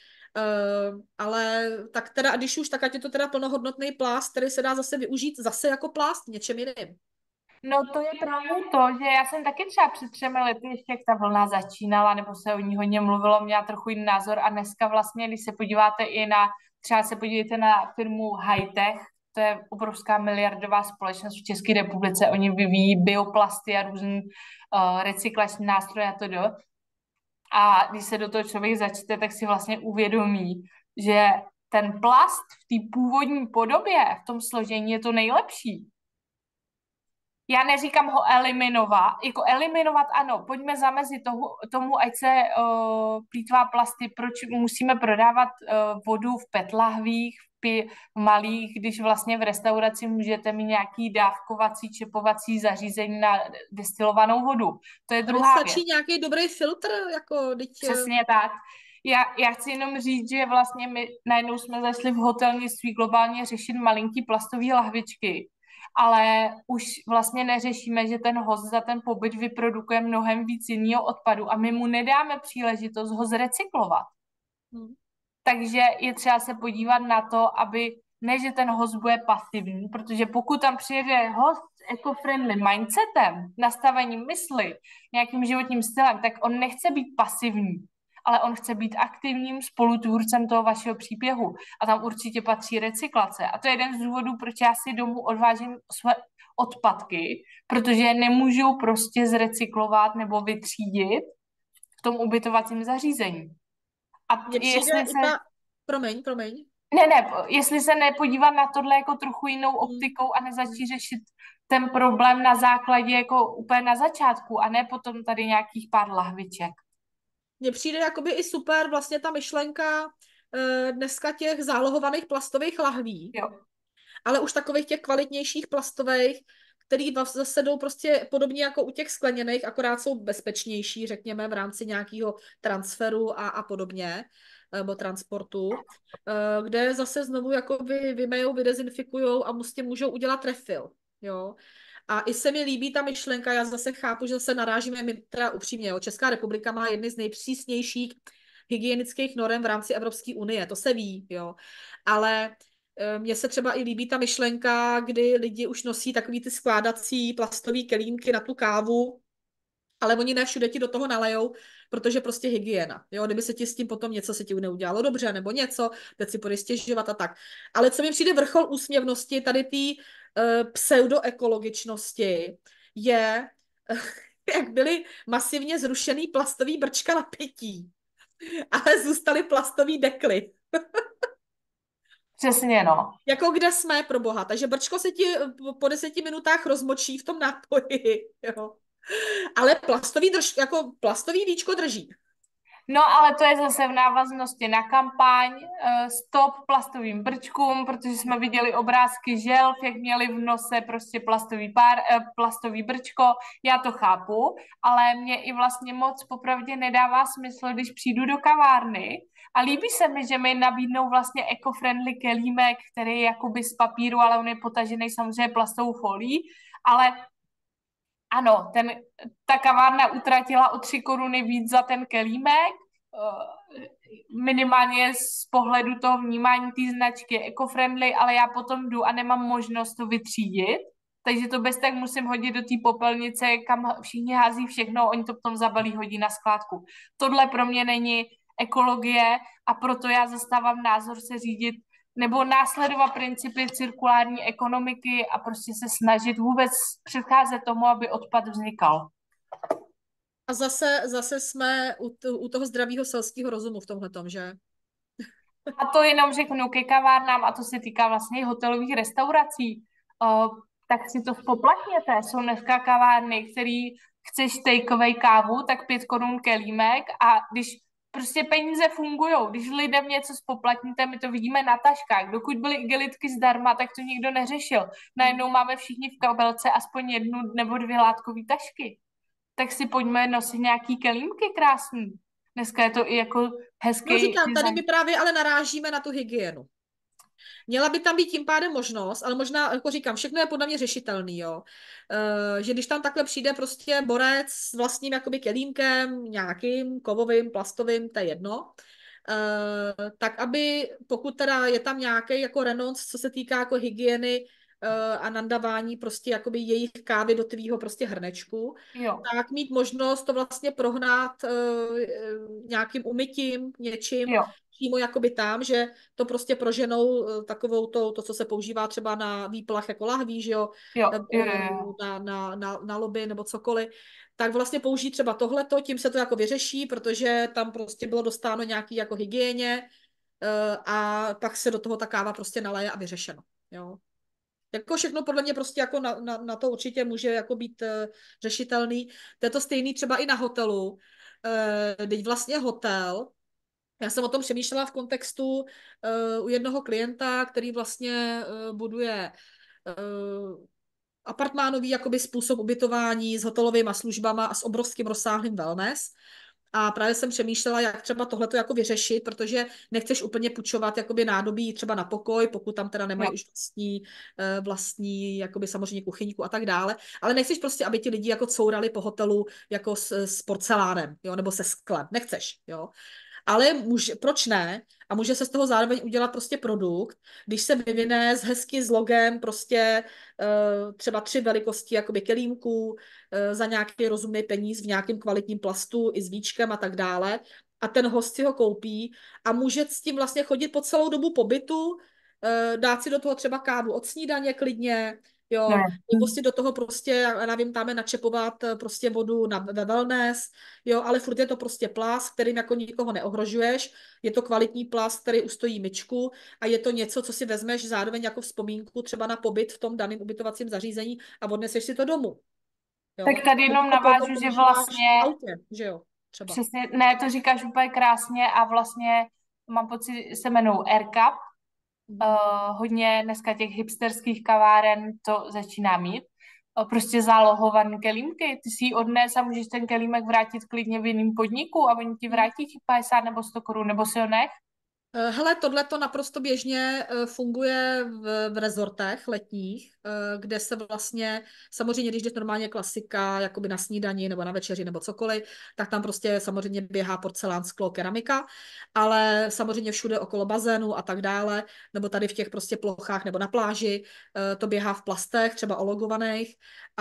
Ale tak teda, když už, tak ať je to teda plnohodnotný plast, který se dá zase využít zase jako plast něčem jiným. No to je právě to, že já jsem taky třeba před 3 lety, ještě jak ta vlna začínala, nebo se o ní hodně mluvilo, měla trochu jiný názor a dneska vlastně, když se podíváte i na, třeba se podívejte na firmu Hightech, to je obrovská miliardová společnost v České republice, oni vyvíjí bioplasty a různý recyklační nástroje a to do. A když se do toho člověk začte, tak si vlastně uvědomí, že ten plast v té původní podobě, v tom složení je to nejlepší. Já neříkám ho eliminovat, jako eliminovat ano, pojďme zamezit tomu, ať se plýtvá plasty, proč musíme prodávat vodu v PET lahvích, v malých, když vlastně v restauraci můžete mít nějaký dávkovací, čepovací zařízení na destilovanou vodu. To je druhá věc. Stačí nějaký dobrý filtr, jako Přesně tak. Já chci jenom říct, že vlastně my najednou jsme zašli v hotelnictví globálně řešit malinký plastové lahvičky, ale už vlastně neřešíme, že ten host za ten pobyt vyprodukuje mnohem víc jiného odpadu a my mu nedáme příležitost ho zrecyklovat. Takže je třeba se podívat na to, aby ne, že ten host bude pasivní, protože pokud tam přijede host s eco-friendly mindsetem, nastavením mysli, nějakým životním stylem, tak on nechce být pasivní, ale on chce být aktivním spolutvůrcem toho vašeho příběhu. A tam určitě patří recyklace. A to je jeden z důvodů, proč já si domů odvážím své odpadky, protože je nemůžu prostě zrecyklovat nebo vytřídit v tom ubytovacím zařízení. A Mně přijde jestli i se... ta... Promiň. Ne, jestli se nepodívat na tohle jako trochu jinou Hmm. optikou a nezačít řešit ten problém na základě jako úplně na začátku a ne potom tady nějakých pár lahviček. Mně přijde jakoby i super vlastně ta myšlenka dneska těch zálohovaných plastových lahví, Jo. ale už takových těch kvalitnějších plastových, který zase jdou prostě podobně jako u těch skleněných, akorát jsou bezpečnější, řekněme, v rámci nějakého transferu a podobně, nebo transportu, kde zase znovu jakoby vymejou, vydezinfikujou a prostě můžou udělat refill, jo. A i se mi líbí ta myšlenka, já zase chápu, že zase narážíme, my teda upřímně, jo, Česká republika má jedny z nejpřísnějších hygienických norem v rámci Evropské unie, to se ví, jo. Ale mně se třeba i líbí ta myšlenka, kdy lidi už nosí takový ty skládací plastové kelímky na tu kávu, ale oni ne všude ti do toho nalejou, protože prostě hygiena. Jo? Kdyby se ti s tím potom něco se ti neudělalo dobře, nebo něco, teď si půjdeš stěžovat a tak. Ale co mi přijde vrchol úsměvnosti, tady té pseudoekologičnosti, je, jak byly masivně zrušený plastový brčka na pití, ale zůstaly plastový dekly. Přesně, no. Jako kde jsme, pro boha. Takže brčko se ti po 10 minutách rozmočí v tom nápoji. Jo. Ale jako plastový víčko drží. No, ale to je zase v návaznosti na kampaň Stop plastovým brčkům, protože jsme viděli obrázky želv, jak měli v nose prostě plastový brčko. Já to chápu, ale mě i vlastně moc popravdě nedává smysl, když přijdu do kavárny a líbí se mi, že mi nabídnou vlastně eco-friendly kelímek, který je jakoby z papíru, ale on je potažený samozřejmě plastovou folií, ale ano, ta kavárna utratila o 3 koruny víc za ten kelímek, minimálně z pohledu toho vnímání té značky eco-friendly, ale já potom jdu a nemám možnost to vytřídit, takže to bez tak musím hodit do té popelnice, kam všichni hází všechno, oni to potom zabalí, hodí na skládku. Tohle pro mě není ekologie a proto já zastávám názor se řídit nebo následovat principy cirkulární ekonomiky a prostě se snažit vůbec předcházet tomu, aby odpad vznikal. A zase jsme u toho zdravého selského rozumu v tomhletom, že? A to jenom řeknu ke kavárnám, a to se týká vlastně i hotelových restaurací, tak si to spoplatněte. Jsou dneska kavárny, který chceš takeaway kávu, tak 5 korun kelímek a když prostě peníze fungujou, když lidem něco spoplatníte, my to vidíme na taškách. Dokud byly igelitky zdarma, tak to nikdo neřešil. Najednou máme všichni v kabelce aspoň 1 nebo 2 látkové tašky. Tak si pojďme nosit nějaký kelímky krásný. Dneska je to i jako hezký No říkám, tady design. my právě ale narážíme na tu hygienu. Měla by tam být tím pádem možnost, ale možná, jako říkám, všechno je podle mě řešitelný, jo. Že když tam takhle přijde prostě borec s vlastním jakoby kelímkem, nějakým kovovým, plastovým, to je jedno, tak aby, pokud teda je tam nějaký jako renonc, co se týká jako hygieny a nandavání prostě jakoby jejich kávy do tvýho prostě hrnečku, Jo. tak mít možnost to vlastně prohnat nějakým umytím, něčím, Jo. přímo jakoby tam, že to prostě proženou takovou to, co se používá třeba na výplach jako lahví, že jo, Jo, nebo jo, jo. na lobby nebo cokoliv, tak vlastně použít třeba tohleto, tím se to jako vyřeší, protože tam prostě bylo dostáno nějaký jako hygieně a pak se do toho ta káva prostě naleje a vyřešeno, jo. Jako všechno podle mě prostě jako na to určitě může jako být řešitelný. To je to stejný třeba i na hotelu. Teď vlastně hotel, já jsem o tom přemýšlela v kontextu u jednoho klienta, který vlastně buduje apartmánový jakoby způsob ubytování s hotelovými službama a s obrovským rozsáhlým wellness. A právě jsem přemýšlela, jak třeba tohleto jako vyřešit, protože nechceš úplně půjčovat jakoby nádobí třeba na pokoj, pokud tam teda nemají Jo. už vlastní jakoby samozřejmě kuchyňku a tak dále, ale nechceš prostě, aby ti lidi jako courali po hotelu jako s porcelánem, jo, nebo se sklem, nechceš, jo. Ale proč ne? A může se z toho zároveň udělat prostě produkt, když se vyvine hezky s logem prostě třeba 3 velikosti jakoby kelímků za nějaký rozumný peníz v nějakém kvalitním plastu i s víčkem a tak dále. A ten host si ho koupí a může s tím vlastně chodit po celou dobu pobytu, dát si do toho třeba kávu od snídaně klidně, No, jo, nebo si do toho prostě, já nevím, tam načepovat prostě vodu ve wellness, jo, ale furt je to prostě plast, kterým jako nikoho neohrožuješ, je to kvalitní plast, který ustojí myčku a je to něco, co si vezmeš zároveň jako vzpomínku třeba na pobyt v tom daném ubytovacím zařízení a odneseš si to domů, jo. tak tady Nebo jenom to potom navážu, že používáš vlastně v autě, že jo, třeba. přesně, ne, to říkáš úplně krásně a vlastně mám pocit, se jmenují AirCap. Mhm. Hodně dneska těch hipsterských kaváren to začíná mít. Prostě zálohované kelímky. Ty si ji odnes a můžeš ten kelímek vrátit klidně v jiném podniku a oni ti vrátí těch 50 nebo 100 korun, nebo si ho nech. Hele, tohle to naprosto běžně funguje v rezortech letních, kde se vlastně, samozřejmě, když jdeš normálně klasika, jakoby na snídani nebo na večeři nebo cokoliv, tak tam prostě samozřejmě běhá porcelán, sklo, keramika, ale samozřejmě všude okolo bazénu a tak dále, nebo tady v těch prostě plochách nebo na pláži, to běhá v plastech, třeba ologovaných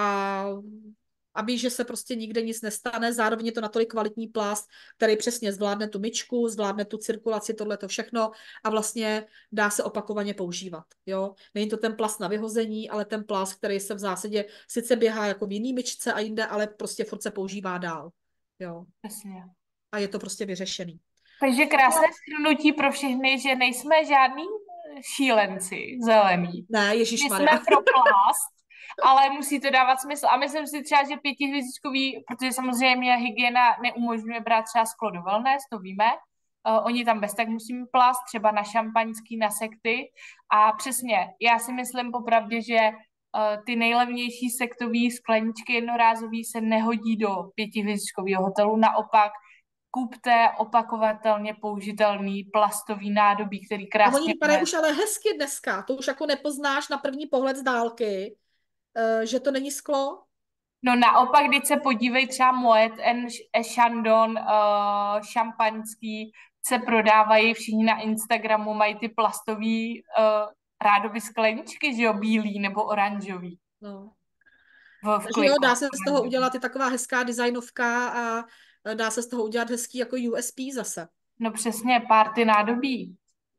a víš, že se prostě nikde nic nestane, zároveň je to natolik kvalitní plast, který přesně zvládne tu myčku, zvládne tu cirkulaci, tohle to všechno a vlastně dá se opakovaně používat. Jo? Není to ten plast na vyhození, ale ten plast, který se v zásadě sice běhá jako v jiný myčce a jinde, ale prostě furt se používá dál. Jo? Přesně. A je to prostě vyřešený. Takže krásné shrnutí pro všechny, že nejsme žádný šílenci zelení. Ne, My jsme ježišmarja. pro plast, ale musí to dávat smysl. A myslím si třeba, že pětihvězdičkový, protože samozřejmě hygiena neumožňuje brát třeba sklo do wellness, to víme. Oni tam bez tak musí mít plast, třeba na šampaňský, na sekty. A přesně, já si myslím popravdě, že ty nejlevnější sektové skleničky jednorázový se nehodí do pětihvězdičkového hotelu. Naopak kupte opakovatelně použitelný plastový nádobí, který A oni krásně vypadají už ale hezky dneska. To už jako nepoznáš na první pohled z dálky, že to není sklo. No naopak, když se podívej třeba Moet Chandon, šampaňský, se prodávají všichni na Instagramu, mají ty plastový rádoby skleničky, že jo, bílý nebo oranžový. No. V Takže jo, kliku. dá se z toho udělat i taková hezká designovka a dá se z toho udělat hezký jako USP zase. No přesně, party nádobí.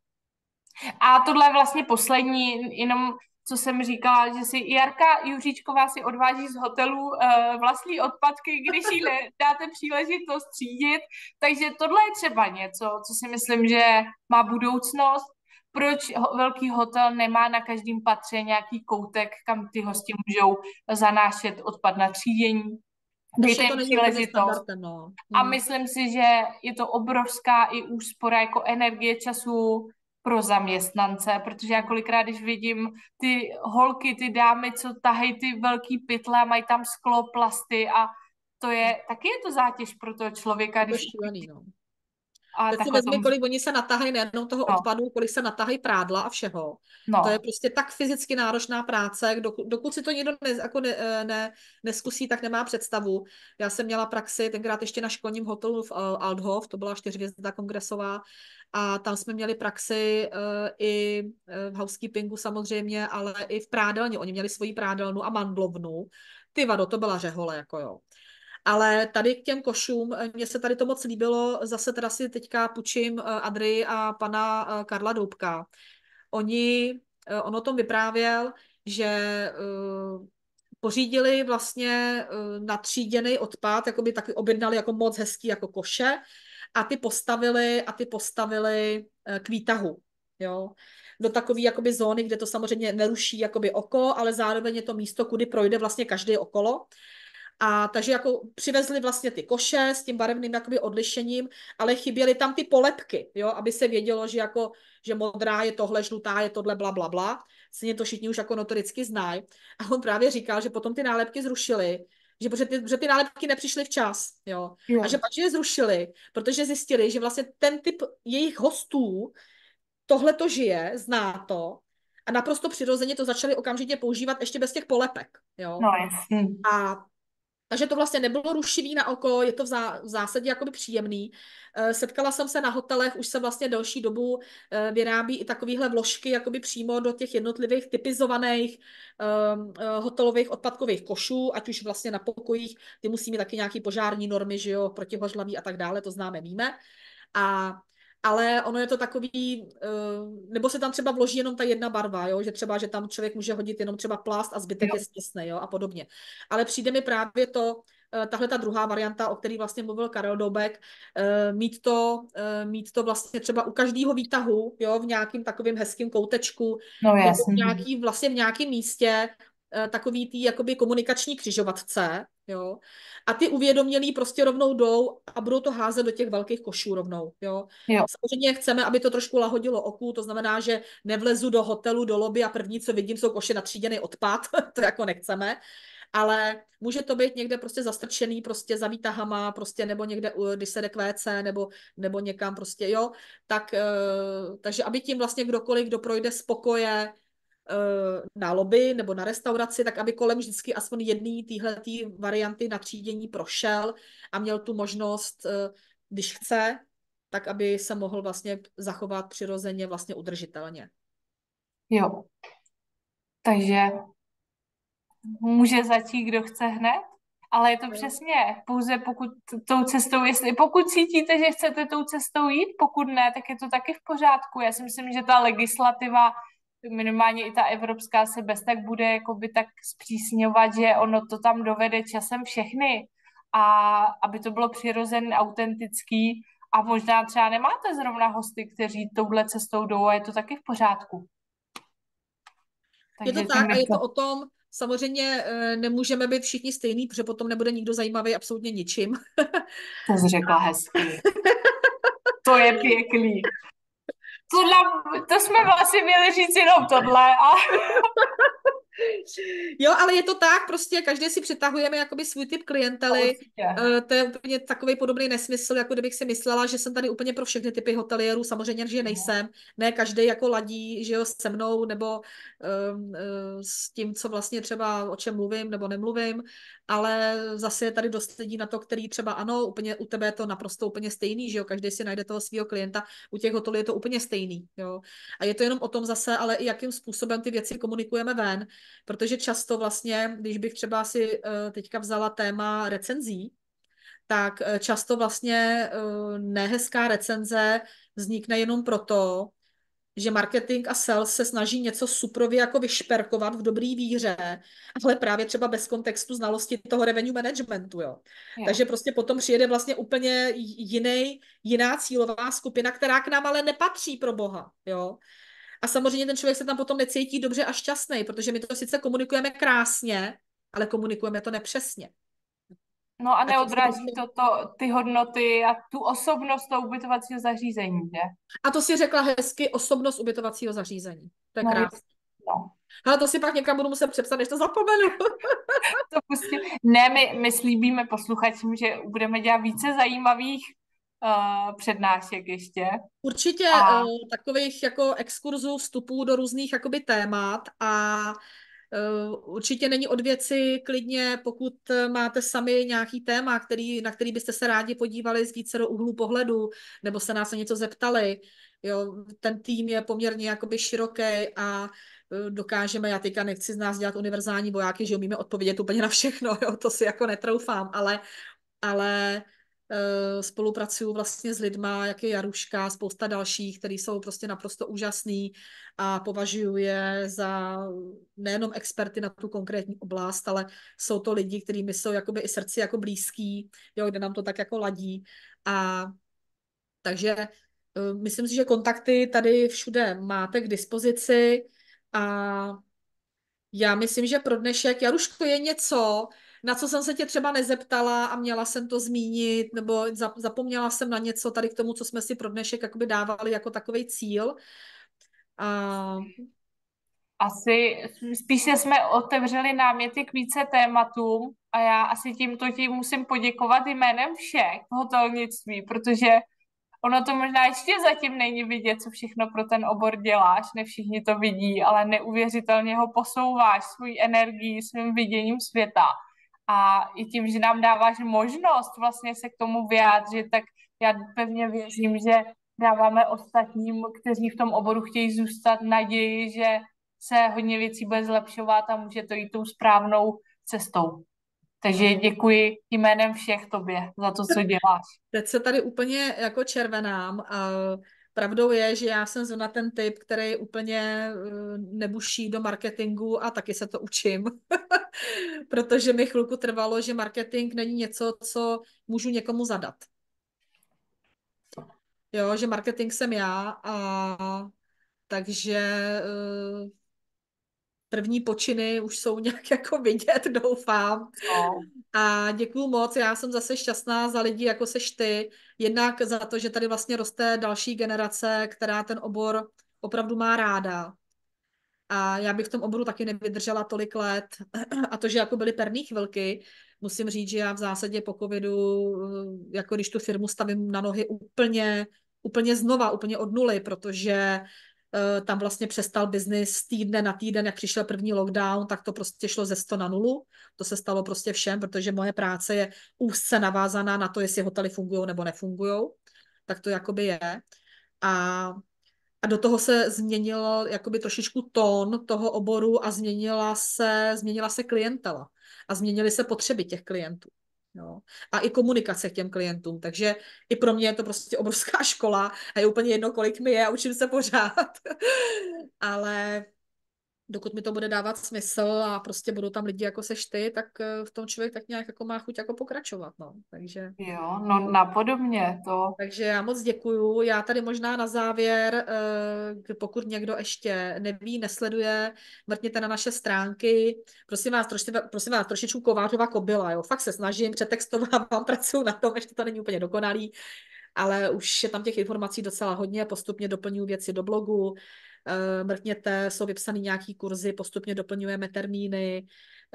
A tohle je vlastně poslední, jenom co jsem říkala, že si Jarka Juříčková si odváží z hotelu vlastní odpadky, když jí dáte příležitost třídit. Takže tohle je třeba něco, co si myslím, že má budoucnost. Proč velký hotel nemá na každém patře nějaký koutek, kam ty hosti můžou zanášet odpad na třídění? Ještě Dejte jim to není úplně příležitost. standardem, no. A myslím si, že je to obrovská i úspora jako energie času pro zaměstnance, protože já kolikrát, když vidím ty holky, ty dámy, co tahají ty velký pytle a mají tam sklo, plasty a taky je to zátěž pro toho člověka, To je když šílený, no. a Teď si takhle vezmi, tomu, kolik oni se natahají nejenom toho no, odpadu, kolik se natahají prádla a všeho. To je no, prostě tak fyzicky náročná práce, dokud si to někdo neskusí, tak nemá představu. Já jsem měla praxi tenkrát ještě na školním hotelu v Althoff, to byla 4hvězdná kongresová, a tam jsme měli praxi i v housekeepingu samozřejmě, ale i v prádelně. Oni měli svoji prádelnu a mandlovnu. Ty vado, to byla řehole, jako jo. Ale tady k těm košům, mně se tady to moc líbilo, zase teda si teďka půjčím Adry a pana Karla Doubka. On o tom vyprávěl, že pořídili vlastně natříděný odpad, jakoby taky objednali jako moc hezký jako koše a ty postavili k výtahu, jo. Do takové jakoby zóny, kde to samozřejmě neruší jakoby oko, ale zároveň je to místo, kudy projde vlastně každý okolo. A takže jako přivezli vlastně ty koše s tím barevným jakoby odlišením, ale chyběly tam ty polepky, jo, aby se vědělo, že jako, že modrá je tohle, žlutá je tohle, bla, bla, bla. Stejně to všichni už jako notoricky znají. A on právě říkal, že potom ty nálepky zrušili, že protože ty nálepky nepřišly včas, jo. A že jo, pak je zrušili, protože zjistili, že vlastně ten typ jejich hostů tohle to žije, zná to a naprosto přirozeně to začali okamžitě používat ještě bez těch polepek, jo. no jasný. A Takže to vlastně nebylo rušivý na oko, je to v zásadě jakoby příjemný. Setkala jsem se na hotelech, už se vlastně delší dobu vyrábí i takovéhle vložky jakoby přímo do těch jednotlivých typizovaných hotelových odpadkových košů, ať už vlastně na pokojích, ty musí mít taky nějaký požární normy, že jo, protihořlaví a tak dále, to známe, víme. Ale ono je to takový, nebo se tam třeba vloží jenom ta jedna barva, jo? Že třeba, že tam člověk může hodit jenom třeba plast a zbytek je stěsný, jo? A podobně. Ale přijde mi právě to, tahle ta druhá varianta, o který vlastně mluvil Karel Dobek, mít to vlastně třeba u každého výtahu, jo? V nějakým takovým hezkým koutečku, No nebo jasně. vlastně v nějakém místě, takový tý jakoby komunikační křižovatce, jo. A ty uvědomělí prostě rovnou jdou a budou to házet do těch velkých košů rovnou, jo. Jo. Samozřejmě chceme, aby to trošku lahodilo oku, to znamená, že nevlezu do hotelu, do lobby a první, co vidím, jsou koše na tříděný odpad, to jako nechceme. Ale může to být někde prostě zastrčený prostě za výtahama, prostě nebo někde, když se jde k WC, nebo někam prostě, jo. Takže aby tím vlastně kdokoliv, kdo projde z pokoje na lobby nebo na restauraci, tak aby kolem vždycky aspoň jedné téhletý varianty na třídění prošel a měl tu možnost, když chce, tak aby se mohl vlastně zachovat přirozeně, vlastně udržitelně. Jo. Takže může začít, kdo chce hned, ale je to přesně pouze pokud tou cestou, pokud cítíte, že chcete tou cestou jít, pokud ne, tak je to taky v pořádku. Já si myslím, že ta legislativa, minimálně i ta evropská, se bez tak bude jakoby tak zpřísňovat, že ono to tam dovede časem všechny a aby to bylo přirozené, autentický a možná třeba nemáte zrovna hosty, kteří touhle cestou jdou a je to taky v pořádku. Je to tak a je to o tom, samozřejmě nemůžeme být všichni stejný, protože potom nebude nikdo zajímavý absolutně ničím. To jsi řekla hezky. To je pěkný. To jsme vlastně měli říct jenom tohle. Jo, ale je to tak, prostě každý si přetahujeme jakoby svůj typ klientely. To je úplně takový podobný nesmysl, jako kdybych si myslela, že jsem tady úplně pro všechny typy hotelierů, samozřejmě, že nejsem. Ne každý jako ladí, že jo, se mnou, nebo s tím, co vlastně třeba o čem mluvím, nebo nemluvím, ale zase je tady dost lidí na to, který třeba ano, úplně u tebe je to naprosto úplně stejný, že jo, každý si najde toho svého klienta, u těch hotelů je to úplně stejný, jo. A je to jenom o tom zase, ale i jakým způsobem ty věci komunikujeme ven, protože často vlastně, když bych třeba si teďka vzala téma recenzí, tak často vlastně nehezká recenze vznikne jenom proto, že marketing a sales se snaží něco suprově jako vyšperkovat v dobrý víře, ale právě třeba bez kontextu znalosti toho revenue managementu, jo. Takže prostě potom přijede vlastně úplně jiná cílová skupina, která k nám ale nepatří pro boha, jo. A samozřejmě ten člověk se tam potom necítí dobře a šťastný, protože my to sice komunikujeme krásně, ale komunikujeme to nepřesně. No a neodráží ty hodnoty a tu osobnost toho ubytovacího zařízení, že? A to si řekla hezky, osobnost ubytovacího zařízení. To je krásné. No. Ale to si pak někam budu muset přepsat, než to zapomenu. To prostě... Ne, my slíbíme posluchačům, že budeme dělat více zajímavých přednášek ještě. Určitě takových jako exkurzů, vstupů do různých jakoby témat a určitě není od věci klidně, pokud máte sami nějaký téma, na který byste se rádi podívali z více do úhlu pohledu, nebo se nás na něco zeptali. Jo, ten tým je poměrně jakoby široký a dokážeme, já teďka nechci z nás dělat univerzální vojáky, že umíme odpovědět úplně na všechno, jo, to si jako netroufám, ale spolupracuju vlastně s lidma, jak je Jaruška, spousta dalších, kteří jsou prostě naprosto úžasný a považuji je za nejenom experty na tu konkrétní oblast, ale jsou to lidi, kterými jsou jakoby i srdci jako blízký, jo, kde nám to tak jako ladí. A takže myslím si, že kontakty tady všude máte k dispozici a já myslím, že pro dnešek, Jaruško, je něco, na co jsem se tě třeba nezeptala a měla jsem to zmínit, nebo zapomněla jsem na něco tady k tomu, co jsme si pro dnešek jakoby dávali jako takovej cíl. Asi spíše jsme otevřeli náměty k více tématům a já asi tímto ti musím poděkovat jménem všech v hotelnictví, protože ono to možná ještě zatím není vidět, co všechno pro ten obor děláš, ne všichni to vidí, ale neuvěřitelně ho posouváš svojí energií, svým viděním světa. a i tím, že nám dáváš možnost vlastně se k tomu vyjádřit, tak já pevně věřím, že dáváme ostatním, kteří v tom oboru chtějí zůstat, naději, že se hodně věcí bude zlepšovat a může to jít tou správnou cestou. Takže děkuji jménem všech tobě za to, co děláš. Teď se tady úplně jako červenám. A pravdou je, že já jsem zrovna ten typ, který úplně nebuší do marketingu a taky se to učím. Protože mi chvilku trvalo, že marketing není něco, co můžu někomu zadat. Jo, že marketing jsem já a takže první počiny už jsou nějak jako vidět, doufám. No. A děkuju moc, já jsem zase šťastná za lidi, jako seš ty, jednak za to, že tady vlastně roste další generace, která ten obor opravdu má ráda. A já bych v tom oboru taky nevydržela tolik let. A to, že jako byly perný chvilky, musím říct, že já v zásadě po covidu, jako když tu firmu stavím na nohy úplně znova, úplně od nuly, protože tam vlastně přestal biznis z týdne na týden, jak přišel první lockdown, tak to prostě šlo ze 100 na nulu. To se stalo prostě všem, protože moje práce je úzce navázaná na to, jestli hotely fungují nebo nefungují. Tak to jakoby je. A a do toho se změnil jakoby trošičku tón toho oboru a změnila se klientela a změnily se potřeby těch klientů. Jo. A i komunikace k těm klientům. Takže i pro mě je to prostě obrovská škola a je úplně jedno, kolik mi je a učím se pořád. Ale dokud mi to bude dávat smysl a prostě budou tam lidi jako seš ty, tak v tom člověk tak nějak jako má chuť jako pokračovat. No. Takže... Jo, no napodobně to. Takže já moc děkuju. Já tady možná na závěr, pokud někdo ještě neví, nesleduje, mrkněte na naše stránky. Prosím vás, trošičku kovářová kobyla, jo. Fakt se snažím, přetextovávám, pracuji na tom, ještě to není úplně dokonalý, ale už je tam těch informací docela hodně, postupně doplňuji věci do blogu, mrkněte, jsou vypsané nějaký kurzy, postupně doplňujeme termíny.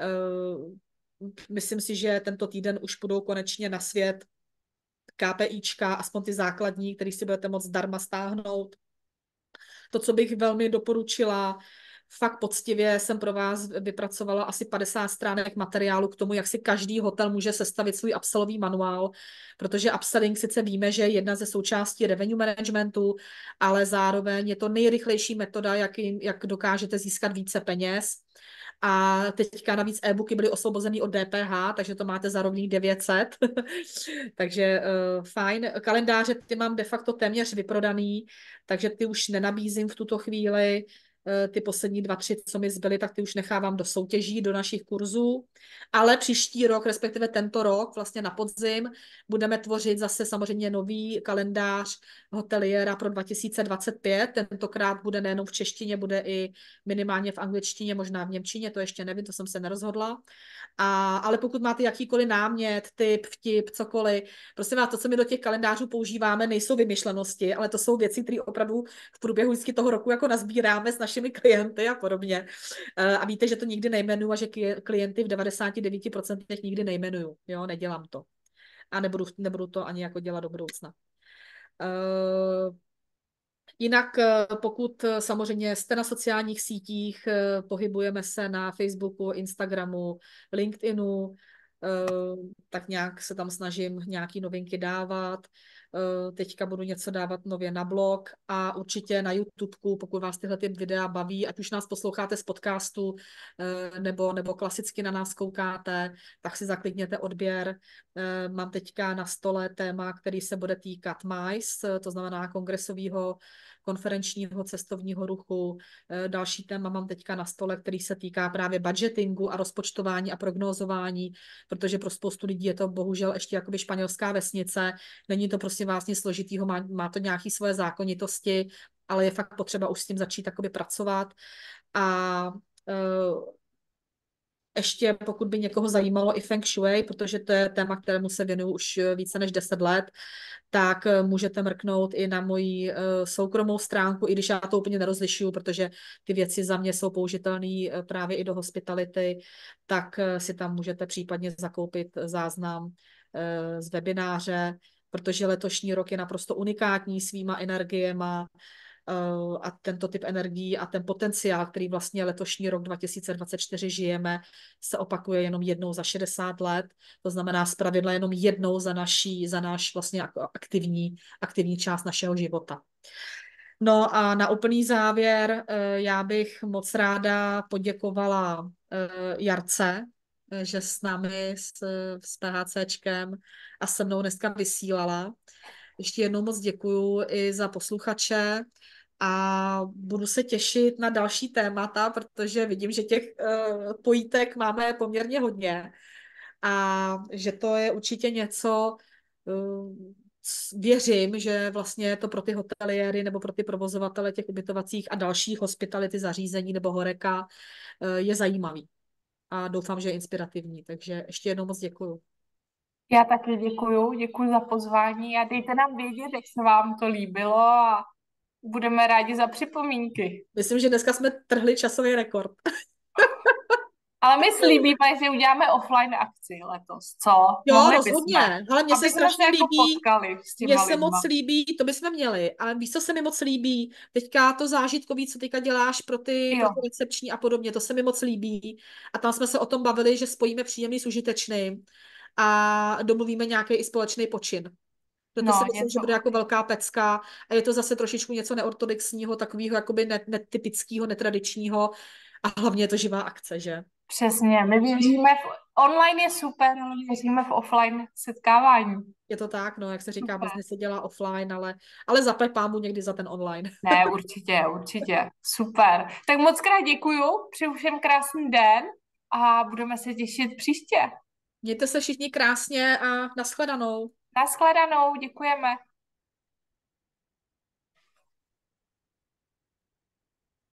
Myslím si, že tento týden už budou konečně na svět KPIčka, aspoň ty základní, který si budete moct zdarma stáhnout. To, co bych velmi doporučila, fakt poctivě jsem pro vás vypracovala asi 50 stránek materiálu k tomu, jak si každý hotel může sestavit svůj upsellový manuál, protože upselling sice víme, že je jedna ze součástí revenue managementu, ale zároveň je to nejrychlejší metoda, jak dokážete získat více peněz. A teďka navíc e-booky byly osvobozený od DPH, takže to máte za rovných 900. Takže fajn. Kalendáře ty mám de facto téměř vyprodaný, takže ty už nenabízím v tuto chvíli. Ty poslední 2, 3, co mi zbyly, tak ty už nechávám do soutěží, do našich kurzů. Ale příští rok, respektive tento rok, vlastně na podzim, budeme tvořit zase samozřejmě nový kalendář hoteliéra pro 2025. Tentokrát bude nejenom v češtině, bude i minimálně v angličtině, možná v němčině, to ještě nevím, to jsem se nerozhodla. Ale pokud máte jakýkoliv námět, tip, vtip, cokoliv, prosím vás, to, co my do těch kalendářů používáme, nejsou vymyšlenosti, ale to jsou věci, které opravdu v průběhu vždycky toho roku jako nazbíráme s našimi klienty a podobně. A víte, že to nikdy nejmenuju a že klienty v 99% nikdy nejmenuju. Jo, nedělám to. A nebudu to ani jako dělat do budoucna. Jinak pokud samozřejmě jste na sociálních sítích, pohybujeme se na Facebooku, Instagramu, LinkedInu, tak nějak se tam snažím nějaký novinky dávat. Teďka budu něco dávat nově na blog a určitě na YouTubeku, pokud vás tyhle ty videa baví, ať už nás posloucháte z podcastu nebo klasicky na nás koukáte, tak si zaklidněte odběr. Mám teďka na stole téma, který se bude týkat MICE, to znamená kongresového konferenčního cestovního ruchu. Další téma mám teďka na stole, který se týká právě budgetingu a rozpočtování a prognózování, protože pro spoustu lidí je to bohužel ještě jakoby španělská vesnice. Není to prostě vás nic složitýho, má to nějaké svoje zákonitosti, ale je fakt potřeba už s tím začít jakoby pracovat. A ještě pokud by někoho zajímalo i Feng Shui, protože to je téma, kterému se věnuju už více než 10 let, tak můžete mrknout i na moji soukromou stránku, i když já to úplně nerozlišuju, protože ty věci za mě jsou použitelné právě i do hospitality, tak si tam můžete případně zakoupit záznam z webináře, protože letošní rok je naprosto unikátní svýma energiema. a tento typ energií a ten potenciál, který vlastně letošní rok 2024 žijeme, se opakuje jenom jednou za 60 let. To znamená zpravidla jenom jednou za náš vlastně jako aktivní část našeho života. No a na úplný závěr já bych moc ráda poděkovala Jarce, že s námi, s PHCčkem a se mnou dneska vysílala. Ještě jednou moc děkuju i za posluchače a budu se těšit na další témata, protože vidím, že těch pojítek máme poměrně hodně a že to je určitě něco, věřím, že vlastně to pro ty hoteliéry nebo pro ty provozovatele těch ubytovacích a dalších hospitality zařízení nebo horeka je zajímavý. A doufám, že je inspirativní. Takže ještě jednou moc děkuju. Já taky děkuji za pozvání a dejte nám vědět, jak se vám to líbilo a budeme rádi za připomínky. Myslím, že dneska jsme trhli časový rekord. Ale my slíbíme, že uděláme offline akci letos, co? Jo, Mohli rozhodně. bychom. Ale mně Aby se jsme strašně se jako líbí, potkali s mně těma se lidma. moc líbí, to bychom měli, ale víš, co se mi moc líbí? Teďka to zážitkový, co teďka děláš pro Jo, ty recepční a podobně, to se mi moc líbí. A tam jsme se o tom bavili, že spojíme příjemný s užitečným a domluvíme nějaký i společný počin. Proto si no, myslím, že něco bude jako určitě. velká pecka a je to zase trošičku něco neortodoxního, takového jakoby netypického, netradičního a hlavně je to živá akce, že? Přesně, my věříme online je super, ale věříme v offline setkávání. Je to tak, no, jak se říká, Super. biznis se dělá offline, ale zaplať pámu někdy za ten online. Ne, určitě. Super. Tak moc krát děkuju, přeju všem krásný den a budeme se těšit příště. Mějte se všichni krásně a nashledanou. Naschledanou, děkujeme.